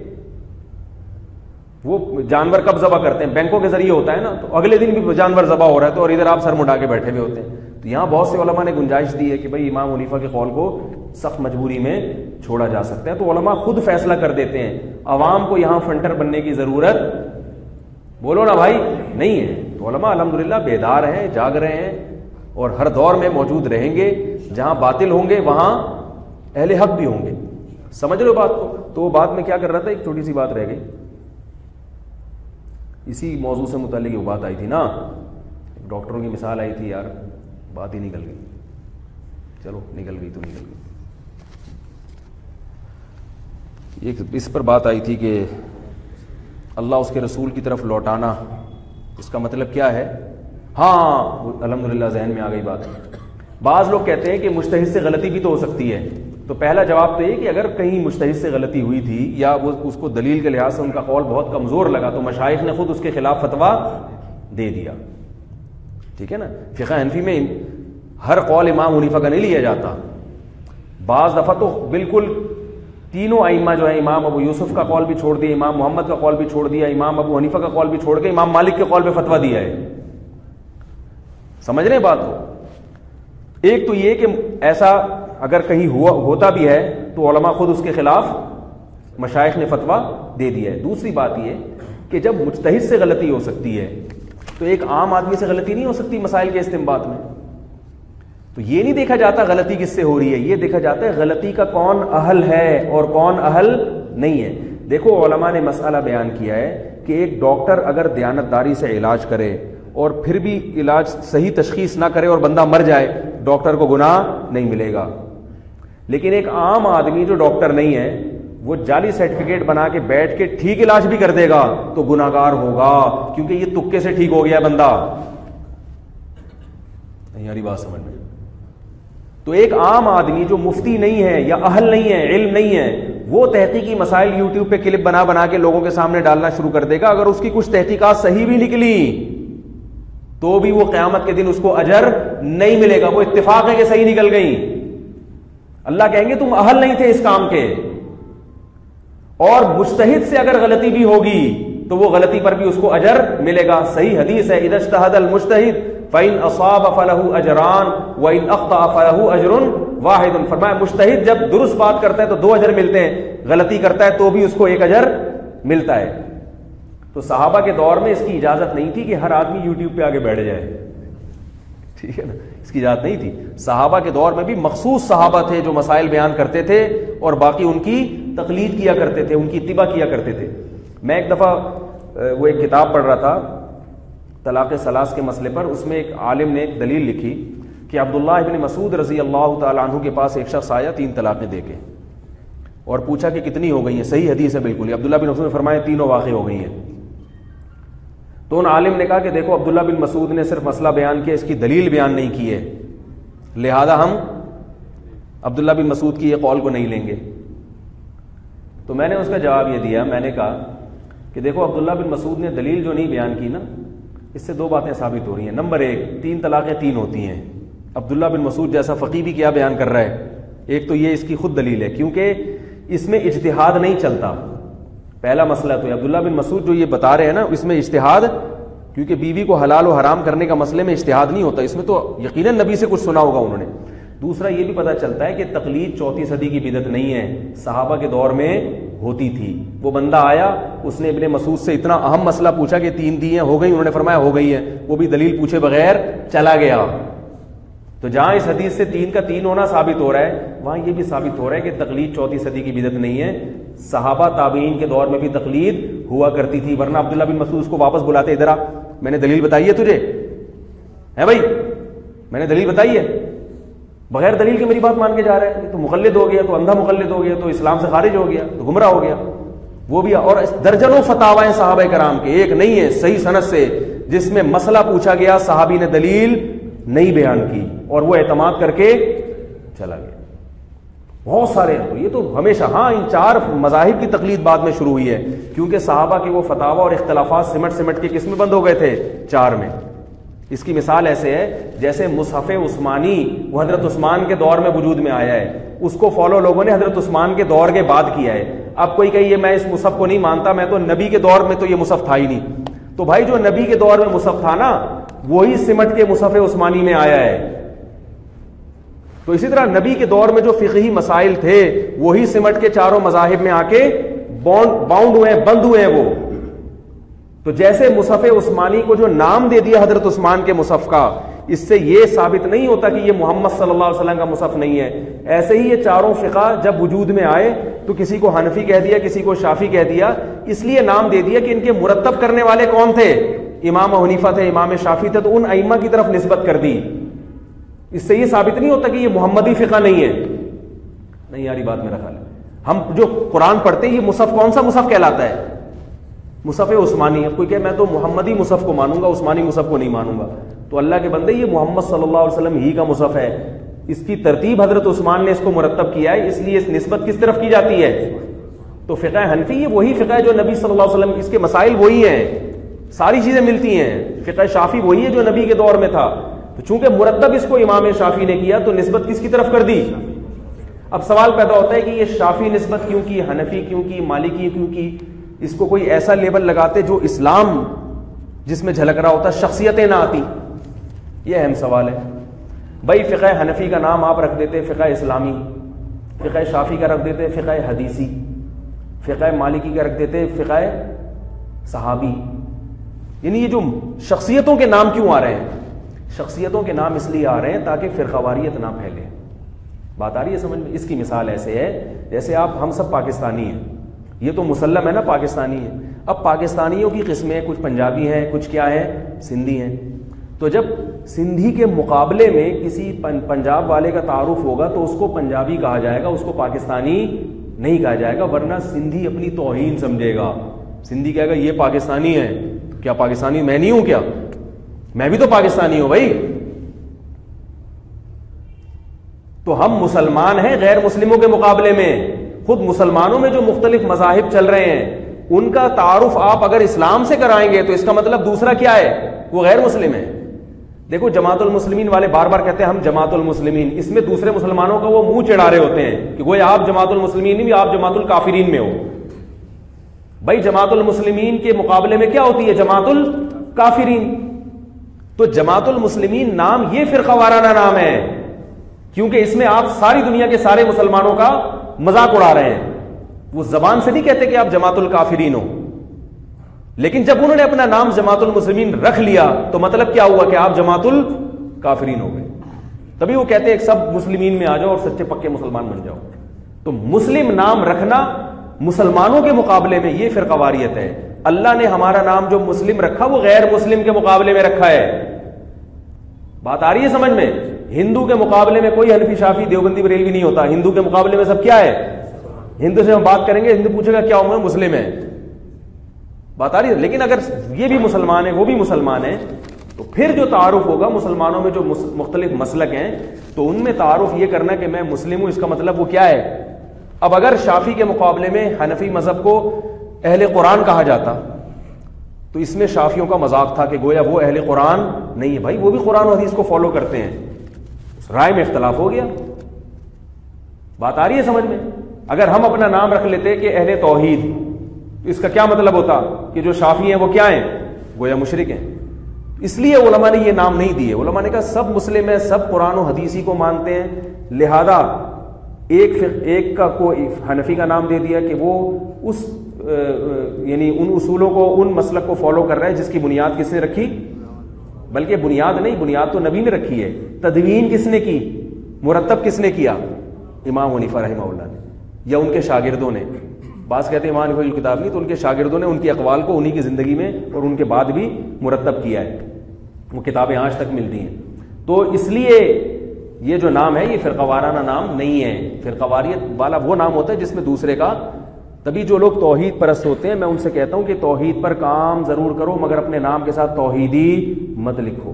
وہ جانور کب ذبح کرتے ہیں. بینکوں کے ذریعے ہوتا ہے نا, تو اگلے دن بھی جانور ذبح ہو رہا ہے تو اور ادھر آپ سر منڈا کے بیٹھے ہوئے ہوتے ہیں. تو یہاں بہت سے علماء نے گنجائش دی ہے کہ بھئی امام حنیفہ کے قول کو سخت مجبوری میں چھوڑا جا سکتا ہے. تو علماء خود فیصلہ کر دیتے ہیں, عوام کو یہاں فنٹر بننے کی ضرورت بولو نا بھائی نہیں ہے. تو علماء الحمدللہ بیدار ہیں, جاگ رہے ہیں اور ہر دور میں موجود رہیں گے. جہاں باطل ہوں گے وہاں اہل حق بھی ہوں گے. سمجھ لو بات کو. تو وہ بات میں کیا کر رہا تھا, ایک چھوٹی سی بات رہ گئی, اسی موضوع سے متعلق وہ بات آئی تھی نا, ڈاکٹروں کی مثال آئی تھی یار, بات ہی نکل گئی. چلو نکل گئی تو نکل گئی. ایک اس پر بات آئی تھی کہ اللہ اس کے رسول کی طرف لوٹانا, اس کا مطلب کیا ہے؟ ہاں الحمدللہ ذہن میں آ گئی بات. بعض لوگ کہتے ہیں کہ مجتہد سے غلطی بھی تو ہو سکتی ہے. تو پہلا جواب تو یہ کہ اگر کہیں مجتہد سے غلطی ہوئی تھی یا وہ اس کو دلیل کے لحاظ سے ان کا قول بہت کمزور لگا تو مشائخ نے خود اس کے خلاف فتویٰ دے دیا. ٹھیک ہے نا. فقہ حنفی میں ہر قول امام حنیفہ کا نہیں لیا جاتا. بعض دفعہ تو بالکل تینوں ائمہ جو ہے, امام ابو یوسف کا قول بھی چھوڑ دیا, امام محمد کا قول بھی چھوڑ دیا, امام ابو حنیفہ کا قول بھی چھوڑ کے امام مالک کے قول پہ فتویٰ دیا ہے. سمجھ رہے ہیں بات کو؟ ایک تو یہ کہ ایسا اگر کہیں ہوا ہوتا بھی ہے تو علماء خود اس کے خلاف مشائخ نے فتویٰ دے دیا ہے. دوسری بات یہ کہ جب مجتہد سے غلطی ہو سکتی ہے تو ایک عام آدمی سے غلطی نہیں ہو سکتی مسائل کے استنباط میں. تو یہ نہیں دیکھا جاتا غلطی کس سے ہو رہی ہے, یہ دیکھا جاتا ہے غلطی کا کون اہل ہے اور کون اہل نہیں ہے. دیکھو علماء نے مسئلہ بیان کیا ہے کہ ایک ڈاکٹر اگر دیانتداری سے علاج کرے اور پھر بھی علاج صحیح تشخیص نہ کرے اور بندہ مر جائے, ڈاکٹر کو گناہ نہیں ملے گا. لیکن ایک عام آدمی جو ڈاکٹر نہیں ہے وہ جعلی سرٹیفکیٹ بنا کے بیٹھ کے ٹھیک علاج بھی کر دے گا تو گناہگار ہوگا, کیونکہ یہ تکے سے ٹھیک ہو گیا بندہ. نہیں آ رہی بات سمجھ میں؟ تو ایک عام آدمی جو مفتی نہیں ہے یا اہل نہیں ہے, علم نہیں ہے, وہ تحقیقی مسائل یوٹیوب پہ کلپ بنا بنا کے لوگوں کے سامنے ڈالنا شروع کر دے گا. اگر اس کی کچھ تحقیقات صحیح بھی نکلی تو بھی وہ قیامت کے دن اس کو اجر نہیں ملے گا. وہ اتفاق ہے کہ صحیح نکل گئی, اللہ کہیں گے تم اہل نہیں تھے اس کام کے. اور مجتہد سے اگر غلطی بھی ہوگی تو وہ غلطی پر بھی اس کو اجر ملے گا. صحیح حدیث ہے, اذا اجتہد المجتہد فإن أصاب فله أجران وإن أخطأ فله أجر واحد. فرمایا مجتہد جب درست بات کرتا ہے تو دو اجر ملتے ہیں, غلطی کرتا ہے تو بھی اس کو ایک اجر ملتا ہے. تو صحابہ کے دور میں اس کی اجازت نہیں تھی کہ ہر آدمی یوٹیوب پہ آگے بیٹھ جائے. ٹھیک ہے نا, اس کی اجازت نہیں تھی. صحابہ کے دور میں بھی مخصوص صحابہ تھے جو مسائل بیان کرتے تھے اور باقی ان کی تقلید کیا کرتے تھے, ان کی اتباع کیا کرتے تھے. میں ایک دفعہ وہ ایک کتاب پڑھ رہا تھا طلاق ثلاث کے مسئلے پر. اس میں ایک عالم نے ایک دلیل لکھی کہ عبداللہ ابن مسعود رضی اللہ تعالیٰ عنہ کے پاس ایک شخص آیا تین طلاقیں دے کے اور پوچھا کہ کتنی ہو گئی ہیں. صحیح حدیث ہے بالکل. عبداللہ بن مسعود نے فرمایا تینوں واقع ہو گئی ہیں. تو ان عالم نے کہا کہ دیکھو عبداللہ بن مسعود نے صرف مسئلہ بیان کیا, اس کی دلیل بیان نہیں کی ہے, لہذا ہم عبداللہ بن مسعود کی یہ قول کو نہیں لیں گے. تو میں نے اس کا جواب یہ دیا, میں نے کہا کہ دیکھو عبداللہ بن مسعود نے دلیل جو نہیں بیان کی نا, اس سے دو باتیں ثابت ہو رہی ہیں. نمبر ایک, تین طلاقیں تین ہوتی ہیں. عبداللہ بن مسعود جیسا فقیہ بھی کیا بیان کر رہا ہے. ایک تو یہ اس کی خود دلیل ہے کیونکہ اس میں اجتہاد نہیں چلتا. پہلا مسئلہ تو عبداللہ بن مسعود جو یہ بتا رہے ہیں نا, اس میں اجتہاد, کیونکہ بیوی کو حلال و حرام کرنے کا مسئلے میں اجتہاد نہیں ہوتا. اس میں تو یقیناً نبی سے کچھ سنا ہوگا انہوں نے. دوسرا یہ بھی پتہ چلتا ہے کہ تقلید چوتھی صدی کی بدعت نہیں ہے، صحابہ کے دور میں ہوتی تھی. وہ بندہ آیا، اس نے ابن مسعود سے اتنا اہم مسئلہ پوچھا کہ تین دیاں ہو گئی، انہوں نے فرمایا ہو گئی ہیں، وہ بھی دلیل پوچھے بغیر چلا گیا. تو جہاں اس حدیث سے تین کا تین ہونا ثابت ہو رہا ہے، وہاں یہ بھی ثابت ہو رہا ہے کہ تقلید چوتھی صدی کی بدعت نہیں ہے. صحابہ تابعین کے دور میں بھی تقلید ہوا کرتی تھی، ورنہ عبداللہ بن مسعود اس کو واپس بلاتے، ادھر آ، میں نے دلیل بتائی ہے تجھے، ہے بھائی میں نے دلیل بتائی ہے، بغیر دلیل کے میری بات مان کے جا رہا ہے، تو مقلد ہو گیا، تو اندھا مقلد ہو گیا، تو اسلام سے خارج ہو گیا، تو گمراہ ہو گیا. وہ بھی اور درجنوں فتاوائیں صحابہ کرام کے، ایک نہیں ہے صحیح سند سے جس میں مسئلہ پوچھا گیا صحابی نے دلیل نہیں بیان کی اور وہ اعتماد کر کے چلا گیا. بہت سارے ہیں. تو یہ تو ہمیشہ، ہاں ان چار مذاہب کی تقلید بعد میں شروع ہوئی ہے، کیونکہ صحابہ کے وہ فتاوا اور اختلافات سمٹ سمٹ کے کس میں بند ہو گئے تھے؟ چار میں. اس کی مثال ایسے ہے جیسے مصحف عثمانی، وہ حضرت عثمان کے دور میں وجود میں آیا ہے، اس کو فالو لوگوں نے حضرت عثمان کے دور کے بعد کیا ہے. اب کوئی کہے یہ میں اس مصحف کو نہیں مانتا، میں تو نبی کے دور میں تو یہ مصحف تھا ہی نہیں. تو بھائی جو نبی کے دور میں مصحف تھا نا، وہی سمٹ کے مصحف عثمانی میں آیا ہے. تو اسی طرح نبی کے دور میں جو فقہی مسائل تھے وہی سمٹ کے چاروں مذاہب میں آ کے باؤنڈ ہوئے ہیں، بند ہوئے ہیں وہ. تو جیسے مصحف عثمانی کو جو نام دے دیا حضرت عثمان کے مصحف کا، اس سے یہ ثابت نہیں ہوتا کہ یہ محمد صلی اللہ علیہ وسلم کا مصحف نہیں ہے. ایسے ہی یہ چاروں فقہ جب وجود میں آئے تو کسی کو حنفی کہہ دیا، کسی کو شافی کہہ دیا، اس لیے نام دے دیا کہ ان کے مرتب کرنے والے کون تھے؟ امام حنیفہ تھے، امام شافی تھے، تو ان ائمہ کی طرف نسبت کر دی. اس سے یہ ثابت نہیں ہوتا کہ یہ محمدی فقہ نہیں ہے. نہیں یاری بات میرا خیال ہے. ہم جو قرآن پڑھتے ہیں، یہ مصحف کون سا مصحف کہلاتا ہے؟ مصحف عثمانی. اب کوئی کہ میں تو محمدی مصحف کو مانوں گا، عثمانی مصحف کو نہیں مانوں گا، تو اللہ کے بندے یہ محمد صلی اللہ علیہ وسلم ہی کا مصحف ہے. اس کی ترتیب حضرت عثمان نے اس کو مرتب کیا ہے، اس لیے اس نسبت کس طرف کی جاتی ہے؟ تو فقہ حنفی یہ وہی فقہ ہے جو نبی صلی اللہ علیہ وسلم، اس کے مسائل وہی ہیں، ساری چیزیں ملتی ہیں. فقہ شافی وہی ہے جو نبی کے دور میں تھا، تو چونکہ مرتب اس کو امام شافی نے کیا تو نسبت کس کی طرف کر دی؟ اب سوال پیدا ہوتا ہے کہ یہ شافی نسبت کیوں کی، حنفی کیوں کی، مالکی کیوں کی؟ اس کو کوئی ایسا لیبل لگاتے جو اسلام جس میں جھلک رہا ہوتا، شخصیتیں نہ آتی. یہ اہم سوال ہے. بھائی فقہ حنفی کا نام آپ رکھ دیتے فقہ اسلامی، فقہ شافی کا رکھ دیتے فقہ حدیثی، فقہ مالکی کا رکھ دیتے فقہ صحابی. یعنی یہ جو شخصیتوں کے نام کیوں آ رہے ہیں؟ شخصیتوں کے نام اس لیے آ رہے ہیں تاکہ فرقہ نہ پھیلے. بات آ رہی ہے سمجھ میں؟ اس کی مثال ایسے ہے جیسے آپ ہم سب پاکستانی ہیں، یہ تو مسلم ہے نا پاکستانی ہے. اب پاکستانیوں کی قسمیں کچھ پنجابی ہیں، کچھ کیا ہیں، سندھی ہیں. تو جب سندھی کے مقابلے میں کسی پنجاب والے کا تعارف ہوگا تو اس کو پنجابی کہا جائے گا، اس کو پاکستانی نہیں کہا جائے گا، ورنہ سندھی اپنی توہین سمجھے گا. سندھی کہے گا یہ پاکستانی ہے. کیا پاکستانی میں نہیں ہوں کیا؟ میں بھی تو پاکستانی ہوں بھائی. تو ہم مسلمان ہیں غیر مسلموں کے مقابلے میں. خود مسلمانوں میں جو مختلف مذاہب چل رہے ہیں ان کا تعارف آپ اگر اسلام سے کرائیں گے تو اس کا مطلب دوسرا کیا ہے؟ وہ غیر مسلم ہے. دیکھو جماعت المسلمین والے بار بار کہتے ہیں ہم جماعت المسلمین، اس میں دوسرے مسلمانوں کا وہ منہ چڑھا رہے ہوتے ہیں کہ گویا آپ جماعت المسلمین نہیں، آپ جماعت الکافرین میں ہو. بھائی جماعت المسلمین کے مقابلے میں کیا ہوتی ہے؟ جماعت الکافرین. تو جماعت المسلمین نام یہ فرقہ وارانہ نام ہے کیونکہ اس میں آپ ساری دنیا کے سارے مسلمانوں کا مذاق اڑا رہے ہیں. وہ زبان سے نہیں کہتے کہ آپ جماعت الکافرین ہو، لیکن جب انہوں نے اپنا نام جماعت المسلمین رکھ لیا تو مطلب کیا ہوا کہ آپ جماعت الکافرین ہو گئے. تبھی وہ کہتے ہیں کہ سب مسلمین میں آ جاؤ اور سچے پکے مسلمان بن جاؤ. تو مسلم نام رکھنا مسلمانوں کے مقابلے میں یہ فرقہ واریت ہے. اللہ نے ہمارا نام جو مسلم رکھا وہ غیر مسلم کے مقابلے میں رکھا ہے. بات آ رہی ہے سمجھ میں؟ ہندو کے مقابلے میں کوئی حنفی شافی دیوبندی بریلوی نہیں ہوتا. ہندو کے مقابلے میں سب کیا ہے؟ ہندو سے ہم بات کریں گے، ہندو پوچھے گا کیا ہوں میں؟ مسلم ہے. بات آ رہی ہے؟ لیکن اگر یہ بھی مسلمان ہے وہ بھی مسلمان ہے تو پھر جو تعارف ہوگا مسلمانوں میں جو مختلف مسلک ہیں تو ان میں تعارف یہ کرنا کہ میں مسلم ہوں، اس کا مطلب وہ کیا ہے؟ اب اگر شافی کے مقابلے میں حنفی مذہب کو اہل قرآن کہا جاتا تو اس میں شافیوں کا مذاق تھا کہ گویا وہ اہل قرآن نہیں ہے. بھائی وہ بھی قرآن و حدیث کو فالو کرتے ہیں، رائے میں اختلاف ہو گیا. بات آ رہی ہے سمجھ میں؟ اگر ہم اپنا نام رکھ لیتے کہ اہل توحید تو اس کا کیا مطلب ہوتا کہ جو شافی ہیں وہ کیا ہیں؟ گویا مشرک ہیں. اس لیے علماء نے یہ نام نہیں دیے. علماء نے کہا سب مسلم ہیں, سب قرآن و حدیثی کو مانتے ہیں, لہذا ایک ایک کا کوئی حنفی کا نام دے دیا کہ وہ اس یعنی ان اصولوں کو, ان مسلک کو فالو کر رہا ہے جس کی بنیاد کس نے رکھی, بلکہ بنیاد نہیں, بنیاد تو نبی نے رکھی ہے. تدوین کس نے کی, مرتب کس نے کیا, امام حنیفہ رحمہ اللہ نے یا ان کے شاگردوں نے. بعض کہتے ہیں امام حنیفہ کی کتاب نہیں, تو ان کے شاگردوں نے ان کی اقوال کو انہی کی زندگی میں اور ان کے بعد بھی مرتب کیا ہے. وہ کتابیں آج تک ملتی ہیں. تو اس لیے یہ جو نام ہے یہ فرقہ وارانہ نام نہیں ہے. فرقہ واریت والا وہ نام ہوتا ہے جس میں دوسرے کا, تبھی جو لوگ توحید پرست ہوتے ہیں میں ان سے کہتا ہوں کہ توحید پر کام ضرور کرو مگر اپنے نام کے ساتھ توحیدی مت لکھو.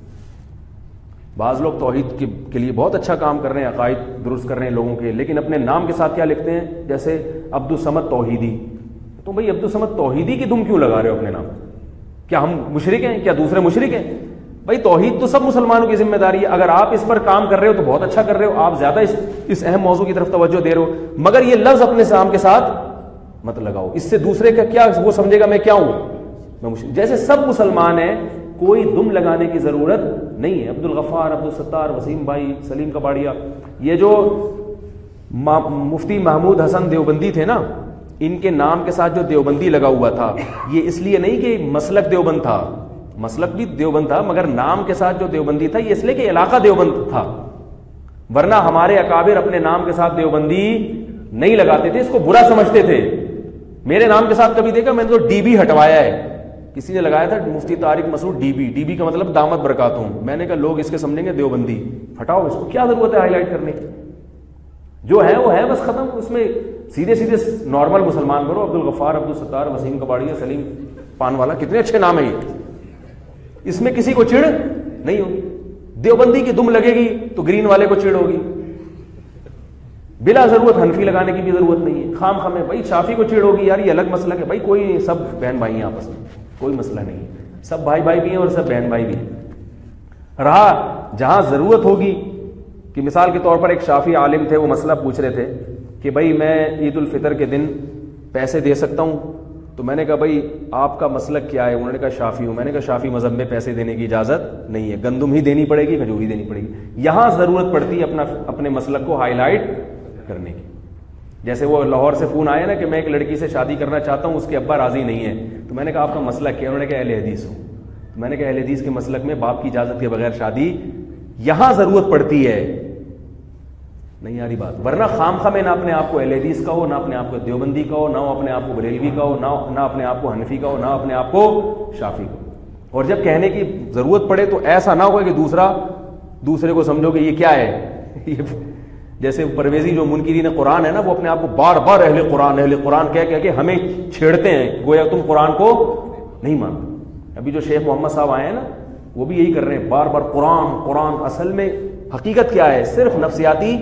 بعض لوگ توحید کے لیے بہت اچھا کام کر رہے ہیں, عقائد درست کر رہے ہیں لوگوں کے, لیکن اپنے نام کے ساتھ کیا لکھتے ہیں, جیسے عبد الصمد توحیدی. تو بھائی عبد الصمد توحیدی کی تم کیوں لگا رہے ہو اپنے نام؟ کیا ہم مشرک ہیں, کیا دوسرے مشرک ہیں؟ بھائی توحید تو سب مسلمانوں کی ذمہ داری ہے. اگر آپ اس پر کام کر رہے ہو تو بہت اچھا کر رہے ہو, آپ زیادہ اس, اس اہم موضوع کی طرف توجہ دے رہے ہو, مگر یہ لفظ اپنے نام کے ساتھ مت لگاؤ. اس سے دوسرے کا کیا وہ سمجھے گا میں کیا ہوں, میں مشرک. جیسے سب مسلمان ہیں, کوئی دم لگانے کی ضرورت نہیں ہے. عبد الغفار, عبد الستار, وسیم بھائی, سلیم کباڑیا, یہ جو مفتی محمود حسن دیوبندی تھے نا, ان کے نام کے ساتھ جو دیوبندی لگا ہوا تھا, یہ اس لیے نہیں کہ مسلک دیوبند تھا, مسلک بھی دیوبند تھا, مگر نام کے ساتھ جو دیوبندی تھا یہ اس لیے کہ علاقہ دیوبند تھا. ورنہ ہمارے اکابر اپنے نام کے ساتھ دیوبندی نہیں لگاتے تھے, اس کو برا سمجھتے تھے. میرے نام کے ساتھ کبھی دیکھا میں نے تو ڈی بی ہٹوایا ہے, کسی نے لگایا تھا Mufti Tariq Masood D B, D B کا مطلب دامت برکاتہم. میں نے کہا لوگ اس کے سمجھیں گے دیوبندی, ہٹاؤ اس کو, کیا ضرورت ہے ہائی لائٹ کرنے کی, جو ہے وہ ہے بس ختم. اس میں سیدھے سیدھے نارمل مسلمان کرو, عبد الغفار, عبد الستار, وسیم کباڑیا, سلیم پان والا, کتنے اچھے نام ہیں یہ, اس میں کسی کو چڑ نہیں ہوگی. دیوبندی کی دم لگے گی تو گرین والے کو چڑ ہوگی. بلا ضرورت حنفی لگانے کی بھی ضرورت نہیں ہے. خام خام ہے بھائی شافی کو چڑ ہوگی, یار یہ الگ مسئلہ ہے. بھائی کوئی سب بہن بھائی ہیں آپس میں, کوئی مسئلہ نہیں ہے, سب بھائی بھائی بھی ہیں اور سب بہن بھائی بھی ہیں. رہا جہاں ضرورت ہوگی کہ مثال کے طور پر ایک شافی عالم تھے, وہ مسئلہ پوچھ رہے تھے کہ بھائی میں عید الفطر کے دن پیسے دے سکتا ہوں, تو میں نے کہا بھائی آپ کا مسلک کیا ہے؟ انہوں نے کہا شافی ہوں. میں نے کہا شافی مذہب میں پیسے دینے کی اجازت نہیں ہے, گندم ہی دینی پڑے گی, کھجور ہی دینی پڑے گی. یہاں ضرورت پڑتی ہے اپنا اپنے مسلک کو ہائی لائٹ کرنے کی. جیسے وہ لاہور سے فون آیا نا کہ میں ایک لڑکی سے شادی کرنا چاہتا ہوں, اس کے ابا راضی نہیں ہے, تو میں نے کہا آپ کا مسلک کیا؟ انہوں نے کہا اہل حدیث ہوں. تو میں نے کہا اہل حدیث کے مسلک میں باپ کی اجازت کے بغیر شادی, یہاں ضرورت پڑتی ہے, نہیں آ رہی بات. ورنہ خام خواہ میں نہ اپنے آپ کو اہل حدیث کا ہو, نہ اپنے آپ کو دیوبندی کا ہو, نہ اپنے آپ کو بریلوی کا ہو, نہ اپنے آپ کو حنفی کا ہو, نہ اپنے آپ کو شافی کا ہو. اور جب کہنے کی ضرورت پڑے تو ایسا نہ ہو کہ دوسرا دوسرے کو سمجھو کہ یہ کیا ہے. جیسے پرویزی جو منکرین قرآن ہے نا, وہ اپنے آپ کو بار بار اہل قرآن اہل قرآن کہہ کہہ کے ہمیں چھیڑتے ہیں, گویا تم قرآن کو نہیں مانتے. ابھی جو شیخ محمد صاحب آئے ہیں نا, وہ بھی یہی کر رہے ہیں, بار بار قرآن قرآن. اصل میں حقیقت کیا ہے؟ صرف نفسیاتی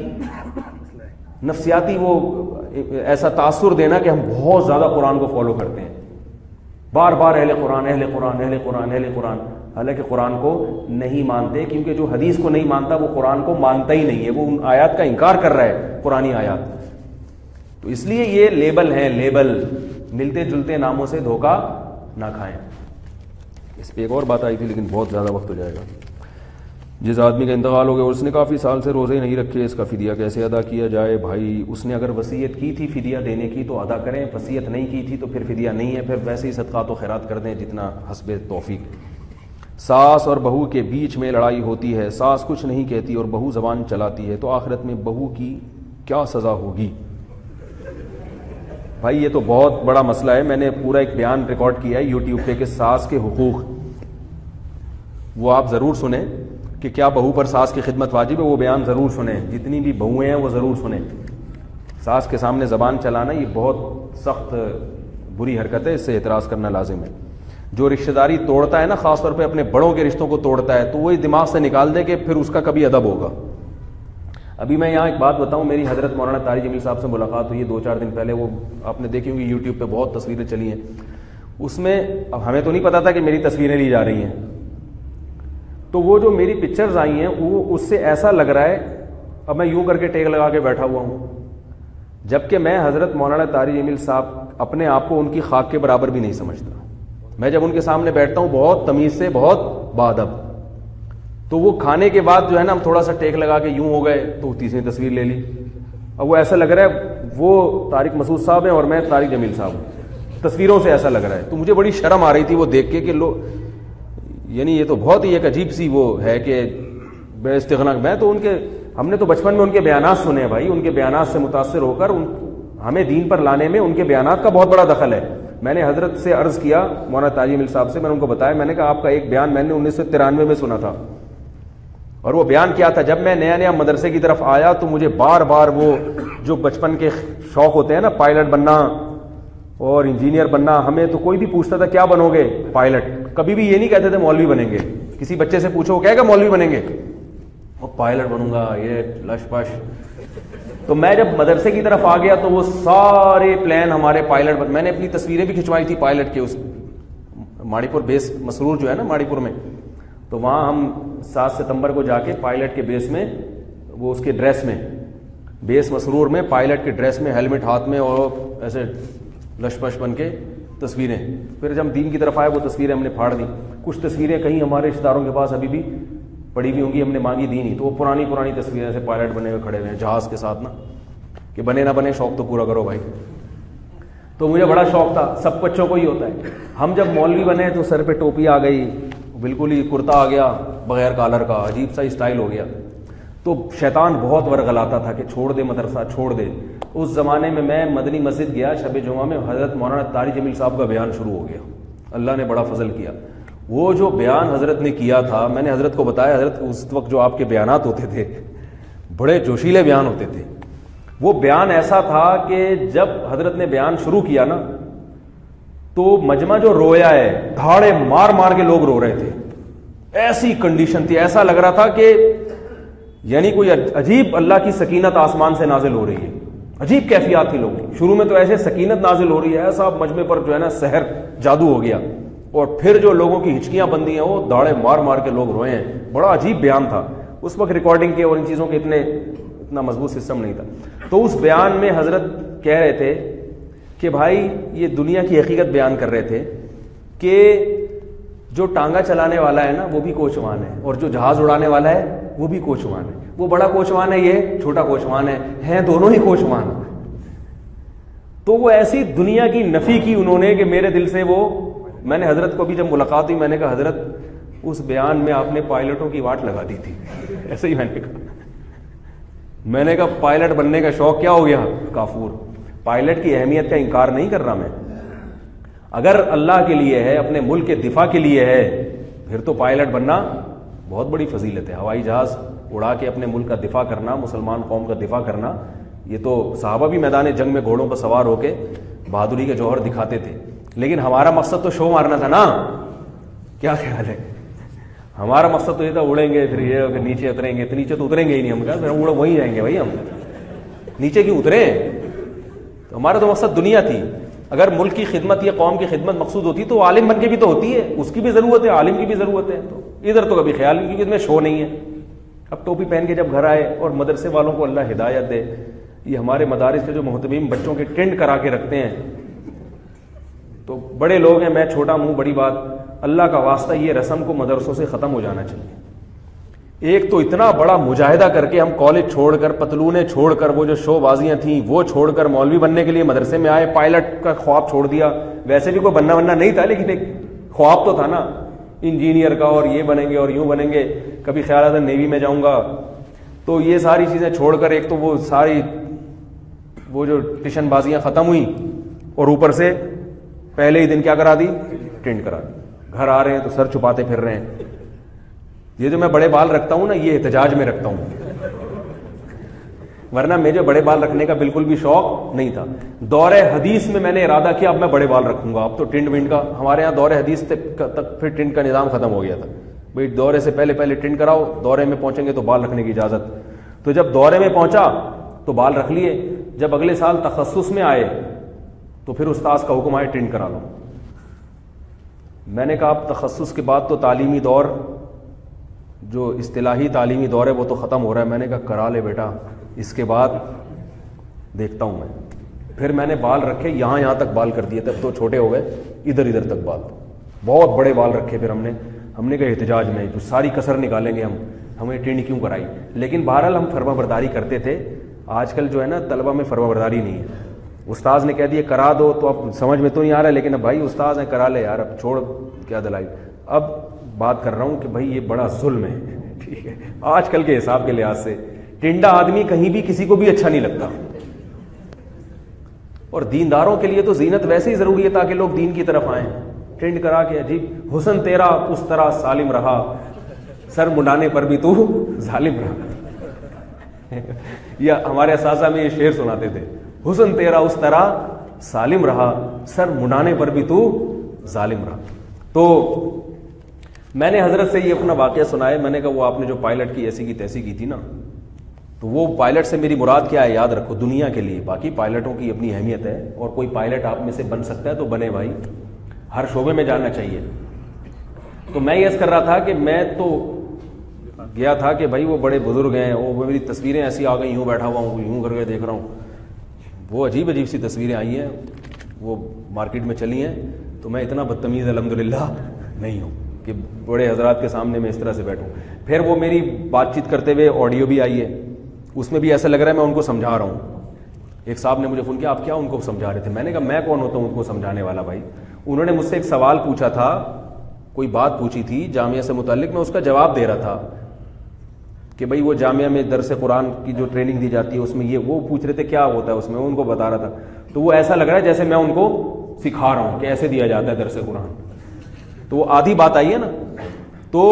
نفسیاتی وہ ایسا تاثر دینا کہ ہم بہت زیادہ قرآن کو فالو کرتے ہیں, بار بار اہل قرآن اہل قرآن اہل قرآن اہل قرآن, حالانکہ قرآن کو نہیں مانتے. کیونکہ جو حدیث کو نہیں مانتا وہ قرآن کو مانتا ہی نہیں ہے, وہ ان آیات کا انکار کر رہا ہے, قرآنی آیات. تو اس لیے یہ لیبل ہیں, لیبل. ملتے جلتے ناموں سے دھوکہ نہ کھائیں. اس پہ ایک اور بات آئی تھی لیکن بہت زیادہ وقت ہو جائے گا. جس آدمی کا انتقال ہو گیا اور اس نے کافی سال سے روزے نہیں رکھے, اس کا فدیہ کیسے ادا کیا جائے؟ بھائی اس نے اگر وصیت کی تھی فدیہ دینے کی تو ادا کریں, وصیت نہیں کی تھی تو پھر فدیہ نہیں ہے, پھر ویسے ہی صدقات و خیرات کر دیں جتنا حسب توفیق. ساس اور بہو کے بیچ میں لڑائی ہوتی ہے, ساس کچھ نہیں کہتی اور بہو زبان چلاتی ہے, تو آخرت میں بہو کی کیا سزا ہوگی؟ بھائی یہ تو بہت بڑا مسئلہ ہے. میں نے پورا ایک بیان ریکارڈ کیا ہے یوٹیوب پہ کہ ساس کے حقوق, وہ آپ ضرور سنیں کہ کیا بہو پر ساس کی خدمت واجب ہے. وہ بیان ضرور سنیں, جتنی بھی بہویں ہیں وہ ضرور سنیں. ساس کے سامنے زبان چلانا یہ بہت سخت بری حرکت ہے, اس سے اعتراض کرنا لازم ہے. جو رشتہ داری توڑتا ہے نا, خاص طور پہ اپنے بڑوں کے رشتوں کو توڑتا ہے, تو وہی دماغ سے نکال دے کہ پھر اس کا کبھی ادب ہوگا. ابھی میں یہاں ایک بات بتاؤں, میری حضرت مولانا طارق جمیل صاحب سے ملاقات ہوئی ہے دو چار دن پہلے. وہ آپ نے دیکھی ہوں گی یوٹیوب پہ بہت تصویریں چلی ہیں. اس میں اب ہمیں تو نہیں پتا تھا کہ میری تصویریں لی جا رہی ہیں, تو وہ جو میری پکچرز آئی ہیں وہ اس سے ایسا لگ رہا ہے اب میں یوں کر کے ٹیک لگا کے بیٹھا ہوا ہوں, جبکہ میں حضرت مولانا طارق جمیل صاحب اپنے آپ کو ان کی خاک کے برابر بھی نہیں سمجھتا. میں جب ان کے سامنے بیٹھتا ہوں بہت تمیز سے, بہت بادب. تو وہ کھانے کے بعد جو ہے نا ہم تھوڑا سا ٹیک لگا کے یوں ہو گئے تو تیسری تصویر لے لی. اب وہ ایسا لگ رہا ہے وہ طارق مسعود صاحب ہیں اور میں طارق جمیل صاحب ہوں, تصویروں سے ایسا لگ رہا ہے. تو مجھے بڑی شرم آ رہی تھی وہ دیکھ کے کہ لو یعنی یہ تو بہت ہی ایک عجیب سی وہ ہے کہ بے استغنا. میں تو ان کے ہم نے تو بچپن میں ان کے بیانات سنے ہیں بھائی, ان کے بیانات سے متاثر ہو کر ان ہمیں دین پر لانے میں ان کے بیانات کا بہت بڑا دخل ہے. میں نے حضرت سے عرض کیا مولانا طارق جمیل صاحب سے, میں نے ان کو بتایا, میں نے کہا آپ کا ایک بیان میں نے انیس سو ترانوے میں سنا تھا, اور وہ بیان کیا تھا, جب میں نیا نیا مدرسے کی طرف آیا تو مجھے بار بار وہ جو بچپن کے شوق ہوتے ہیں نا, پائلٹ بننا اور انجینئر بننا, ہمیں تو کوئی بھی پوچھتا تھا کیا بنو گے, پائلٹ. کبھی بھی یہ نہیں کہتے تھے مولوی بنیں گے. کسی بچے سے پوچھو وہ کہے گا مولوی بنیں گے, وہ پائلٹ بنوں گا, یہ لش پش. تو میں جب مدرسے کی طرف آ گیا تو وہ سارے پلان ہمارے پائلٹ بن. میں نے اپنی تصویریں بھی کھنچوائی تھی پائلٹ کے, اس ماڑی پور بیس مسرور جو ہے نا ماڑی پور میں, تو وہاں ہم سات ستمبر کو جا کے پائلٹ کے بیس میں وہ اس کے ڈریس میں, بیس مسرور میں پائلٹ کے ڈریس میں, ہیلمٹ ہاتھ میں اور ایسے لش پش بن کے تصویریں. پھر جب دین کی طرف آئے وہ تصویریں ہم نے پھاڑ دی. کچھ تصویریں کہیں ہمارے رشتہ داروں کے پاس ابھی بھی پڑی ہوئی ہوں گی, ہم نے مانگی دی نہیں, تو وہ پرانی پرانی تصویریں سے پائلٹ بنے ہوئے کھڑے ہوئے ہیں جہاز کے ساتھ نا, کہ بنے نہ بنے شوق تو پورا کرو بھائی. تو مجھے بڑا شوق تھا, سب بچوں کو ہی ہوتا ہے. ہم جب مولوی بنے تو سر پہ ٹوپی آ گئی, بالکل ہی کرتا آ گیا بغیر کالر کا, عجیب سا اسٹائل ہو گیا. تو شیطان بہت ورغلاتا تھا کہ چھوڑ دے مدرسہ, چھوڑ دے. اس زمانے میں میں مدنی مسجد گیا شب جمعہ میں, حضرت مولانا طارق جمیل صاحب کا بیان شروع ہو گیا. اللہ نے بڑا فضل کیا. وہ جو بیان حضرت نے کیا تھا, میں نے حضرت کو بتایا, حضرت اس وقت جو آپ کے بیانات ہوتے تھے بڑے جوشیلے بیان ہوتے تھے. وہ بیان ایسا تھا کہ جب حضرت نے بیان شروع کیا نا تو مجمع جو رویا ہے, دھاڑے مار مار کے لوگ رو رہے تھے. ایسی کنڈیشن تھی, ایسا لگ رہا تھا کہ یعنی کوئی عجیب اللہ کی سکینت آسمان سے نازل ہو رہی ہے. عجیب کیفیات تھی لوگوں کی. شروع میں تو ایسے سکینت نازل ہو رہی ہے, ایسا مجمع پر جو ہے نا سحر جادو ہو گیا, اور پھر جو لوگوں کی ہچکیاں بندی ہیں وہ داڑے مار مار کے لوگ روئے ہیں. بڑا عجیب بیان تھا. اس وقت ریکارڈنگ کے اور ان چیزوں کے اتنے اتنا مضبوط سسٹم نہیں تھا. تو اس بیان میں حضرت کہہ رہے تھے کہ بھائی یہ دنیا کی حقیقت بیان کر رہے تھے کہ جو ٹانگا چلانے والا ہے نا وہ بھی کوچوان ہے, اور جو جہاز اڑانے والا ہے وہ بھی کوچوان ہے. وہ بڑا کوچوان ہے, یہ چھوٹا کوچوان ہے, ہیں دونوں ہی کوچوان. تو وہ ایسی دنیا کی نفی کی انہوں نے کہ میرے دل سے وہ, میں نے حضرت کو بھی جب ملاقات ہوئی میں نے کہا حضرت اس بیان میں آپ نے پائلٹوں کی واٹ لگا دی تھی. ایسے ہی میں نے کہا, میں نے کہا پائلٹ بننے کا شوق کیا ہو گیا کافور. پائلٹ کی اہمیت کا انکار نہیں کر رہا میں, اگر اللہ کے لیے ہے, اپنے ملک کے دفاع کے لیے ہے, پھر تو پائلٹ بننا بہت بڑی فضیلت ہے. ہوائی جہاز اڑا کے اپنے ملک کا دفاع کرنا, مسلمان قوم کا دفاع کرنا, یہ تو صحابہ بھی میدان جنگ میں گھوڑوں پر سوار ہو کے بہادری کے جوہر دکھاتے تھے. لیکن ہمارا مقصد تو شو مارنا تھا نا, کیا خیال ہے؟ ہمارا مقصد تو یہ تھا اڑیں گے پھر یہ پھر نیچے اتریں گے, تو نیچے تو اتریں گے ہی نہیں. ہم کہا اڑ وہیں جائیں گے بھائی, ہم نیچے کیوں اتریں؟ تو ہمارا تو مقصد دنیا تھی. اگر ملک کی خدمت یا قوم کی خدمت مقصود ہوتی تو عالم بن کے بھی تو ہوتی ہے, اس کی بھی ضرورت ہے, عالم کی بھی ضرورت ہے. تو ادھر تو کبھی خیال نہیں, کیونکہ اس میں شو نہیں ہے. اب ٹوپی پہن کے جب گھر آئے, اور مدرسے والوں کو اللہ ہدایت دے, یہ ہمارے مدارس کے جو محتمین بچوں کے ٹینٹ کرا کے رکھتے ہیں, تو بڑے لوگ ہیں, میں چھوٹا منہ بڑی بات, اللہ کا واسطہ یہ رسم کو مدرسوں سے ختم ہو جانا چاہیے. ایک تو اتنا بڑا مجاہدہ کر کے ہم کالج چھوڑ کر, پتلونیں چھوڑ کر, وہ جو شو بازیاں تھیں وہ چھوڑ کر مولوی بننے کے لیے مدرسے میں آئے, پائلٹ کا خواب چھوڑ دیا. ویسے بھی کوئی بننا بننا نہیں تھا, لیکن ایک خواب تو تھا نا انجینئر کا, اور یہ بنیں گے اور یوں بنیں گے. کبھی خیال آتا نیوی میں جاؤں گا. تو یہ ساری چیزیں چھوڑ کر ایک تو وہ ساری وہ جو ٹیشن بازیاں ختم ہوئی, اور اوپر سے پہلے ہی دن کیا کرا دی, ٹینٹ کرا دی. گھر آ رہے ہیں تو سر چھپاتے پھر رہے ہیں. یہ جو میں بڑے بال رکھتا ہوں نا, یہ احتجاج میں رکھتا ہوں, ورنہ مجھے بڑے بال رکھنے کا بالکل بھی شوق نہیں تھا. دور حدیث میں میں نے ارادہ کیا اب میں بڑے بال رکھوں گا. اب تو ٹنڈ ونڈ کا ہمارے یہاں دور حدیث تک پھر ٹنڈ کا نظام ختم ہو گیا تھا. بھائی دورے سے پہلے پہلے ٹنڈ کراؤ, دورے میں پہنچیں گے تو بال رکھنے کی اجازت. تو جب دورے میں پہنچا تو بال رکھ لیے. جب اگلے سال تخصص میں آئے تو پھر استاذ کا حکم آئے ٹنڈ کرا لو. میں نے کہا اب تخصص کے بعد تو تعلیمی دور, جو اصطلاحی تعلیمی دور ہے وہ تو ختم ہو رہا ہے. میں نے کہا کرا لے بیٹا, اس کے بعد دیکھتا ہوں میں. پھر میں نے بال رکھے, یہاں یہاں تک بال کر دیے, تب تو چھوٹے ہو گئے, ادھر ادھر تک بال, بہت بڑے بال رکھے. پھر ہم نے ہم نے کہا احتجاج میں جو ساری کسر نکالیں گے ہم، ہمیں ٹریننگ کیوں کرائی. لیکن بہرحال ہم فرما برداری کرتے تھے. آج کل جو ہے نا طلبہ میں فرما برداری نہیں ہے. استاذ نے کہہ دیا کرا دو تو اب سمجھ میں تو نہیں آ رہا ہے، لیکن اب بھائی استاذ ہیں کرا لے یار، اب چھوڑ کیا دلائی. اب بات کر رہا ہوں کہ بھائی یہ بڑا ظلم ہے. ٹھیک ہے، آج کل کے حساب کے لحاظ سے ٹنڈا آدمی کہیں بھی کسی کو بھی اچھا نہیں لگتا. اور دینداروں کے لیے تو زینت ویسے ہی ضروری ہے تاکہ لوگ دین کی طرف آئیں. ٹرینڈ کرا کے عجیب حسن تیرا اس طرح سالم رہا، سر منڈانے پر بھی تو ظالم رہا. یا ہمارے اساتذہ میں یہ شعر سناتے تھے، حسن تیرا اس طرح سالم رہا، سر منڈانے پر بھی تو ظالم رہا. تو میں نے حضرت سے یہ اپنا واقعہ سنایا. میں نے کہا وہ آپ نے جو پائلٹ کی ایسی کی تیسی کی تھی نا، تو وہ پائلٹ سے میری مراد کیا ہے یاد رکھو دنیا کے لیے. باقی پائلٹوں کی اپنی اہمیت ہے، اور کوئی پائلٹ آپ میں سے بن سکتا ہے تو بنے بھائی، ہر شعبے میں جاننا چاہیے. تو میں یہ کر رہا تھا کہ میں تو گیا تھا کہ بھائی وہ بڑے بزرگ ہیں، وہ میری تصویریں ایسی آ گئی، یوں بیٹھا ہوا ہوں، یوں کر کے دیکھ رہا ہوں. وہ عجیب عجیب سی تصویریں آئی ہیں، وہ مارکیٹ میں چلی ہیں. تو میں اتنا بدتمیز الحمدللہ نہیں ہوں کہ بڑے حضرات کے سامنے میں اس طرح سے بیٹھوں. پھر وہ میری بات چیت کرتے ہوئے آڈیو بھی آئی ہے، اس میں بھی ایسا لگ رہا ہے میں ان کو سمجھا رہا ہوں. ایک صاحب نے مجھے فون کیا، آپ کیا ان کو سمجھا رہے تھے؟ میں نے کہا میں کون ہوتا ہوں ان کو سمجھانے والا بھائی. انہوں نے مجھ سے ایک سوال پوچھا تھا، کوئی بات پوچھی تھی جامعہ سے متعلق، میں اس کا جواب دے رہا تھا کہ بھائی وہ جامعہ میں درس قرآن کی جو ٹریننگ دی جاتی ہے اس میں یہ، وہ پوچھ رہے تھے کیا ہوتا ہے اس میں، ان کو بتا رہا تھا. تو وہ ایسا لگ رہا ہے جیسے میں ان کو سکھا رہا ہوں کہ ایسے دیا جاتا ہے درس قرآن. تو وہ آدھی بات آئی ہے نا. تو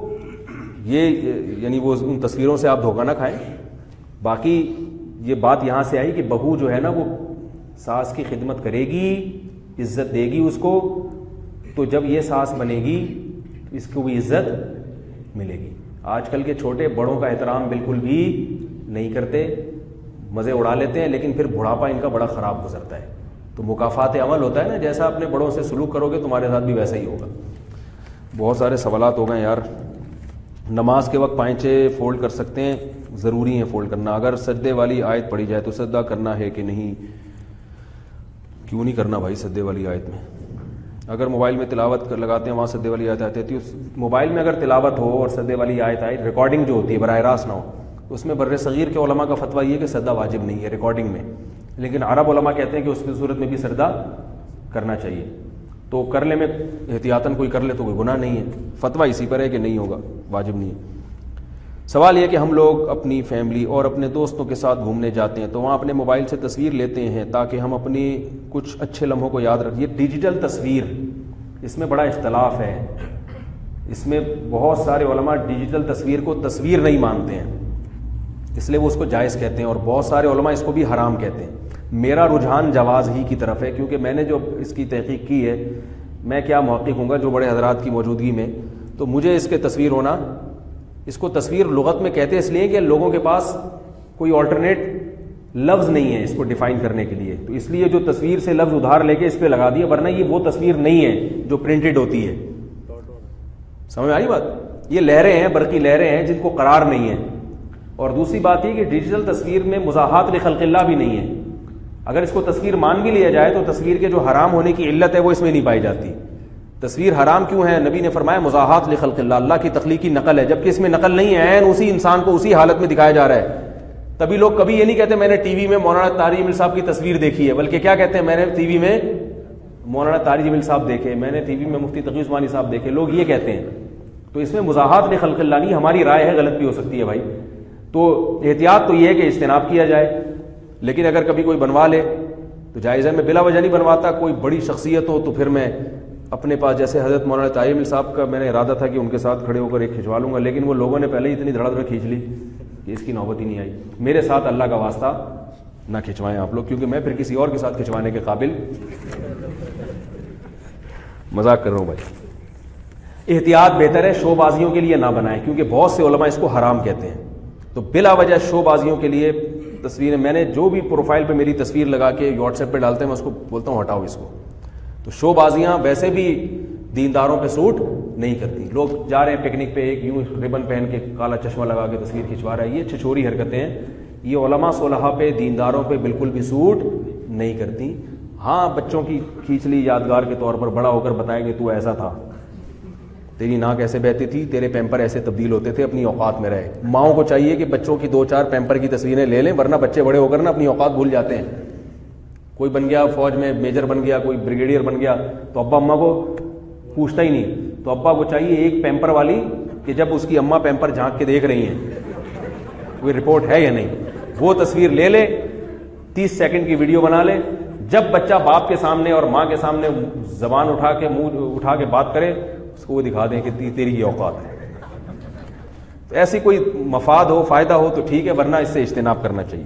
یہ یعنی وہ ان تصویروں سے آپ دھوکہ نہ کھائیں. باقی یہ بات یہاں سے آئی کہ بہو جو ہے نا وہ ساس کی خدمت کرے گی، عزت دے گی اس کو، تو جب یہ ساس بنے گی اس کو بھی عزت ملے گی. آج کل کے چھوٹے بڑوں کا احترام بالکل بھی نہیں کرتے، مزے اڑا لیتے ہیں، لیکن پھر بڑھاپا ان کا بڑا خراب گزرتا ہے. تو مکافات عمل ہوتا ہے نا، جیسا اپنے بڑوں سے سلوک کرو گے تمہارے ساتھ بھی ویسا ہی ہوگا. بہت سارے سوالات ہو گئے یار. نماز کے وقت پائنچے فولڈ کر سکتے ہیں؟ ضروری ہے فولڈ کرنا. اگر سجدے والی آیت پڑھی جائے تو سجدہ کرنا ہے کہ نہیں؟ کیوں نہیں کرنا بھائی سجدے والی آیت میں؟ اگر موبائل میں تلاوت لگاتے ہیں وہاں سجدے والی آیت آتی ہے، موبائل میں اگر تلاوت ہو اور سجدے والی آیت آئے، ریکارڈنگ جو ہوتی ہے براہ راست نہ ہو، تو اس میں بر صغیر کے علماء کا فتویٰ یہ کہ سجدہ واجب نہیں ہے ریکارڈنگ میں. لیکن عرب علماء کہتے ہیں کہ اس صورت میں بھی سجدہ کرنا چاہیے. تو کر لے میں احتیاطاً کوئی کر لے تو کوئی گناہ نہیں ہے. فتویٰ اسی پر ہے کہ نہیں ہوگا، واجب نہیں ہے. سوال یہ کہ ہم لوگ اپنی فیملی اور اپنے دوستوں کے ساتھ گھومنے جاتے ہیں تو وہاں اپنے موبائل سے تصویر لیتے ہیں تاکہ ہم اپنی کچھ اچھے لمحوں کو یاد رکھیں. یہ ڈیجیٹل تصویر، اس میں بڑا اختلاف ہے. اس میں بہت سارے علماء ڈیجیٹل تصویر کو تصویر نہیں مانتے ہیں، اس لیے وہ اس کو جائز کہتے ہیں، اور بہت سارے علماء اس کو بھی حرام کہتے ہیں. میرا رجحان جواز ہی کی طرف ہے، کیونکہ میں نے جو اس کی تحقیق کی ہے، میں کیا محقق ہوں گا جو بڑے حضرات کی موجودگی میں، تو مجھے اس کے تصویر ہونا، اس کو تصویر لغت میں کہتے ہیں اس لیے کہ لوگوں کے پاس کوئی آلٹرنیٹ لفظ نہیں ہے اس کو ڈیفائن کرنے کے لیے، تو اس لیے جو تصویر سے لفظ ادھار لے کے اس پہ لگا دیا، ورنہ یہ وہ تصویر نہیں ہے جو پرنٹڈ ہوتی ہے. سمجھ میں آئی بات؟ یہ لہریں ہیں، برقی لہریں ہیں جن کو قرار نہیں ہے. اور دوسری بات یہ کہ ڈیجیٹل تصویر میں مزاحات لخلق اللہ بھی نہیں ہے. اگر اس کو تصویر مان بھی لیا جائے تو تصویر کے جو حرام ہونے کی علت ہے وہ اس میں نہیں پائی جاتی. تصویر حرام کیوں ہے؟ نبی نے فرمایا مزاحات لخلق اللہ، اللہ کی تخلیقی نقل ہے، جبکہ اس میں نقل نہیں ہے، عین اسی انسان کو اسی حالت میں دکھایا جا رہا ہے. تبھی لوگ کبھی یہ نہیں کہتے میں نے ٹی وی میں مولانا طارق جمیل صاحب کی تصویر دیکھی ہے، بلکہ کیا کہتے ہیں میں نے ٹی وی میں مولانا طارق جمیل صاحب دیکھے، میں نے ٹی وی میں مفتی تقی عثمانی صاحب دیکھے. لوگ یہ کہتے ہیں. تو اس میں مزاحات لخلق اللہ نہیں، ہماری رائے ہے، غلط بھی ہو سکتی ہے بھائی. تو احتیاط تو یہ ہے کہ اجتناب کیا جائے، لیکن اگر کبھی کوئی بنوا لے تو جائز ہے. میں بلا وجہ نہیں بنواتا. کوئی بڑی شخصیت ہو تو پھر میں اپنے پاس، جیسے حضرت مولانا طارق جمیل صاحب کا میں نے ارادہ تھا کہ ان کے ساتھ کھڑے ہو کر ایک کھنچوا لوں گا، لیکن وہ لوگوں نے پہلے ہی اتنی دھڑا دھڑ کھینچ لی کہ اس کی نوبت ہی نہیں آئی. میرے ساتھ اللہ کا واسطہ نہ کھنچوائیں آپ لوگ، کیونکہ میں پھر کسی اور کے ساتھ کھنچوانے کے قابل. مذاق کر رہا ہوں بھائی. احتیاط بہتر ہے، شو بازیوں کے لیے نہ بنائیں، کیونکہ بہت سے علماء اس کو حرام کہتے ہیں. تو بلا وجہ شو بازیوں کے لیے تصویریں، میں نے جو بھی پروفائل پہ میری تصویر لگا کے واٹس ایپ پہ ڈالتے ہیں میں اس کو بولتا ہوں ہٹاؤ اس کو. تو شو بازیاں ویسے بھی دینداروں پہ سوٹ نہیں کرتی. لوگ جا رہے ہیں پکنک پہ، ایک یوں ربن پہن کے کالا چشمہ لگا کے تصویر کھنچوا رہا ہے، یہ چھچوری حرکتیں ہیں. یہ علماء صلحاء پہ، دینداروں پہ بالکل بھی سوٹ نہیں کرتی. ہاں بچوں کی کھینچ لی یادگار کے طور پر، بڑا ہو کر بتائیں گے تو ایسا تھا، تیری ناک ایسے بہتی تھی, تیرے پیمپر ایسے تبدیل ہوتے تھے, اپنی اوقات میں رہے. ماؤں کو چاہیے کہ بچوں کی دو چار پیمپر کی تصویریں لے لیں, ورنہ بچے بڑے ہو کر نا اپنی اوقات بھول جاتے ہیں. کوئی بن گیا فوج میں میجر بن گیا, کوئی بریگیڈیئر بن گیا, تو ابا اماں کو پوچھتا ہی نہیں. تو ابا کو چاہیے ایک پیمپر والی کہ جب اس کی اماں پیمپر جھانک کے دیکھ رہی ہیں کوئی رپورٹ ہے یا نہیں, وہ تصویر لے لے, تیس سیکنڈ کی ویڈیو بنا لے. جب بچہ باپ کے سامنے اور ماں کے سامنے زبان اٹھا کے منہ اٹھا کے بات کرے, اس کو وہ دکھا دیں کہ تیری یہ اوقات ہے. تو ایسی کوئی مفاد ہو, فائدہ ہو تو ٹھیک ہے, ورنہ اس سے اجتناب کرنا چاہیے.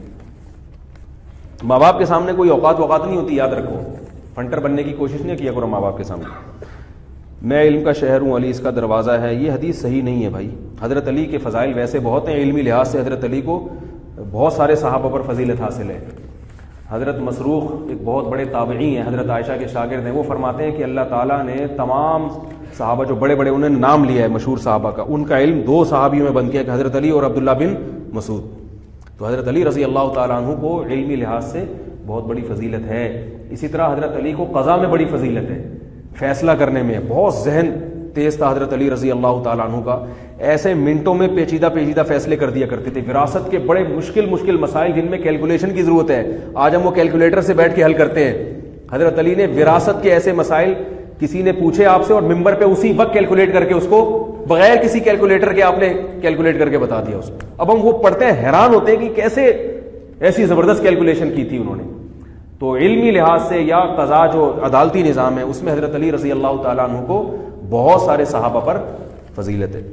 ماں باپ کے سامنے کوئی اوقات وقات نہیں ہوتی, یاد رکھو. فنٹر بننے کی کوشش نہیں کیا کرو ماں باپ کے سامنے. میں علم کا شہر ہوں, علی اس کا دروازہ ہے, یہ حدیث صحیح نہیں ہے بھائی. حضرت علی کے فضائل ویسے بہت ہیں, علمی لحاظ سے حضرت علی کو بہت سارے صحابہ پر فضیلت حاصل ہے. حضرت مسروق ایک بہت بڑے تابعی ہیں, حضرت عائشہ کے شاگرد ہیں. وہ فرماتے ہیں کہ اللہ تعالیٰ نے تمام صحابہ جو بڑے بڑے انہوں نے نام لیا ہے مشہور صحابہ کا, ان کا علم دو صحابیوں میں بند کیا کہ حضرت علی اور عبداللہ بن مسعود. تو حضرت علی رضی اللہ تعالیٰ عنہ کو علمی لحاظ سے بہت بڑی فضیلت ہے. اسی طرح حضرت علی کو قضا میں بڑی فضیلت ہے, فیصلہ کرنے میں بہت ذہن تیز تھا حضرت علی رضی اللہ تعالیٰ عنہ کا. ایسے منٹوں میں پیچیدہ پیچیدہ فیصلے کر دیا کرتے تھے. وراثت کے بڑے مشکل مشکل مسائل جن میں کیلکولیشن کی ضرورت ہے, آج ہم وہ کیلکولیٹر سے بیٹھ کے حل کرتے ہیں. حضرت علی نے وراثت کے ایسے مسائل کسی نے پوچھے آپ سے اور ممبر پہ اسی وقت کیلکولیٹ کر کے اس کو بغیر کسی کیلکولیٹر کے آپ نے کیلکولیٹ کر کے بتا دیا اس کو. اب ہم وہ پڑھتے ہیں حیران ہوتے ہیں کہ کیسے ایسی زبردست کیلکولیشن کی تھی انہوں نے. تو علمی لحاظ سے یا قضا جو عدالتی نظام ہے اس میں حضرت علی رضی اللہ تعالیٰ عنہ کو بہت سارے صحابہ پر فضیلت ہے.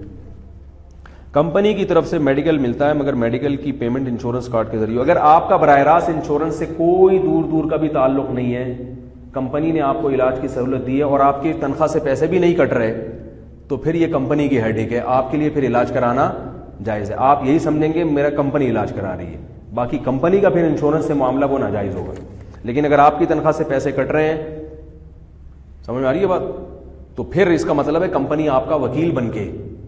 کمپنی کی طرف سے میڈیکل ملتا ہے مگر میڈیکل کی پیمنٹ انشورنس کارڈ کے ذریعے. اگر آپ کا براہ راست انشورنس سے کوئی دور دور کا بھی تعلق نہیں ہے, کمپنی نے آپ کو علاج کی سہولت دی ہے اور آپ کی تنخواہ سے پیسے بھی نہیں کٹ رہے, تو پھر یہ کمپنی کی ہیڈیک ہے. آپ کے لیے پھر علاج کرانا جائز ہے. آپ یہی سمجھیں گے میرا کمپنی علاج کرا رہی ہے, باقی کمپنی کا پھر انشورنس سے معاملہ وہ ناجائز ہوگا. لیکن اگر آپ کی تنخواہ سے پیسے کٹ رہے ہیں, سمجھ میں آ رہی ہے بات, تو پھر اس کا مطلب ہے کمپنی آپ کا وکیل بن کے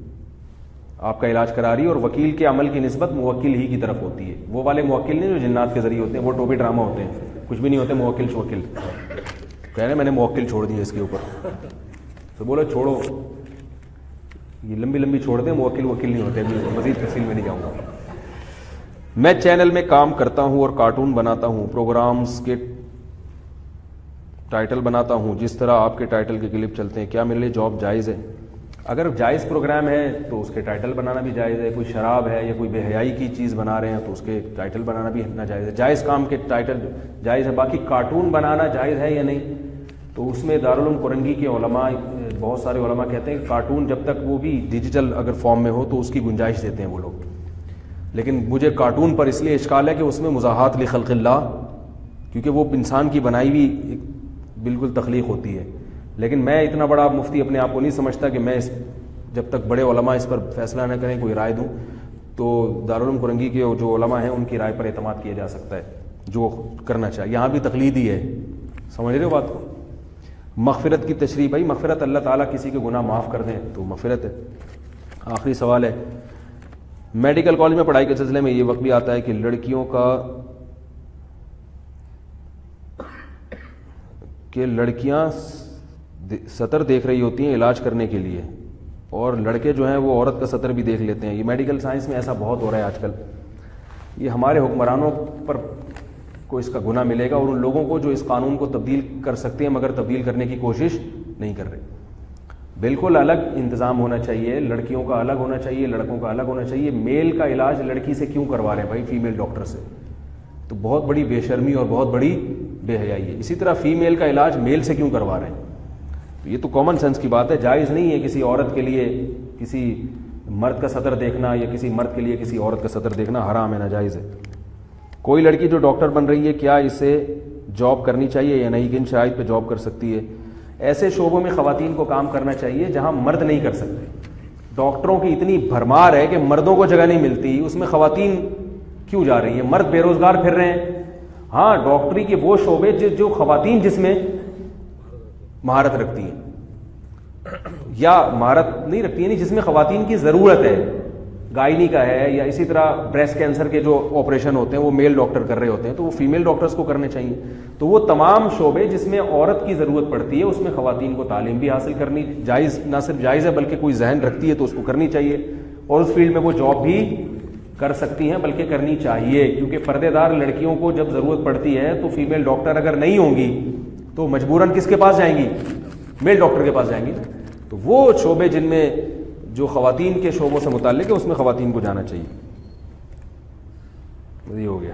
آپ کا علاج کرا رہی ہے, اور وکیل کے عمل کی نسبت موکل ہی کی طرف ہوتی ہے. وہ والے موکل نہیں جو جنات کے ذریعے ہوتے ہیں, وہ ٹوپی ڈرامہ ہوتے ہیں, کچھ بھی نہیں ہوتے. موکل شوکل کہہ رہے ہیں میں نے موکل چھوڑ دیا اس کے اوپر, تو بولو چھوڑو, یہ لمبی لمبی چھوڑ دیں, موکل وکیل نہیں ہوتے. مزید تفصیل میں نہیں جاؤں گا. میں چینل میں کام کرتا ہوں اور کارٹون بناتا ہوں, پروگرامز کے ٹائٹل بناتا ہوں, جس طرح آپ کے ٹائٹل کے کلپ چلتے ہیں. کیا میرے لیے جاب جائز ہے؟ اگر جائز پروگرام ہے تو اس کے ٹائٹل بنانا بھی جائز ہے. کوئی شراب ہے یا کوئی بے حیائی کی چیز بنا رہے ہیں تو اس کے ٹائٹل بنانا بھی ناجائز ہے. جائز کام کے ٹائٹل جائز ہے. باقی کارٹون بنانا جائز ہے یا نہیں, تو اس میں دارالعلوم کورنگی کے علماء, بہت سارے علماء کہتے ہیں کہ کارٹون جب تک وہ بھی ڈیجیٹل اگر فارم میں ہو تو اس کی گنجائش دیتے ہیں وہ لوگ. لیکن مجھے کارٹون پر اس لیے اشکال ہے کہ اس میں مزاحات لخلق اللہ, کیونکہ وہ انسان کی بنائی ہوئی بالکل تخلیق ہوتی ہے. لیکن میں اتنا بڑا مفتی اپنے آپ کو نہیں سمجھتا کہ میں اس جب تک بڑے علماء اس پر فیصلہ نہ کریں, کوئی رائے دوں, تو دارالعلوم کورنگی کے جو علماء ہیں ان کی رائے پر اعتماد کیا جا سکتا ہے جو کرنا چاہیے. یہاں بھی تقلید ہی ہے, سمجھ رہے ہو بات کو. مغفرت کی تشریح, بھائی مغفرت اللہ تعالیٰ کسی کے گناہ معاف کر دیں تو مغفرت ہے. آخری سوال ہے, میڈیکل کالج میں پڑھائی کے سلسلے میں یہ وقت بھی آتا ہے کہ لڑکیوں کا کہ لڑکیاں سطر دیکھ رہی ہوتی ہیں علاج کرنے کے لیے, اور لڑکے جو ہیں وہ عورت کا سطر بھی دیکھ لیتے ہیں. یہ میڈیکل سائنس میں ایسا بہت ہو رہا ہے آج کل. یہ ہمارے حکمرانوں پر کو اس کا گناہ ملے گا, اور ان لوگوں کو جو اس قانون کو تبدیل کر سکتے ہیں مگر تبدیل کرنے کی کوشش نہیں کر رہے. بالکل الگ انتظام ہونا چاحیے, لڑکیوں کا الگ ہونا چاہیے, لڑکوں کا الگ ہونا چاہیے. میل کا علاج لڑکی سے کیوں کروا رہے ہیں بھائی, فیمیل ڈاکٹر سے؟ تو بہت بڑی بے شرمی اور بہت بڑی بے حیائی ہے. اسی طرح فیمیل کا علاج میل سے کیوں کروا رہے ہیں؟ تو یہ تو کامن سینس کی بات ہے. جائز نہیں ہے کسی عورت کے لیے کسی مرد کا سطر دیکھنا, یا کسی مرد کے لیے کسی عورت کا سطر دیکھنا حرام ہے, ناجائز ہے. کوئی لڑکی جو ڈاکٹر بن رہی ہے کیا اسے جاب کرنی چاہیے یا نہیں, کن شرائط پہ جاب کر سکتی ہے؟ ایسے شعبوں میں خواتین کو کام کرنا چاہیے جہاں مرد نہیں کر سکتے. ڈاکٹروں کی اتنی بھرمار ہے کہ مردوں کو جگہ نہیں ملتی, اس میں خواتین کیوں جا رہی ہیں؟ مرد بے روزگار پھر رہے ہیں. ہاں ڈاکٹری کے وہ شعبے جو خواتین جس میں مہارت رکھتی ہیں, یا مہارت نہیں رکھتی ہیں, جس میں خواتین کی ضرورت ہے, گائنی کا ہے یا اسی طرح بریسٹ کینسر کے جو آپریشن ہوتے ہیں وہ میل ڈاکٹر کر رہے ہوتے ہیں تو وہ فیمیل ڈاکٹرز کو کرنے چاہیے. تو وہ تمام شعبے جس میں عورت کی ضرورت پڑتی ہے اس میں خواتین کو تعلیم بھی حاصل کرنی جائز، نہ صرف جائز ہے بلکہ کوئی ذہن رکھتی ہے تو اس کو کرنی چاہیے، اور اس فیلڈ میں وہ جاب بھی کر سکتی ہیں بلکہ کرنی چاہیے. کیونکہ پردے دار لڑکیوں کو جب ضرورت پڑتی ہے تو فیمیل ڈاکٹر اگر نہیں ہوں گی تو مجبوراً کس کے پاس جائیں گی؟ میل ڈاکٹر کے پاس جائیں گی. تو وہ شعبے جن میں جو خواتین کے شعبوں سے متعلق ہے اس میں خواتین کو جانا چاہیے. یہ ہو گیا.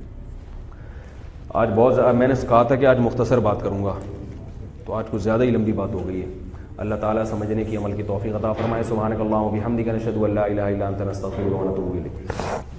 آج بہت میں نے کہا تھا کہ آج مختصر بات کروں گا تو آج کچھ زیادہ ہی لمبی بات ہو گئی ہے. اللہ تعالیٰ سمجھنے کی عمل کی توفیق عطا فرمائے. سبحانک اللہم و بحمدک نشہد ان لا الہ الا انت نستغفرک و نتوب الیک.